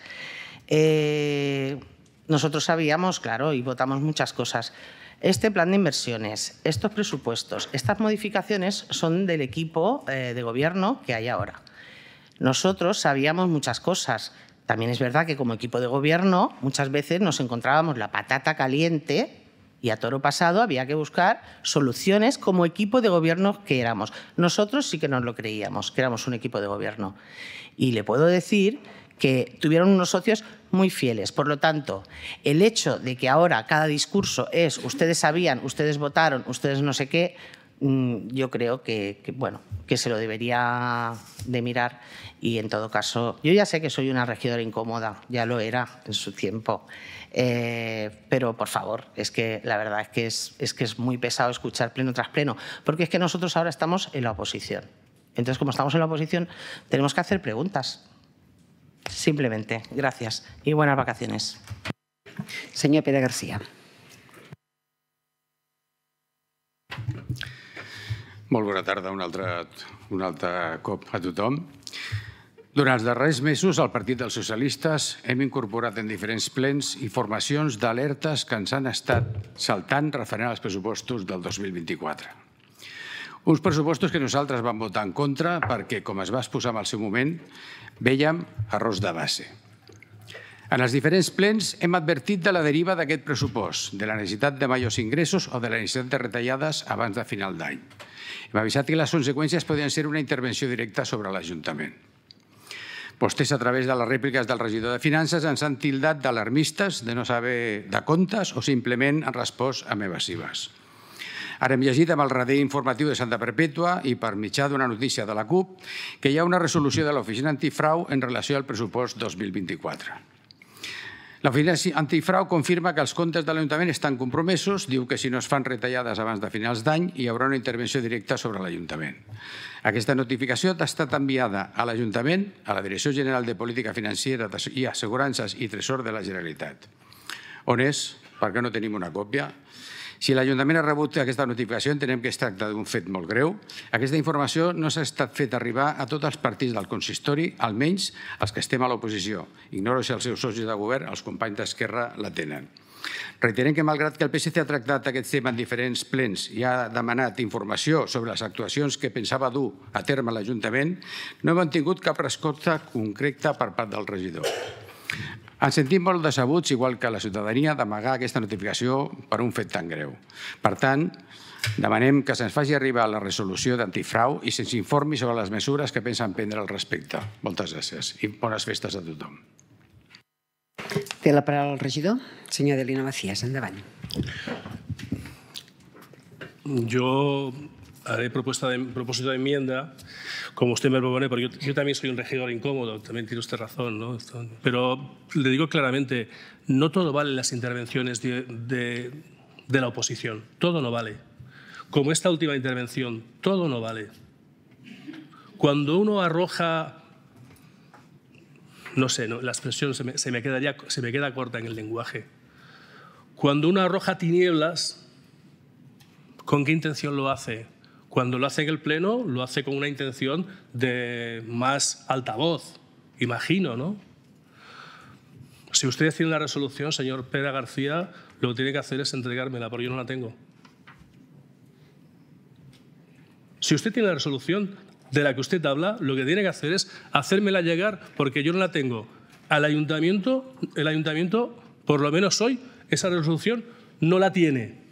Nosotros sabíamos, claro, y votamos muchas cosas. Este plan de inversiones, estos presupuestos, estas modificaciones son del equipo de gobierno que hay ahora. Nosotros sabíamos muchas cosas. También es verdad que como equipo de gobierno muchas veces nos encontrábamos la patata caliente y a toro pasado había que buscar soluciones como equipo de gobierno que éramos. Nosotros sí que nos lo creíamos, que éramos un equipo de gobierno. Y le puedo decir que tuvieron unos socios muy fieles. Por lo tanto, el hecho de que ahora cada discurso es ustedes sabían, ustedes votaron, ustedes no sé qué, yo creo que se lo debería de mirar y en todo caso, yo ya sé que soy una regidora incómoda, ya lo era en su tiempo, pero por favor, es que la verdad es que es muy pesado escuchar pleno tras pleno, porque es que nosotros ahora estamos en la oposición. Entonces, como estamos en la oposición, tenemos que hacer preguntas. Simplemente. Gracias y buenas vacaciones. Senyor Pere Garcia. Molt bona tarda, un altre cop a tothom. Durant els darrers mesos, al Partit dels Socialistes hem incorporat en diferents plens informacions d'alertes que ens han estat saltant referent als pressupostos del 2024. Uns pressupostos que nosaltres vam votar en contra perquè, com es va exposar en el seu moment, vèiem errors de base. En els diferents plens hem advertit de la deriva d'aquest pressupost, de la necessitat de majors ingressos o de la necessitat de retallades abans de final d'any. Hem avisat que les conseqüències podien ser una intervenció directa sobre l'Ajuntament. Vostès, a través de les rèpliques del regidor de Finances, ens han tildat d'alarmistes, de no saber de comptes o simplement han respost amb evasives. Ara hem llegit amb el radar informatiu de Santa Perpètua i per mitjà d'una notícia de la CUP que hi ha una resolució de l'Oficina Antifrau en relació al pressupost 2024. L'Oficina Antifrau confirma que els comptes de l'Ajuntament estan compromesos, diu que si no es fan retallades abans de finals d'any hi haurà una intervenció directa sobre l'Ajuntament. Aquesta notificació ha estat enviada a l'Ajuntament, a la Direcció General de Política Financera i Assegurances i Tresor de la Generalitat. On és? Per què no tenim una còpia? Si l'Ajuntament ha rebut aquesta notificació, entenem que es tracta d'un fet molt greu. Aquesta informació no s'ha estat feta arribar a tots els partits del consistori, almenys els que estem a l'oposició. Ignoro si els seus socis de govern, els companys d'Esquerra, la tenen. Reiterem que, malgrat que el PSC ha tractat aquest tema en diferents plens i ha demanat informació sobre les actuacions que pensava dur a terme l'Ajuntament, no hem tingut cap resposta concreta per part del regidor. Ens sentim molt decebuts, igual que la ciutadania, d'amagar aquesta notificació per un fet tan greu. Per tant, demanem que se'ns faci arribar la resolució d'antifrau i se'ns informi sobre les mesures que pensen prendre al respecte. Moltes gràcies i bones festes a tothom. Té la paraula el regidor. Senyor Adelino Macías, endavant. Yo haré propósito de enmienda, como usted me propone, porque yo también soy un regidor incómodo, también tiene usted razón, ¿no? Pero le digo claramente, no todo vale las intervenciones de la oposición, todo no vale. Como esta última intervención, todo no vale. Cuando uno arroja, no sé, la expresión se me queda corta en el lenguaje. Cuando uno arroja tinieblas, ¿con qué intención lo hace? Cuando lo hace en el Pleno, lo hace con una intención de más altavoz, imagino, ¿no? Si usted tiene una resolución, señor Pere García, lo que tiene que hacer es entregármela, porque yo no la tengo. Si usted tiene la resolución de la que usted habla, lo que tiene que hacer es hacérmela llegar, porque yo no la tengo. Al ayuntamiento, el ayuntamiento, por lo menos hoy, esa resolución no la tiene.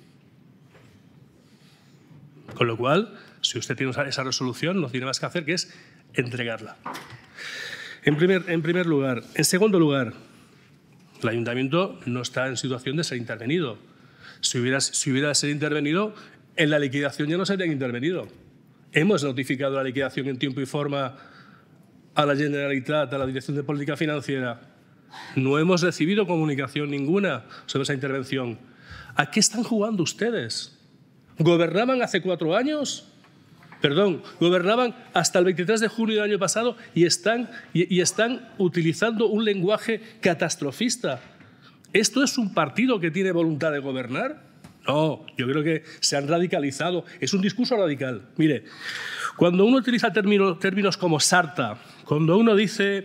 Con lo cual, si usted tiene esa resolución, no tiene más que hacer que es entregarla. En primer lugar. En segundo lugar, el ayuntamiento no está en situación de ser intervenido. Si hubiera de ser intervenido, en la liquidación ya no se habrían intervenido. Hemos notificado la liquidación en tiempo y forma a la Generalitat, a la Dirección de Política Financiera. No hemos recibido comunicación ninguna sobre esa intervención. ¿A qué están jugando ustedes? ¿Gobernaban hace 4 años? Perdón, gobernaban hasta el 23 de junio del año pasado y están utilizando un lenguaje catastrofista. ¿Esto es un partido que tiene voluntad de gobernar? No, yo creo que se han radicalizado. Es un discurso radical. Mire, cuando uno utiliza términos como sarta, cuando uno dice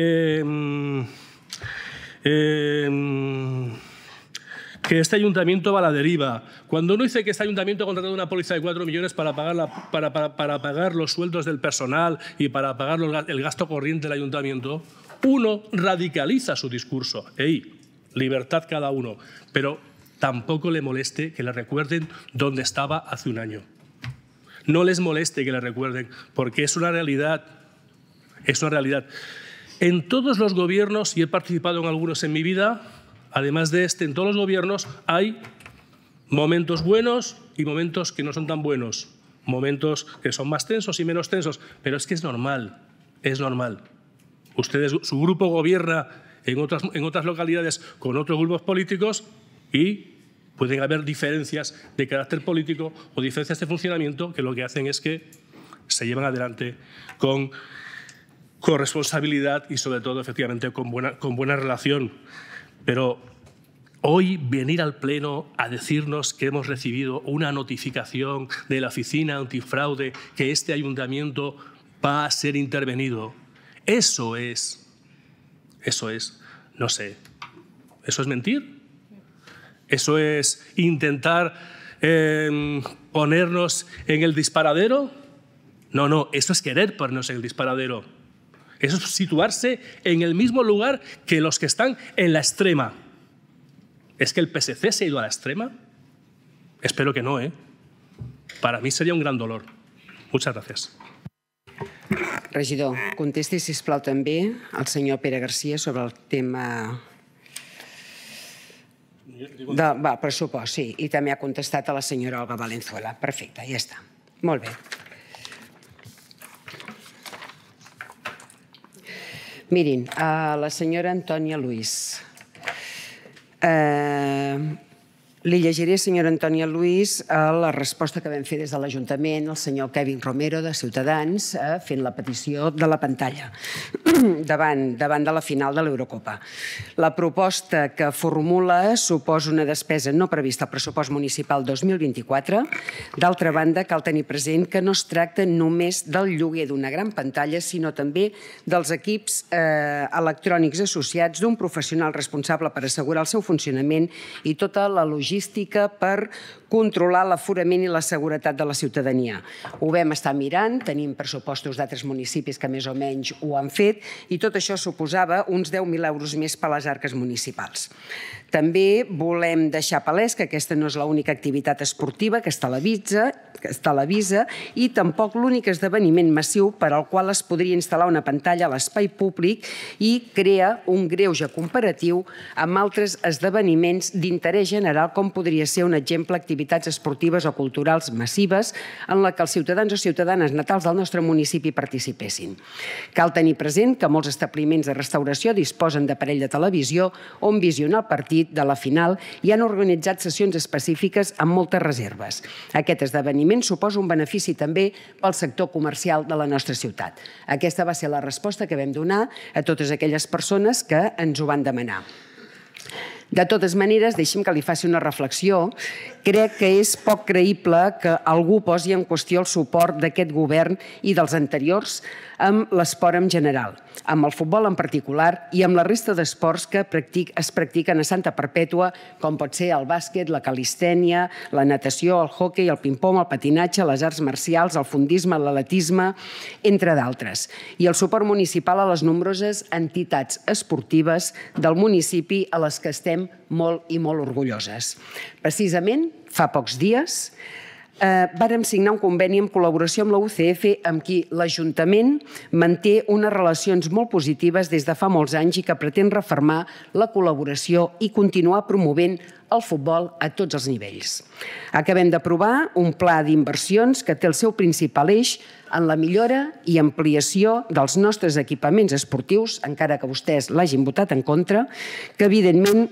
que este ayuntamiento va a la deriva, cuando uno dice que este ayuntamiento ha contratado una póliza de 4 millones para pagar los sueldos del personal y para pagar el gasto corriente del ayuntamiento, uno radicaliza su discurso. Libertad cada uno, pero tampoco le moleste que le recuerden dónde estaba hace un año. No les moleste que le recuerden, porque es una realidad. Es una realidad. En todos los gobiernos, y he participado en algunos en mi vida, además de en todos los gobiernos hay momentos buenos y momentos que no son tan buenos, momentos que son más tensos y menos tensos, pero es que es normal, es normal. Su grupo gobierna en otras localidades con otros grupos políticos y pueden haber diferencias de carácter político o diferencias de funcionamiento que lo que hacen es que se llevan adelante con responsabilidad y sobre todo efectivamente con buena relación. Pero hoy venir al Pleno a decirnos que hemos recibido una notificación de la Oficina Antifraude que este ayuntamiento va a ser intervenido, eso es, no sé, ¿eso es mentir? ¿Eso es intentar ponernos en el disparadero? No, eso es querer ponernos en el disparadero. Eso es situarse en el mismo lugar que los que están en la extrema. ¿Es que el PSC se ha ido a la extrema? Espero que no, ¿eh? Para mí sería un gran dolor. Muchas gracias. Regidor, contesti, sisplau, també al senyor Pere Garcia sobre el tema del pressupost. Sí, i també ha contestat a la senyora Olga Valenzuela. Perfecte, ja està. Molt bé. Mirin, a la senyora Antònia Luis. Li llegiré, senyora Antònia Luis, la resposta que vam fer des de l'Ajuntament al senyor Kevin Romero de Ciutadans fent la petició de la pantalla davant de la final de l'Eurocopa. La proposta que formula suposa una despesa no prevista al pressupost municipal 2024. D'altra banda, cal tenir present que no es tracta només del lloguer d'una gran pantalla, sinó també dels equips electrònics associats d'un professional responsable per assegurar el seu funcionament i tota la logística per controlar l'aforament i la seguretat de la ciutadania. Ho vam estar mirant, tenim pressupostos d'altres municipis que més o menys ho han fet i tot això suposava uns 10.000 euros més per a les arques municipals. També volem deixar palès que aquesta no és l'única activitat esportiva que es televisa i tampoc l'únic esdeveniment massiu per al qual es podria instal·lar una pantalla a l'espai públic i crea un greuge comparatiu amb altres esdeveniments d'interès general com podria ser un exemple activitats esportives o culturals massives en la que els ciutadans o ciutadanes natals del nostre municipi participessin. Cal tenir present que molts establiments de restauració disposen d'aparell de televisió on visionar el partit de la final i han organitzat sessions específiques amb moltes reserves. Aquest esdeveniment suposa un benefici també pel sector comercial de la nostra ciutat. Aquesta va ser la resposta que vam donar a totes aquelles persones que ens ho van demanar. De totes maneres, deixi'm que li faci una reflexió. Crec que és poc creïble que algú posi en qüestió el suport d'aquest govern i dels anteriors amb l'esport en general, amb el futbol en particular i amb la resta d'esports que es practiquen a Santa Perpètua, com pot ser el bàsquet, la calistènia, la natació, el hoquei, el ping-pong, el patinatge, les arts marcials, el fondisme, l'atletisme, entre d'altres. I el suport municipal a les nombroses entitats esportives del municipi a les que estem molt i molt orgulloses. Precisament, fa pocs dies, vàrem signar un conveni en col·laboració amb la UCF amb qui l'Ajuntament manté unes relacions molt positives des de fa molts anys i que pretén refermar la col·laboració i continuar promovent el futbol a tots els nivells. Acabem d'aprovar un pla d'inversions que té el seu principal eix en la millora i ampliació dels nostres equipaments esportius, encara que vostès l'hagin votat en contra, que evidentment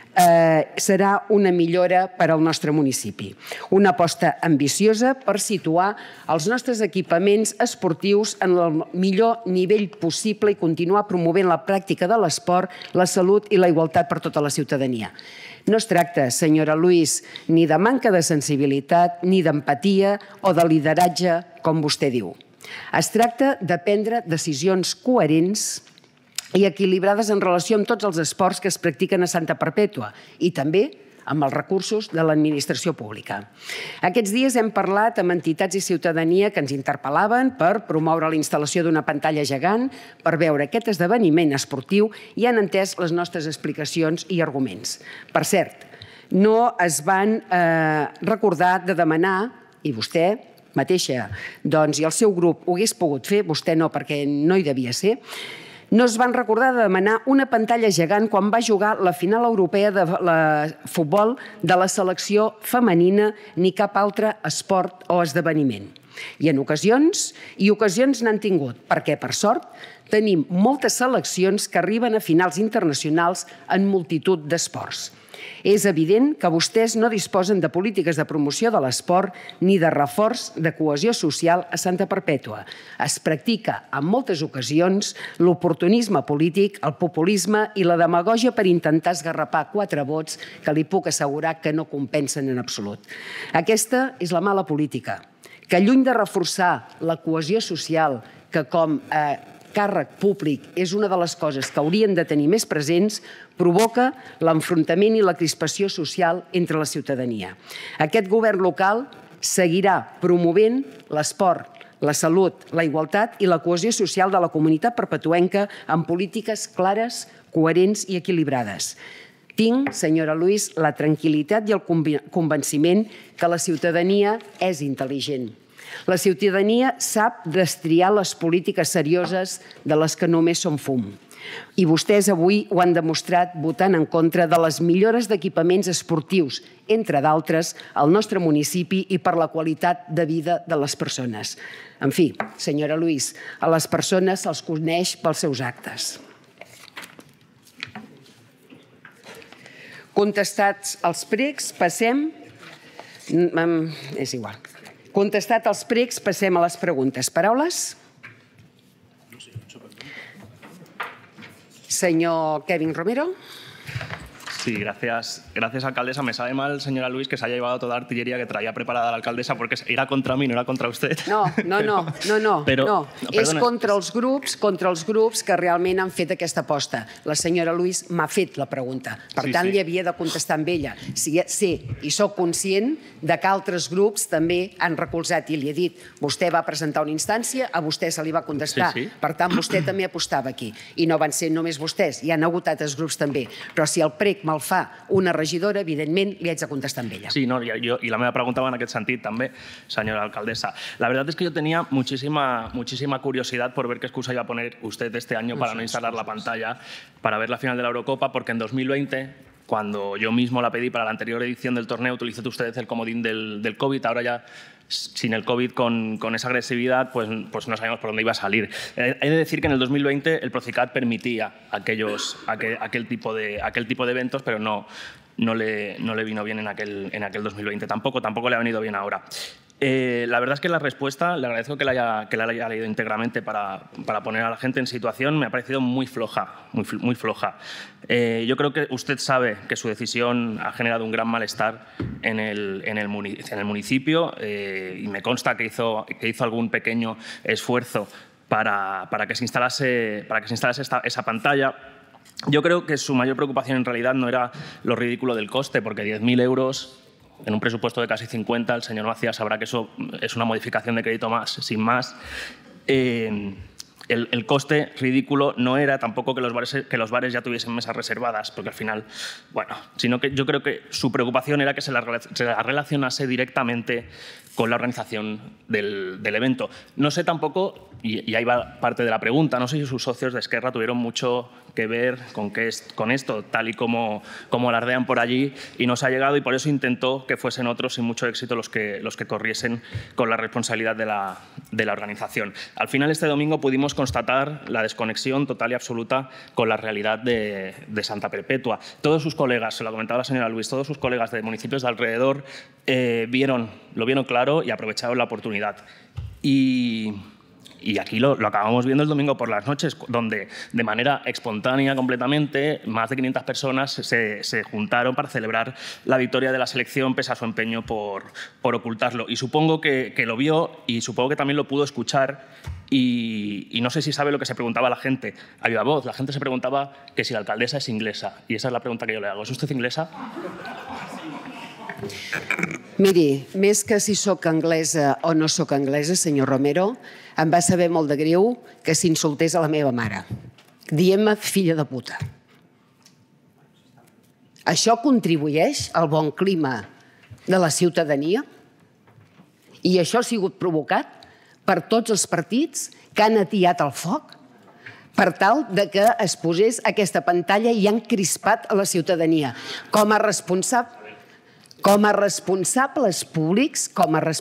serà una millora per al nostre municipi. Una aposta ambiciosa per situar els nostres equipaments esportius en el millor nivell possible i continuar promovent la pràctica de l'esport, la salut i la igualtat per tota la ciutadania. No es tracta, senyora Luis, ni de manca de sensibilitat, ni d'empatia o de lideratge, com vostè diu. Es tracta de prendre decisions coherents i equilibrades en relació amb tots els esports que es practiquen a Santa Perpètua i també amb els recursos de l'administració pública. Aquests dies hem parlat amb entitats i ciutadania que ens interpel·laven per promoure la instal·lació d'una pantalla gegant, per veure aquest esdeveniment esportiu i han entès les nostres explicacions i arguments. Per cert, no es van recordar de demanar, i vostè mateixa i el seu grup ho hagués pogut fer, vostè no perquè no hi devia ser, No es van recordar de demanar una pantalla gegant quan va jugar la final europea de futbol de la selecció femenina ni cap altre esport o esdeveniment. I en ocasions n'han tingut, perquè, per sort, tenim moltes seleccions que arriben a finals internacionals en multitud d'esports. És evident que vostès no disposen de polítiques de promoció de l'esport ni de reforç de cohesió social a Santa Perpètua. Es practica en moltes ocasions l'oportunisme polític, el populisme i la demagògia per intentar esgarrapar 4 vots que li puc assegurar que no compensen en absolut. Aquesta és la mala política, que lluny de reforçar la cohesió social, que com a càrrec públic és una de les coses que haurien de tenir més presents, provoca l'enfrontament i la crispació social entre la ciutadania. Aquest govern local seguirà promovent l'esport, la salut, la igualtat i la cohesió social de la comunitat perpetuenca amb polítiques clares, coherents i equilibrades. Tinc, senyora Luis, la tranquil·litat i el convenciment que la ciutadania és intel·ligent. La ciutadania sap destriar les polítiques serioses de les que només són fum. I vostès avui ho han demostrat votant en contra de les millores d'equipaments esportius, entre d'altres, al nostre municipi i per la qualitat de vida de les persones. En fi, senyora Luis, a les persones se'ls coneix pels seus actes. Contestats els pregs, passem... És igual. Contestat els pregs, passem a les preguntes. Paraules? Señor Kevin Romero. Sí, gracias, alcaldesa. Me sabe mal, señora Luis, que se haya llevado toda la artillería que traía preparada la alcaldesa porque era contra mí, no era contra usted. No. És contra els grups que realment han fet aquesta aposta. La senyora Luis m'ha fet la pregunta. Per tant, li havia de contestar amb ella. Sí, i sóc conscient que altres grups també han recolzat i li he dit, vostè va presentar una instància, a vostè se li va contestar. Per tant, vostè també apostava aquí. I no van ser només vostès, hi han hagut altres grups també. Però si el prec me'l fa una regidora, evidentment li haig de contestar amb ella. Sí, y la meva pregunta va en aquest sentit també, señora alcaldesa. La verdad es que yo tenía muchísima curiosidad por ver qué excusa iba a poner usted este año para no instalar la pantalla, para ver la final de la Eurocopa, porque en 2020, cuando yo mismo la pedí para la anterior edición del torneo, utilizó usted el comodín del COVID, ahora ya sin el COVID con esa agresividad, pues no sabíamos por dónde iba a salir. He de decir que en el 2020 el Procicat permitía aquel tipo de eventos, pero no le vino bien en aquel 2020. Tampoco le ha venido bien ahora. La verdad es que la respuesta, le agradezco que la haya leído íntegramente para poner a la gente en situación, me ha parecido muy floja, muy floja. Yo creo que usted sabe que su decisión ha generado un gran malestar en el municipio y me consta que hizo algún pequeño esfuerzo para que se instalase esa pantalla. Yo creo que su mayor preocupación en realidad no era lo ridículo del coste, porque 10.000 euros en un presupuesto de casi 50, el señor Macías sabrá que eso es una modificación de crédito sin más. El coste ridículo no era tampoco que los bares ya tuviesen mesas reservadas, porque al final, sino que yo creo que su preocupación era que se la relacionase directamente con la organización del evento. No sé tampoco, y ahí va parte de la pregunta, no sé si sus socios de Esquerra tuvieron mucho que ver con esto, tal y como alardean por allí, y no se ha llegado, y por eso intentó que fuesen otros sin mucho éxito los que corriesen con la responsabilidad de la organización. Al final, este domingo pudimos constatar la desconexión total y absoluta con la realidad de Santa Perpètua. Todos sus colegas, se lo ha comentado la señora Luis, todos sus colegas de municipios de alrededor lo vieron claro y aprovecharon la oportunidad. Y aquí lo acabamos viendo el domingo por las noches, donde de manera espontánea completamente más de 500 personas se juntaron para celebrar la victoria de la selección pese a su empeño por ocultarlo. Y supongo que lo vio y supongo que también lo pudo escuchar y no sé si sabe lo que se preguntaba la gente a viva voz. La gente se preguntaba que si la alcaldesa es inglesa y esa es la pregunta que yo le hago. ¿Es usted inglesa? Miri, més que si sóc anglesa o no sóc anglesa, senyor Romero, em va saber molt de greu que s'insultés a la meva mare, dient-me filla de puta. Això contribueix al bon clima de la ciutadania? I això ha sigut provocat per tots els partits que han atiat el foc? per tal de que es posés aquesta pantalla i han crispat a la ciutadania. Com a responsables públics,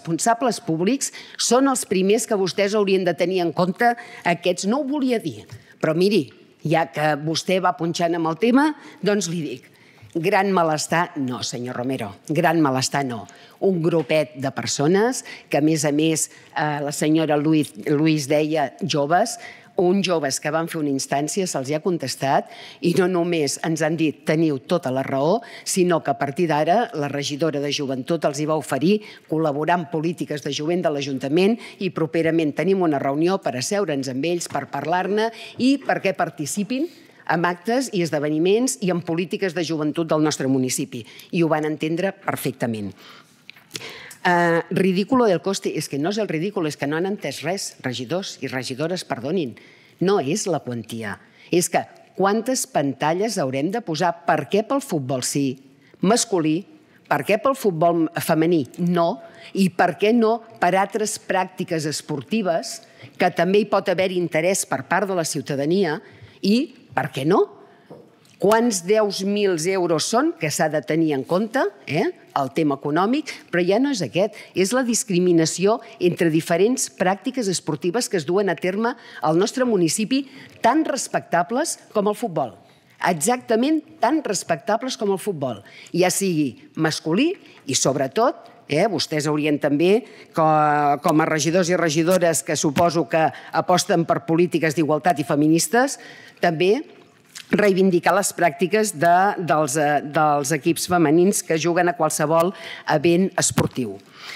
són els primers que vostès haurien de tenir en compte aquests. No ho volia dir, però miri, ja que vostè va punxant amb el tema, doncs li dic, gran malestar, no, senyor Romero, gran malestar no. Un grupet de persones que, a més, la senyora Luis deia joves, uns joves que van fer una instància, se'ls ha contestat i no només ens han dit teniu tota la raó, sinó que a partir d'ara la regidora de Joventut els hi va oferir col·laborar en polítiques de jovent de l'Ajuntament i properament tenim una reunió per asseure'ns amb ells, per parlar-ne i perquè participin en actes i esdeveniments i en polítiques de joventut del nostre municipi. I ho van entendre perfectament. Ridículo del coste. És que no és el ridícul, és que no han entès res, regidors i regidores, perdonin. No és la quantia. És que quantes pantalles haurem de posar? Per què pel futbol sí, masculí? Per què pel futbol femení? No. I per què no per altres pràctiques esportives que també hi pot haver interès per part de la ciutadania i per què no? Quants 10.000 euros són que s'ha de tenir en compte, el tema econòmic, però ja no és aquest, és la discriminació entre diferents pràctiques esportives que es duen a terme al nostre municipi, tan respectables com el futbol. Exactament tan respectables com el futbol, ja sigui masculí i sobretot, vostès haurien també, com a regidors i regidores que suposo que aposten per polítiques d'igualtat i feministes, també reivindicar les pràctiques dels equips femenins que juguen a qualsevol event esportiu.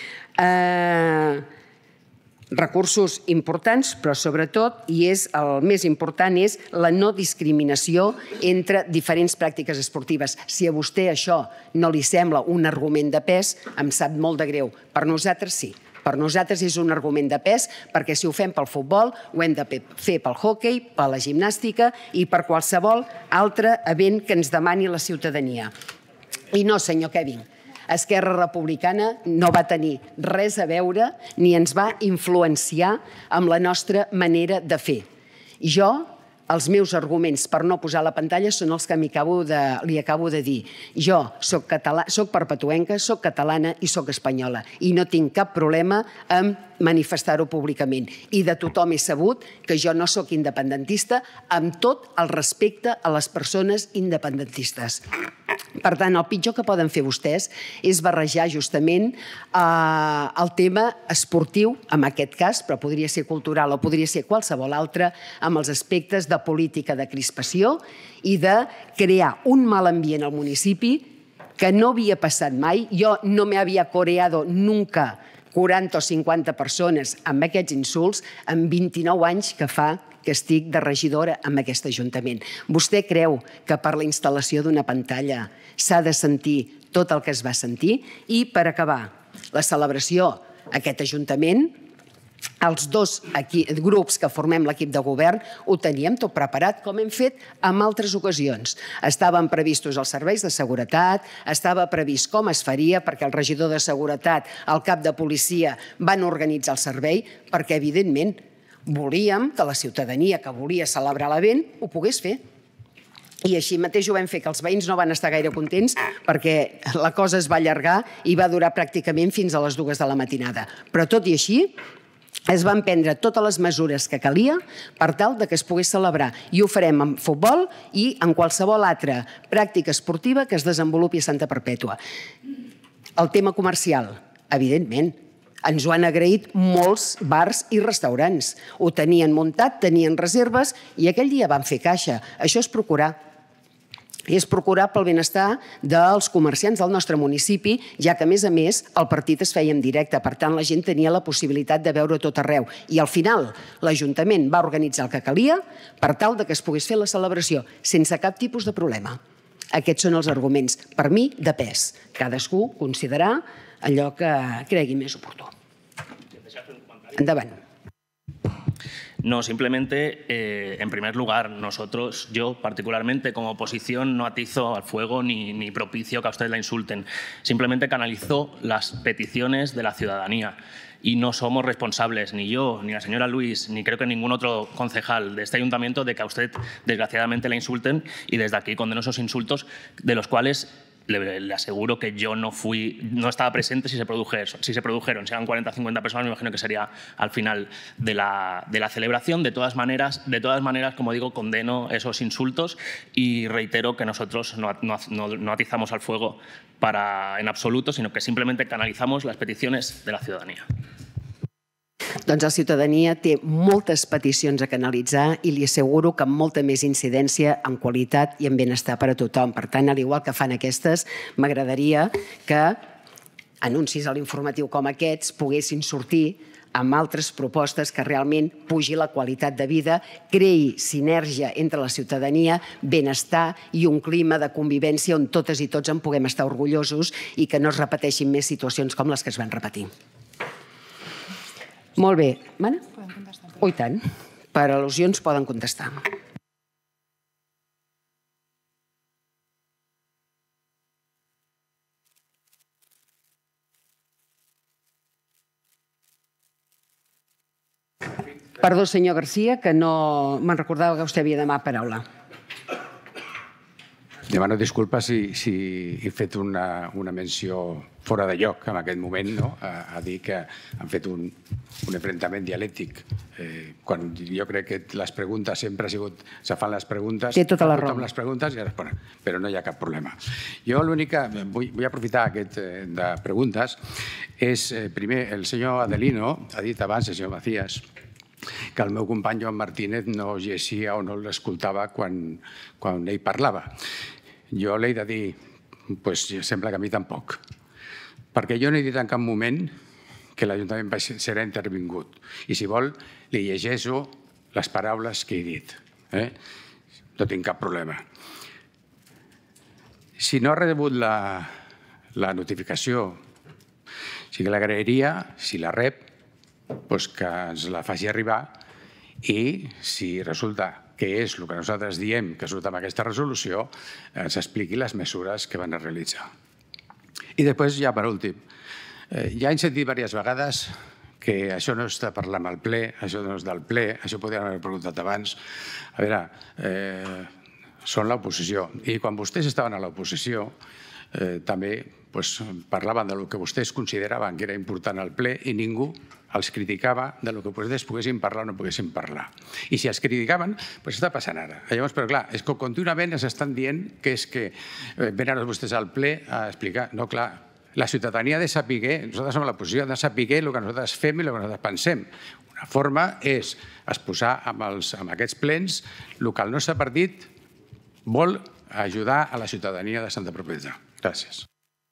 Recursos importants, però sobretot, i el més important, és la no discriminació entre diferents pràctiques esportives. Si a vostè això no li sembla un argument de pes, em sap molt de greu. Per nosaltres sí. Per nosaltres és un argument de pes perquè si ho fem pel futbol ho hem de fer pel hoquei, per la gimnàstica i per qualsevol altre event que ens demani la ciutadania. I no, senyor Kevin, Esquerra Republicana no va tenir res a veure ni ens va influenciar amb la nostra manera de fer. Jo, els meus arguments per no posar la pantalla són els que li acabo de dir. Jo soc perpetuenca, soc catalana i soc espanyola i no tinc cap problema en manifestar-ho públicament. I de tothom he sabut que jo no soc independentista amb tot el respecte a les persones independentistes. Per tant, el pitjor que poden fer vostès és barrejar justament el tema esportiu, en aquest cas, però podria ser cultural o podria ser qualsevol altre, amb els aspectes de política de crispació i de crear un mal ambient al municipi que no havia passat mai. Jo no me había coreado nunca 40 o 50 persones amb aquests insults en 29 anys que fa que estic de regidora en aquest Ajuntament. Vostè creu que per la instal·lació d'una pantalla s'ha de sentir tot el que es va sentir? I per acabar, la celebració, aquest Ajuntament, els dos grups que formem l'equip de govern ho teníem tot preparat, com hem fet en altres ocasions. Estaven previstos els serveis de seguretat, estava previst com es faria, perquè el regidor de seguretat, el cap de policia van organitzar el servei, perquè evidentment volíem que la ciutadania que volia celebrar l'event ho pogués fer. I així mateix ho vam fer, que els veïns no van estar gaire contents perquè la cosa es va allargar i va durar pràcticament fins a les 2 de la matinada. Però tot i així, es van prendre totes les mesures que calia per tal que es pogués celebrar. I ho farem en futbol i en qualsevol altra pràctica esportiva que es desenvolupi a Santa Perpètua. El tema comercial, evidentment, ens ho han agraït molts bars i restaurants. Ho tenien muntat, tenien reserves i aquell dia van fer caixa. Això és procurar. És procurar pel benestar dels comerciants del nostre municipi, ja que, a més, el partit es feia en directe. Per tant, la gent tenia la possibilitat de veure tot arreu. I al final, l'Ajuntament va organitzar el que calia per tal que es pogués fer la celebració sense cap tipus de problema. Aquests són els arguments, per mi, de pes. Cadascú considerar allò que cregui més oportú. Endavant. No, simplemente, en primer lugar, yo particularmente como oposición no atizo al fuego ni propicio que a ustedes la insulten. Simplemente canalizo las peticiones de la ciudadanía. y no somos responsables, ni yo, ni la señora Luis, ni creo que ningún otro concejal de este ayuntamiento, de que a usted desgraciadamente la insulten, y desde aquí condeno esos insultos, de los cuales le aseguro que yo no estaba presente si se produjeron. Si eran 40 o 50 personas, me imagino que sería al final de la celebración. De todas maneras, como digo, condeno esos insultos y reitero que nosotros no atizamos al fuego en absoluto, sino que simplemente canalizamos las peticiones de la ciudadanía. Doncs la ciutadania té moltes peticions a canalitzar i li asseguro que amb molta més incidència en qualitat i en benestar per a tothom. Per tant, al igual que fan aquestes, m'agradaria que anuncis a l'informatiu com aquests poguessin sortir amb altres propostes que realment pugi la qualitat de vida, creï sinergia entre la ciutadania, benestar i un clima de convivència on totes i tots en puguem estar orgullosos i que no es repeteixin més situacions com les que es van repetir. Molt bé. Mana? Oh, i tant. Per al·lusions poden contestar. Perdó, senyor Garcia, que no me'n recordava que vostè havia demanat paraula. Demano disculpes si he fet una menció fora de lloc en aquest moment, a dir que han fet un enfrontament dialèctic. Quan jo crec que les preguntes sempre ha sigut... Se fan les preguntes... Té tota la raó. Les preguntes i responen, però no hi ha cap problema. Jo l'únic que vull aprofitar de preguntes és, primer, el senyor Adelino ha dit abans, el senyor Macías, que el meu company Joan Martínez no llegia o no l'escoltava quan ell parlava. Jo l'he de dir, doncs sembla que a mi tampoc, perquè jo no he dit en cap moment que l'Ajuntament serà intervingut. I si vol, li llegeixo les paraules que he dit. No tinc cap problema. Si no ha rebut la notificació, sí que l'agrairia, si la rep, que ens la faci arribar i si resulta que és el que nosaltres diem que surt amb aquesta resolució, ens expliqui les mesures que van a realitzar. I després, ja per últim, ja hem sentit diverses vegades que això no està parlant amb el ple, això no és del ple, això podríem haver preguntat abans. A veure, són l'oposició. I quan vostès estaven a l'oposició, també parlaven del que vostès consideraven que era important al ple i ningú els criticava del que vostès poguessin parlar o no poguessin parlar. I si els criticaven, doncs està passant ara. Llavors, però clar, és que contínuament ens estan dient que és que venen vostès al ple a explicar. No, clar, la ciutadania ha de saber, nosaltres som a l'oposició, ha de saber el que nosaltres fem i el que nosaltres pensem. Una forma és exposar amb aquests plens el que el nostre partit vol ajudar a la ciutadania de Santa Perpètua. Gràcies.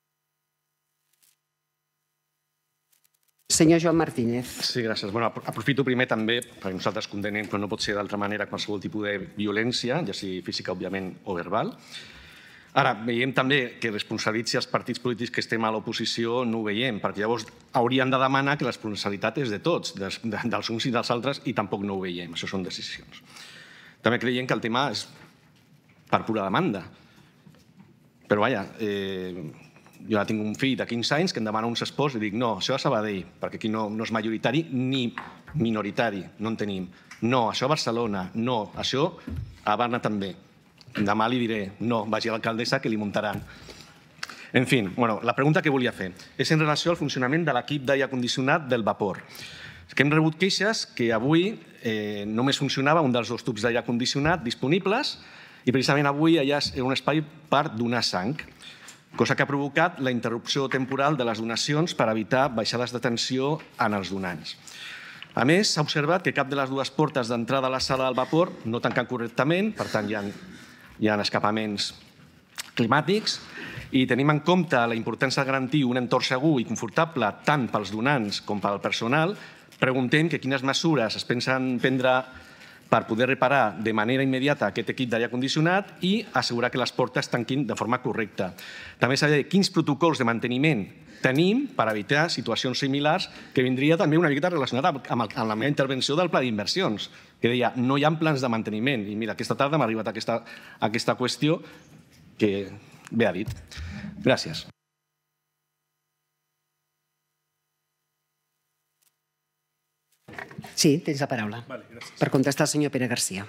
Senyor Joan Martínez. Sí, gràcies. Aprofito primer també, perquè nosaltres condenem, però no pot ser d'altra manera, qualsevol tipus de violència, ja sigui física, òbviament, o verbal. Ara, veiem també que responsabilitzi els partits polítics que estem a l'oposició, no ho veiem, perquè llavors haurien de demanar que la responsabilitat és de tots, dels uns i dels altres, i tampoc no ho veiem. Això són decisions. També creiem que el tema és per pura demanda. Però, vaja, jo ja tinc un fill de 15 anys que em demana uns esports i dic no, això a Sabadell, perquè aquí no és majoritari ni minoritari, no en tenim. No, això a Barcelona, no, això a Barna també. Demà li diré, no, vagi a l'alcaldessa que li muntaran. En fi, la pregunta que volia fer és en relació al funcionament de l'equip d'aire condicionat del vapor. Que hem rebut queixes que avui només funcionava un dels 2 tubs d'aire condicionat disponibles i precisament avui allà és un espai per donar sang, cosa que ha provocat la interrupció temporal de les donacions per evitar baixades de tensió en els donants. A més, s'ha observat que cap de les 2 portes d'entrada a la sala del vapor no tanquen correctament, per tant hi ha escapaments climàtics, i tenim en compte la importància de garantir un entorn segur i confortable tant pels donants com pel personal, preguntem quines mesures es pensen prendre per poder reparar de manera immediata aquest equip d'aire condicionat i assegurar que les portes tanquin de forma correcta. També s'ha de dir quins protocols de manteniment tenim per evitar situacions similars, que vindria també una miqueta relacionada amb la meva intervenció del pla d'inversions, que deia no hi ha plans de manteniment. I mira, aquesta tarda m'ha arribat aquesta qüestió que bé ha dit. Gràcies. Sí, tens la paraula. Per contestar el senyor Pere Garcia.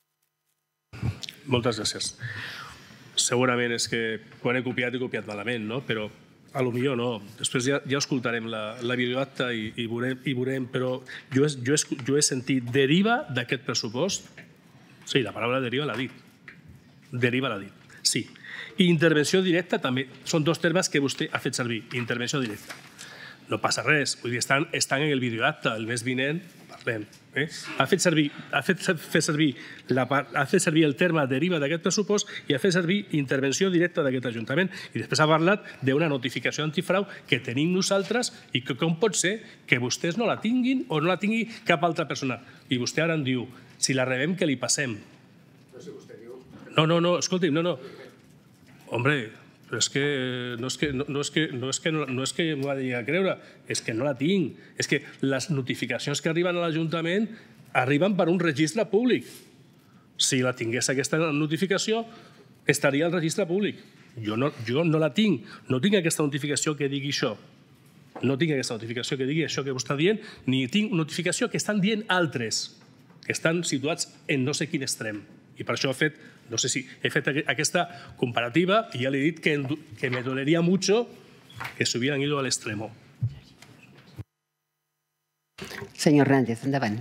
Moltes gràcies. Segurament és que quan he copiat malament, no? Però a lo millor no. Després ja escoltarem la videoacta i veurem, però jo he sentit deriva d'aquest pressupost. Sí, la paraula deriva l'ha dit. Deriva l'ha dit, sí. I intervenció directa també. Són dos termes que vostè ha fet servir. Intervenció directa. No passa res. Vull dir, estan en el videoacte. El mes vinent parlem. Ha fet servir el terme deriva d'aquest pressupost i ha fet servir intervenció directa d'aquest Ajuntament. I després ha parlat d'una notificació antifrau que tenim nosaltres i que com pot ser que vostès no la tinguin o no la tingui cap altra persona. I vostè ara em diu, si la rebem, que li passem. No, escolti'm, no. Hombre, però és que no és que m'ho ha de creure, és que no la tinc. És que les notificacions que arriben a l'Ajuntament arriben per un registre públic. Si la tingués aquesta notificació, estaria al registre públic. Jo no la tinc. No tinc aquesta notificació que digui això. No tinc aquesta notificació que digui això que vostè està dient, ni tinc notificació que estan dient altres, que estan situats en no sé quin extrem. I per això he fet aquesta comparativa y ya le he dit que me dolería mucho que se hubieran ido al extremo. Senyor Hernández, endavant.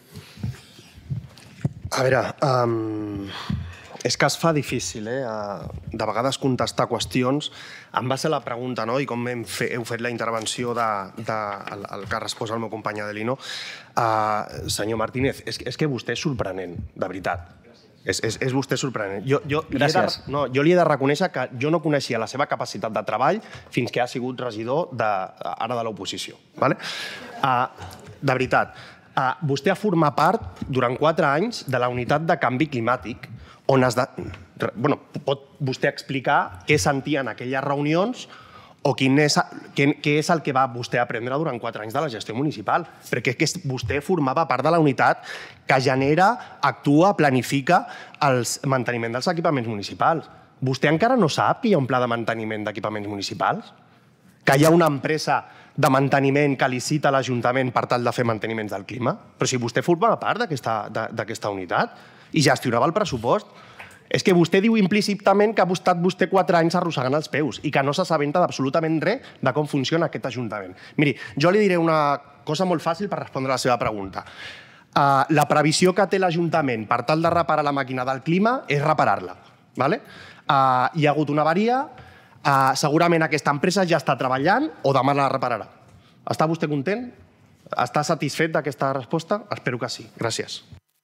A veure, és que es fa difícil, de vegades contestar qüestions en base a la pregunta, no? I com heu fet la intervenció del que ha respost el meu company Adelino. Senyor Martínez, és que vostè és sorprenent, de veritat. És vostè sorprenent. Gràcies. Jo li he de reconèixer que jo no coneixia la seva capacitat de treball fins que ha sigut regidor ara de l'oposició. De veritat, vostè ha format part durant 4 anys de la unitat de canvi climàtic on pot vostè explicar què sentia en aquelles reunions o què és el que va vostè aprendre durant 4 anys de la gestió municipal. Perquè vostè formava part de la unitat que genera, actua, planifica el manteniment dels equipaments municipals. Vostè encara no sap que hi ha un pla de manteniment d'equipaments municipals? Que hi ha una empresa de manteniment que licita a l'Ajuntament per tal de fer manteniments del clima? Però si vostè formava part d'aquesta unitat i gestionava el pressupost, és que vostè diu implícitament que ha estat vostè 4 anys arrossegant els peus i que no s'assabenta d'absolutament res de com funciona aquest Ajuntament. Miri, jo li diré una cosa molt fàcil per respondre a la seva pregunta. La previsió que té l'Ajuntament per tal de reparar la màquina del clima és reparar-la. Hi ha hagut una avaria, segurament aquesta empresa ja està treballant o demà la repararà. Està vostè content? Està satisfet d'aquesta resposta? Espero que sí. Gràcies.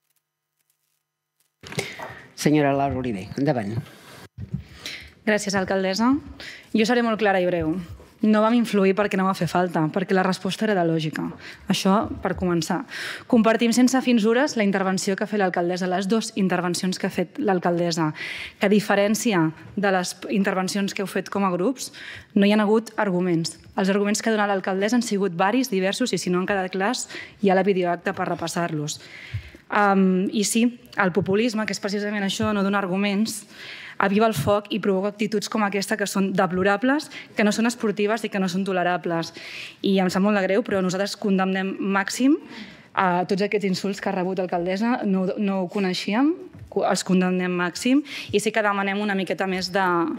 Senyora Laura Oliver, endavant. Gràcies, alcaldessa. Jo seré molt clara i breu. No vam influir perquè no va fer falta, perquè la resposta era de lògica. Això per començar. Compartim sense fissures la intervenció que ha fet l'alcaldessa, les 2 intervencions que ha fet l'alcaldessa, que a diferència de les intervencions que heu fet com a grups, no hi ha hagut arguments. Els arguments que ha donat l'alcaldessa han sigut varis, diversos, i si no han quedat clars, hi ha la videoacta per repassar-los. I sí, el populisme, que és precisament això, no donar arguments, aviva el foc i provoca actituds com aquesta que són deplorables, que no són esportives i que no són tolerables. I em sap molt de greu, però nosaltres condemnem màxim a tots aquests insults que ha rebut l'alcaldessa, no ho coneixíem, els condemnem màxim, i sí que demanem una miqueta més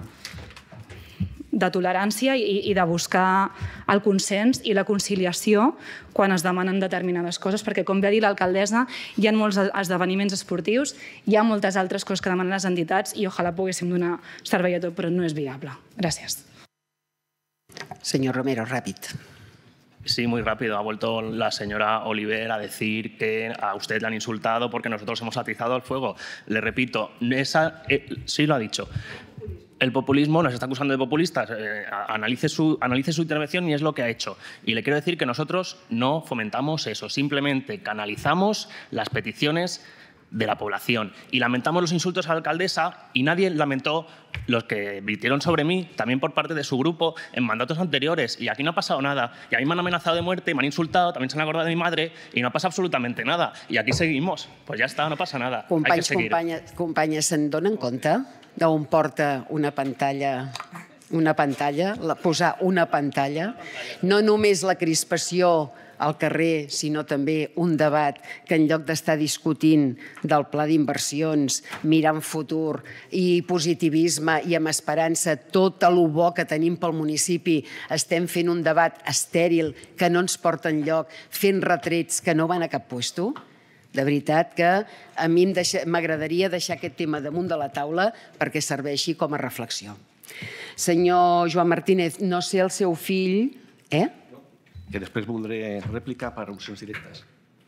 de tolerància i de buscar el consens i la conciliació quan es demanen determinades coses, perquè, com va dir l'alcaldessa, hi ha molts esdeveniments esportius, hi ha moltes altres coses que demanen les entitats i ojalà poguéssim donar servei a tot, però no és viable. Gràcies. Señor Romero, rápido. Sí, muy rápido. Ha vuelto la señora Oliver a decir que a usted le han insultado porque nosotros hemos atizado el fuego. Le repito, sí lo ha dicho. El populismo nos está acusando de populistas. Analice su intervención y es lo que ha hecho. Y le quiero decir que nosotros no fomentamos eso. Simplemente canalizamos las peticiones de la población. Y lamentamos los insultos a la alcaldesa y nadie lamentó los que virtieron sobre mí, también por parte de su grupo, en mandatos anteriores. Y aquí no ha pasado nada. Y a mí me han amenazado de muerte, me han insultado, también se han acordado de mi madre y no ha pasado absolutamente nada. Y aquí seguimos. Pues ya está, no pasa nada. Hay que seguir. Companyes, se'n donen compte d'on porta una pantalla, posar una pantalla, no només la crispació al carrer, sinó també un debat que en lloc d'estar discutint del pla d'inversions, mirant futur i positivisme i amb esperança tot el bo que tenim pel municipi, estem fent un debat estèril que no ens porta enlloc, fent retrets que no van a cap puesto. De veritat que a mi m'agradaria deixar aquest tema damunt de la taula perquè serveixi com a reflexió. Senyor Joan Martínez, no sé el seu fill... Que després voldré replicar per al·lusions directes.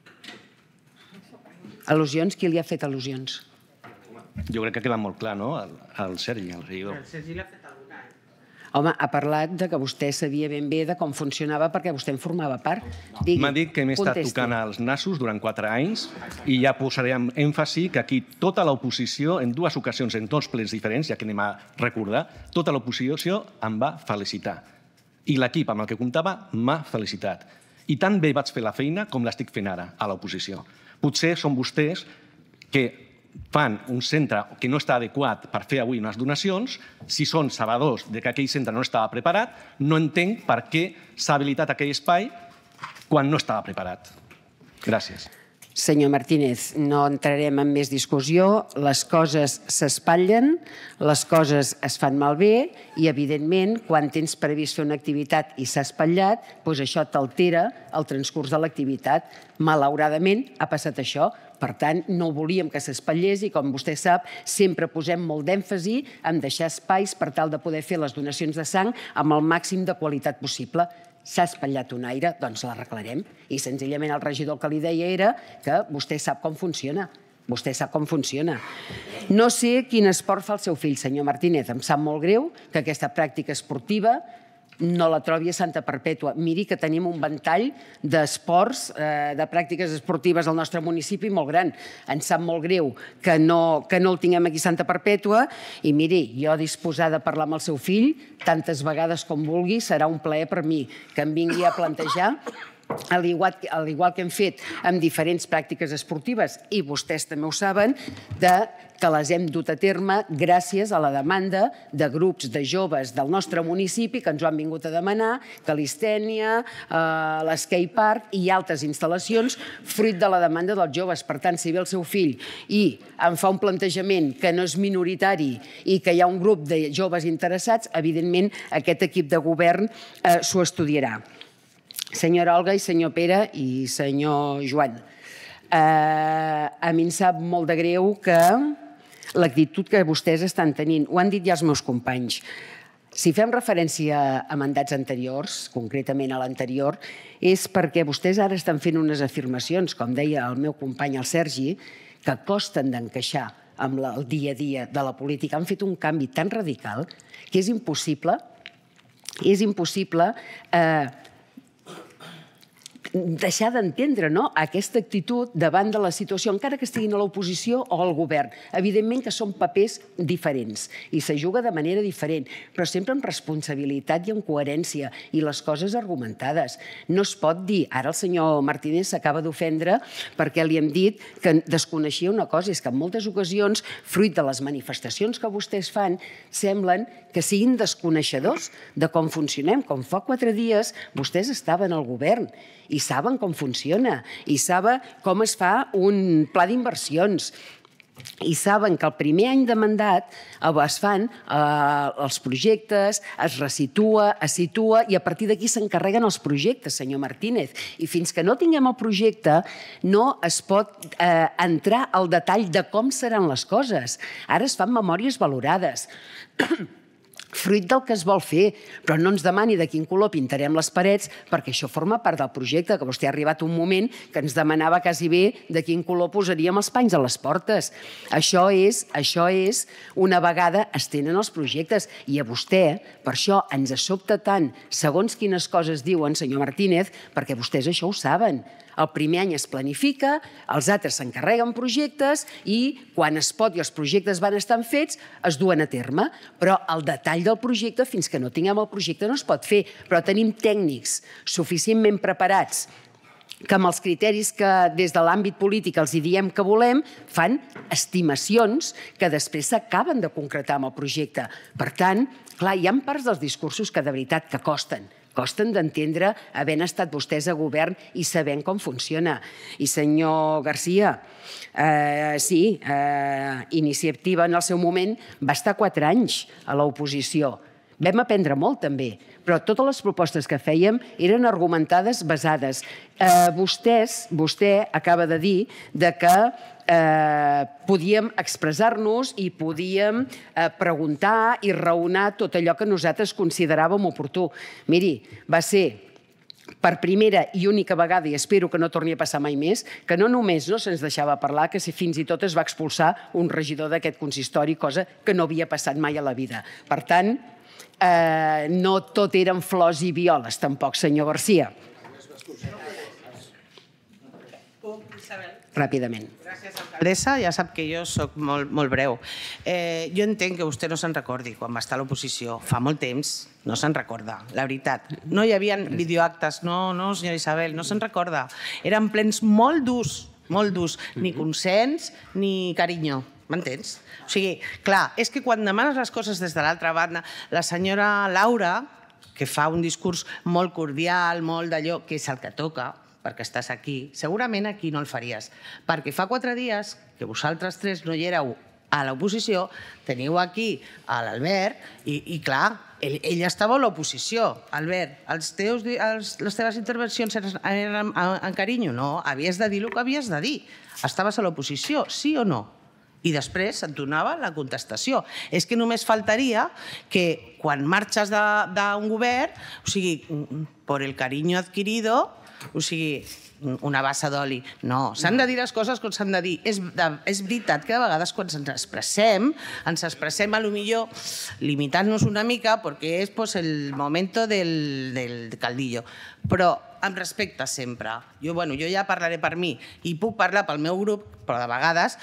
Al·lusions? Qui li ha fet al·lusions? Jo crec que queda molt clar, no? El Sergi, el regidor. El Sergi l'ha fet alguna. Home, ha parlat de que vostè sabia ben bé de com funcionava perquè vostè en formava part. M'ha dit que m'he estat tocant els nassos durant 4 anys i ja posaré amb èmfasi que aquí tota l'oposició, en 2 ocasions, en 2 plens diferents, ja que anem a recordar, tota l'oposició em va felicitar. I l'equip amb el que comptava m'ha felicitat. I tan bé vaig fer la feina com l'estic fent ara, a l'oposició. Potser són vostès que fan un centre que no està adequat per fer avui unes donacions, si són sabedors que aquell centre no estava preparat, no entenc per què s'ha habilitat aquell espai quan no estava preparat. Gràcies. Senyor Martínez, no entrarem en més discussió. Les coses s'espatllen, les coses es fan malbé i, evidentment, quan tens previst fer una activitat i s'ha espatllat, doncs això t'altera el transcurs de l'activitat. Malauradament, ha passat això. Per tant, no volíem que s'espatllés i, com vostè sap, sempre posem molt d'èmfasi en deixar espais per tal de poder fer les donacions de sang amb el màxim de qualitat possible. S'ha espatllat un aire, doncs l'arreglarem. I senzillament el regidor el que li deia era que vostè sap com funciona. Vostè sap com funciona. No sé quin esport fa el seu fill, senyor Martínez. Em sap molt greu que aquesta pràctica esportiva no la trobi a Santa Perpètua. Miri que tenim un ventall d'esports, de pràctiques esportives al nostre municipi molt gran. Ens sap molt greu que no el tinguem aquí a Santa Perpètua i miri, jo disposada a parlar amb el seu fill tantes vegades com vulgui, serà un plaer per mi que em vingui a plantejar, al igual que hem fet amb diferents pràctiques esportives, i vostès també ho saben, que les hem dut a terme gràcies a la demanda de grups de joves del nostre municipi que ens ho han vingut a demanar, calistènia, l'skatepark i altres instal·lacions, fruit de la demanda dels joves. Per tant, si ve el seu fill i em fa un plantejament que no és minoritari i que hi ha un grup de joves interessats, evidentment aquest equip de govern s'ho estudiarà. Senyora Olga i senyor Pere i senyor Joan, a mi em sap molt de greu que l'actitud que vostès estan tenint, ho han dit ja els meus companys, si fem referència a mandats anteriors, concretament a l'anterior, és perquè vostès ara estan fent unes afirmacions, com deia el meu company el Sergi, que costen d'encaixar amb el dia a dia de la política. Han fet un canvi tan radical que és impossible deixar d'entendre aquesta actitud davant de la situació, encara que estiguin a l'oposició o al govern. Evidentment que són papers diferents i se juga de manera diferent, però sempre amb responsabilitat i amb coherència i les coses argumentades. No es pot dir, ara el senyor Martínez s'acaba d'ofendre perquè li hem dit que desconeixia una cosa, és que en moltes ocasions, fruit de les manifestacions que vostès fan, semblen que siguin desconeixedors de com funcionem. Com fa 4 dies vostès estaven al govern i saben com funciona, i saben com es fa un pla d'inversions, i saben que el primer any de mandat es fan els projectes, es resitua, es situa, i a partir d'aquí s'encarreguen els projectes, senyor Martínez. I fins que no tinguem el projecte no es pot entrar al detall de com seran les coses. Ara es fan memòries valorades, fruit del que es vol fer, però no ens demani de quin color pintarem les parets, perquè això forma part del projecte, que vostè ha arribat un moment que ens demanava quasi bé de quin color posaríem els panys a les portes. Això és una vegada es tenen els projectes, i a vostè, per això ens sobta tant segons quines coses diuen, senyor Martínez, perquè vostès això ho saben. El primer any es planifica, els altres s'encarreguen projectes i quan es pot i els projectes van estant fets es duen a terme. Però el detall del projecte, fins que no tinguem el projecte, no es pot fer. Però tenim tècnics suficientment preparats que amb els criteris que des de l'àmbit polític els diem que volem, fan estimacions que després s'acaben de concretar amb el projecte. Per tant, clar, hi ha parts dels discursos que de veritat que costen, costen d'entendre havent estat vostès a govern i sabent com funciona. I senyor Garcia, sí, Iniciativa en el seu moment va estar 4 anys a l'oposició. Vam aprendre molt també, però totes les propostes que fèiem eren argumentades, basades. Vostè acaba de dir que podíem expressar-nos i podíem preguntar i raonar tot allò que nosaltres consideràvem oportú. Miri, va ser per primera i única vegada, i espero que no torni a passar mai més, que no només no se'ns deixava parlar, que fins i tot es va expulsar un regidor d'aquest consistori, cosa que no havia passat mai a la vida. Per tant, no tot eren flors i violes, tampoc, senyor Garcia. Ràpidament. Gràcies, alcaldessa. Ja sap que jo soc molt breu. Jo entenc que vostè no se'n recordi quan va estar a l'oposició. Fa molt temps no se'n recorda, la veritat. No hi havia videoactes, no, senyora Isabel, no se'n recorda. Eren plens molt durs, ni consens ni carinyo. M'entens? O sigui, clar, és que quan demanes les coses des de l'altra banda, la senyora Laura, que fa un discurs molt cordial, molt d'allò, que és el que toca, perquè estàs aquí, segurament aquí no el faries. Perquè fa 4 dies que vosaltres 3 no hi éreu a l'oposició, teniu aquí l'Albert i clar, ell estava a l'oposició. Albert, les teves intervencions eren en carinyo? No, havies de dir el que havies de dir. Estaves a l'oposició, sí o no? I després et donava la contestació. És que només faltaria que quan marxes d'un govern, o sigui, per el carinyo adquirido, o sigui, una bassa d'oli. No, s'han de dir les coses com s'han de dir. És veritat que de vegades quan ens expressem a lo millor limitant-nos una mica perquè és el moment del caldillo. Però amb respecte sempre. Jo ja parlaré per mi i puc parlar pel meu grup, però de vegades,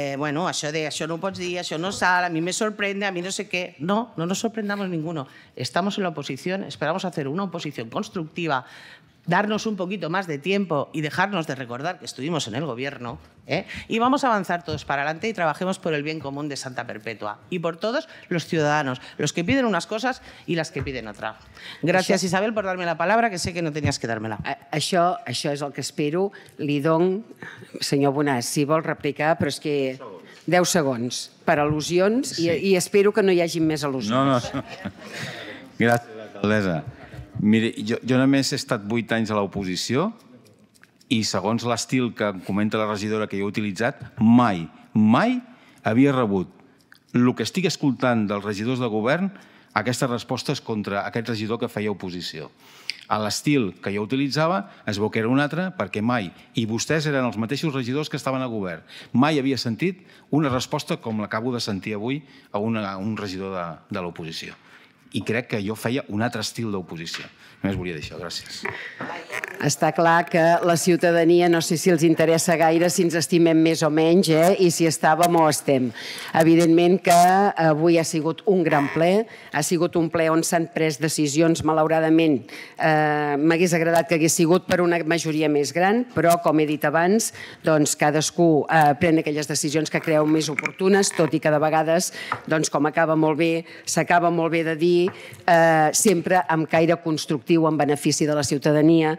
això no ho pots dir, això no sale, a mi me sorprende, a mi no sé qué. No nos sorprendamos ninguno. Estamos en la oposición, esperamos hacer una oposición constructiva, darnos un poquito más de tiempo y dejarnos de recordar que estuvimos en el gobierno, y vamos a avanzar todos para adelante y trabajemos por el bien común de Santa Perpetua y por todos los ciudadanos, los que piden unas cosas y las que piden otra. Gracias, Isabel, por darme la palabra, que sé que no tenías que dármela. Això és el que espero. Li dono, senyor Bonàs, si vol replicar, però és que 10 segons per al·lusions i espero que no hi hagi més al·lusions. No. Gràcies, alcaldessa. Miri, jo només he estat 8 anys a l'oposició i segons l'estil que comenta la regidora que jo he utilitzat, mai havia rebut el que estic escoltant dels regidors de govern, aquestes respostes contra aquest regidor que feia oposició. A l'estil que jo utilitzava es veu que era un altre perquè mai, i vostès eren els mateixos regidors que estaven a govern, mai havia sentit una resposta com l'acabo de sentir avui a un regidor de l'oposició. I crec que jo feia un altre estil d'oposició. Només volia dir això. Gràcies. Està clar que la ciutadania no sé si els interessa gaire si ens estimem més o menys i si estàvem o estem. Evidentment que avui ha sigut un gran ple, ha sigut un ple on s'han pres decisions, malauradament. M'hagués agradat que hagués sigut per una majoria més gran, però, com he dit abans, cadascú pren aquelles decisions que creu més oportunes, tot i que de vegades, com s'acaba molt bé de dir, sempre amb caire constructiu en benefici de la ciutadania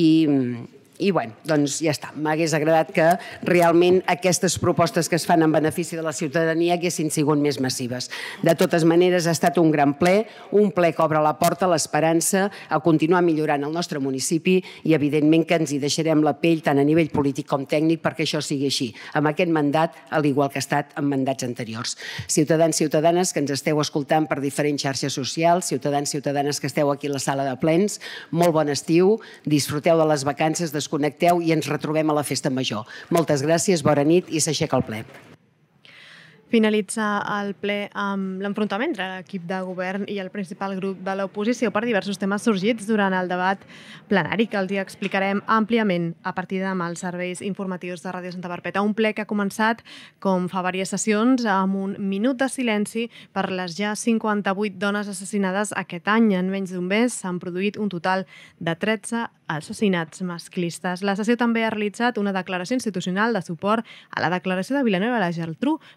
i bé, doncs ja està. M'hagués agradat que realment aquestes propostes que es fan en benefici de la ciutadania haguessin sigut més massives. De totes maneres, ha estat un gran ple, un ple que obre la porta a l'esperança a continuar millorant el nostre municipi i evidentment que ens hi deixarem la pell tant a nivell polític com tècnic perquè això sigui així, amb aquest mandat, al igual que ha estat en mandats anteriors. Ciutadans, ciutadanes que ens esteu escoltant per diferents xarxes socials, ciutadans, ciutadanes que esteu aquí a la sala de plens, molt bon estiu, disfruteu de les vacances, desconnecteu i ens retrobem a la festa major. Moltes gràcies, bona nit i s'aixeca el ple. Finalitza el ple amb l'enfrontament entre l'equip de govern i el principal grup de l'oposició per diversos temes sorgits durant el debat plenari que els hi explicarem àmpliament a partir demà als serveis informatius de Ràdio Santa Perpètua. Un ple que ha començat, com fa diverses sessions, amb un minut de silenci per les ja 58 dones assassinades aquest any. En menys d'un mes s'han produït un total de 13 assassinats masclistes. La sessió també ha realitzat una declaració institucional de suport a la declaració de Vilanova i la Geltrú per l'àmbit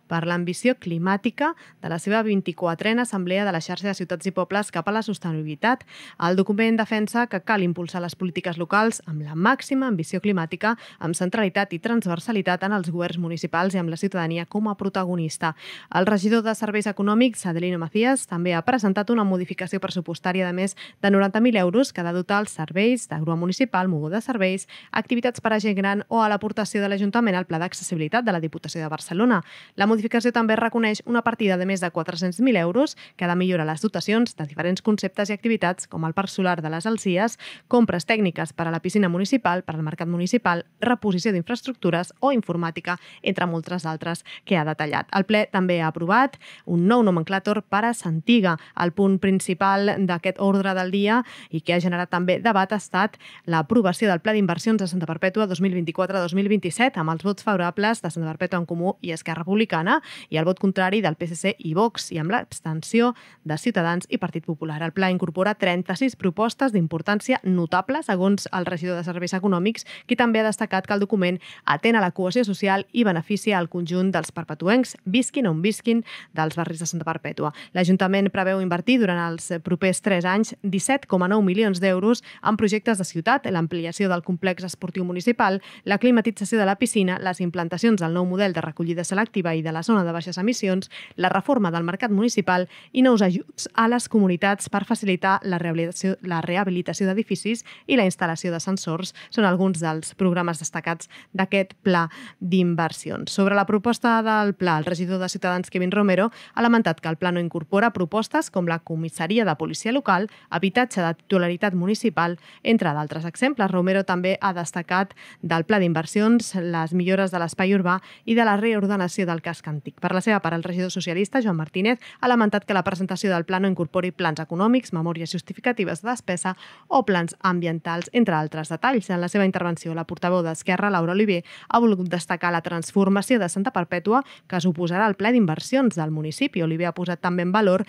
l'ambició climàtica de la seva 24a Assemblea de la Xarxa de Ciutats i Pobles cap a la sostenibilitat. El document defensa que cal impulsar les polítiques locals amb la màxima ambició climàtica, amb centralitat i transversalitat en els governs municipals i amb la ciutadania com a protagonista. El regidor de Serveis Econòmics, Adelino Macías, també ha presentat una modificació pressupostària de més de 90.000 euros que ha de dotar els serveis de grua municipal, moguda de serveis, activitats per a gent gran o a l'aportació de l'Ajuntament al Pla d'Accessibilitat de la Diputació de Barcelona. La modificació també reconeix una partida de més de 400.000 euros que ha de millorar les dotacions de diferents conceptes i activitats com el parc solar de les Alsies, compres tècniques per a la piscina municipal, per al mercat municipal, reposició d'infraestructures o informàtica, entre moltes altres que ha detallat. El ple també ha aprovat un nou nomenclàtor per a Santiga. El punt principal d'aquest ordre del dia i que ha generat també debat ha estat l'aprovació del Pla d'Inversions de Santa Perpètua 2024-2027 amb els vots favorables de Santa Perpètua en Comú i Esquerra Republicana i el vot contrari del PSC i Vox i amb l'abstenció de Ciutadans i Partit Popular. El pla incorpora 36 propostes d'importància notable, segons el regidor de Serveis Econòmics, qui també ha destacat que el document atén a la cohesió social i beneficia al conjunt dels perpetuencs, visquin on visquin, dels barris de Santa Perpètua. L'Ajuntament preveu invertir durant els propers 3 anys 17,9 milions d'euros en projectes de ciutat, l'ampliació del complex esportiu municipal, la climatització de la piscina, les implantacions del nou model de recollida selectiva i de la zona de baixes emissions, la reforma del mercat municipal i nous ajuts a les comunitats per facilitar la rehabilitació d'edificis i la instal·lació de sensors. Són alguns dels programes destacats d'aquest pla d'inversions. Sobre la proposta del pla, el regidor de Ciutadans, Kevin Romero, ha lamentat que el pla no incorpora propostes com la comissaria de policia local, habitatge de titularitat municipal, entre d'altres exemples. Romero també ha destacat del pla d'inversions les millores de l'espai urbà i de la reordenació del casc antic. Per la seva part, el regidor socialista, Joan Martínez, ha lamentat que la presentació del pla no incorpori plans econòmics, memòries justificatives de despesa o plans ambientals, entre altres detalls. En la seva intervenció, la portaveu d'Esquerra, Laura Oliver, ha volgut destacar la transformació de Santa Perpètua que suposarà el pla d'inversions del municipi. Oliver ha posat també en valor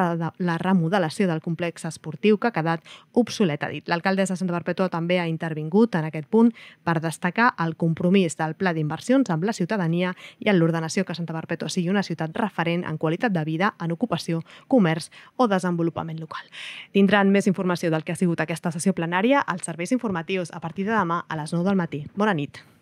la remodelació del complex esportiu que ha quedat obsolet, ha dit. L'alcaldessa de Santa Perpètua també ha intervingut en aquest punt per destacar el compromís del pla d'inversions amb la ciutadania i en l'ordenació que Santa Perpètua sigui una ciutat referent en qualitat de vida, en ocupació, comerç o desenvolupament local. Tindran més informació del que ha sigut aquesta sessió plenària als serveis informatius a partir de demà a les 9 del matí. Bona nit.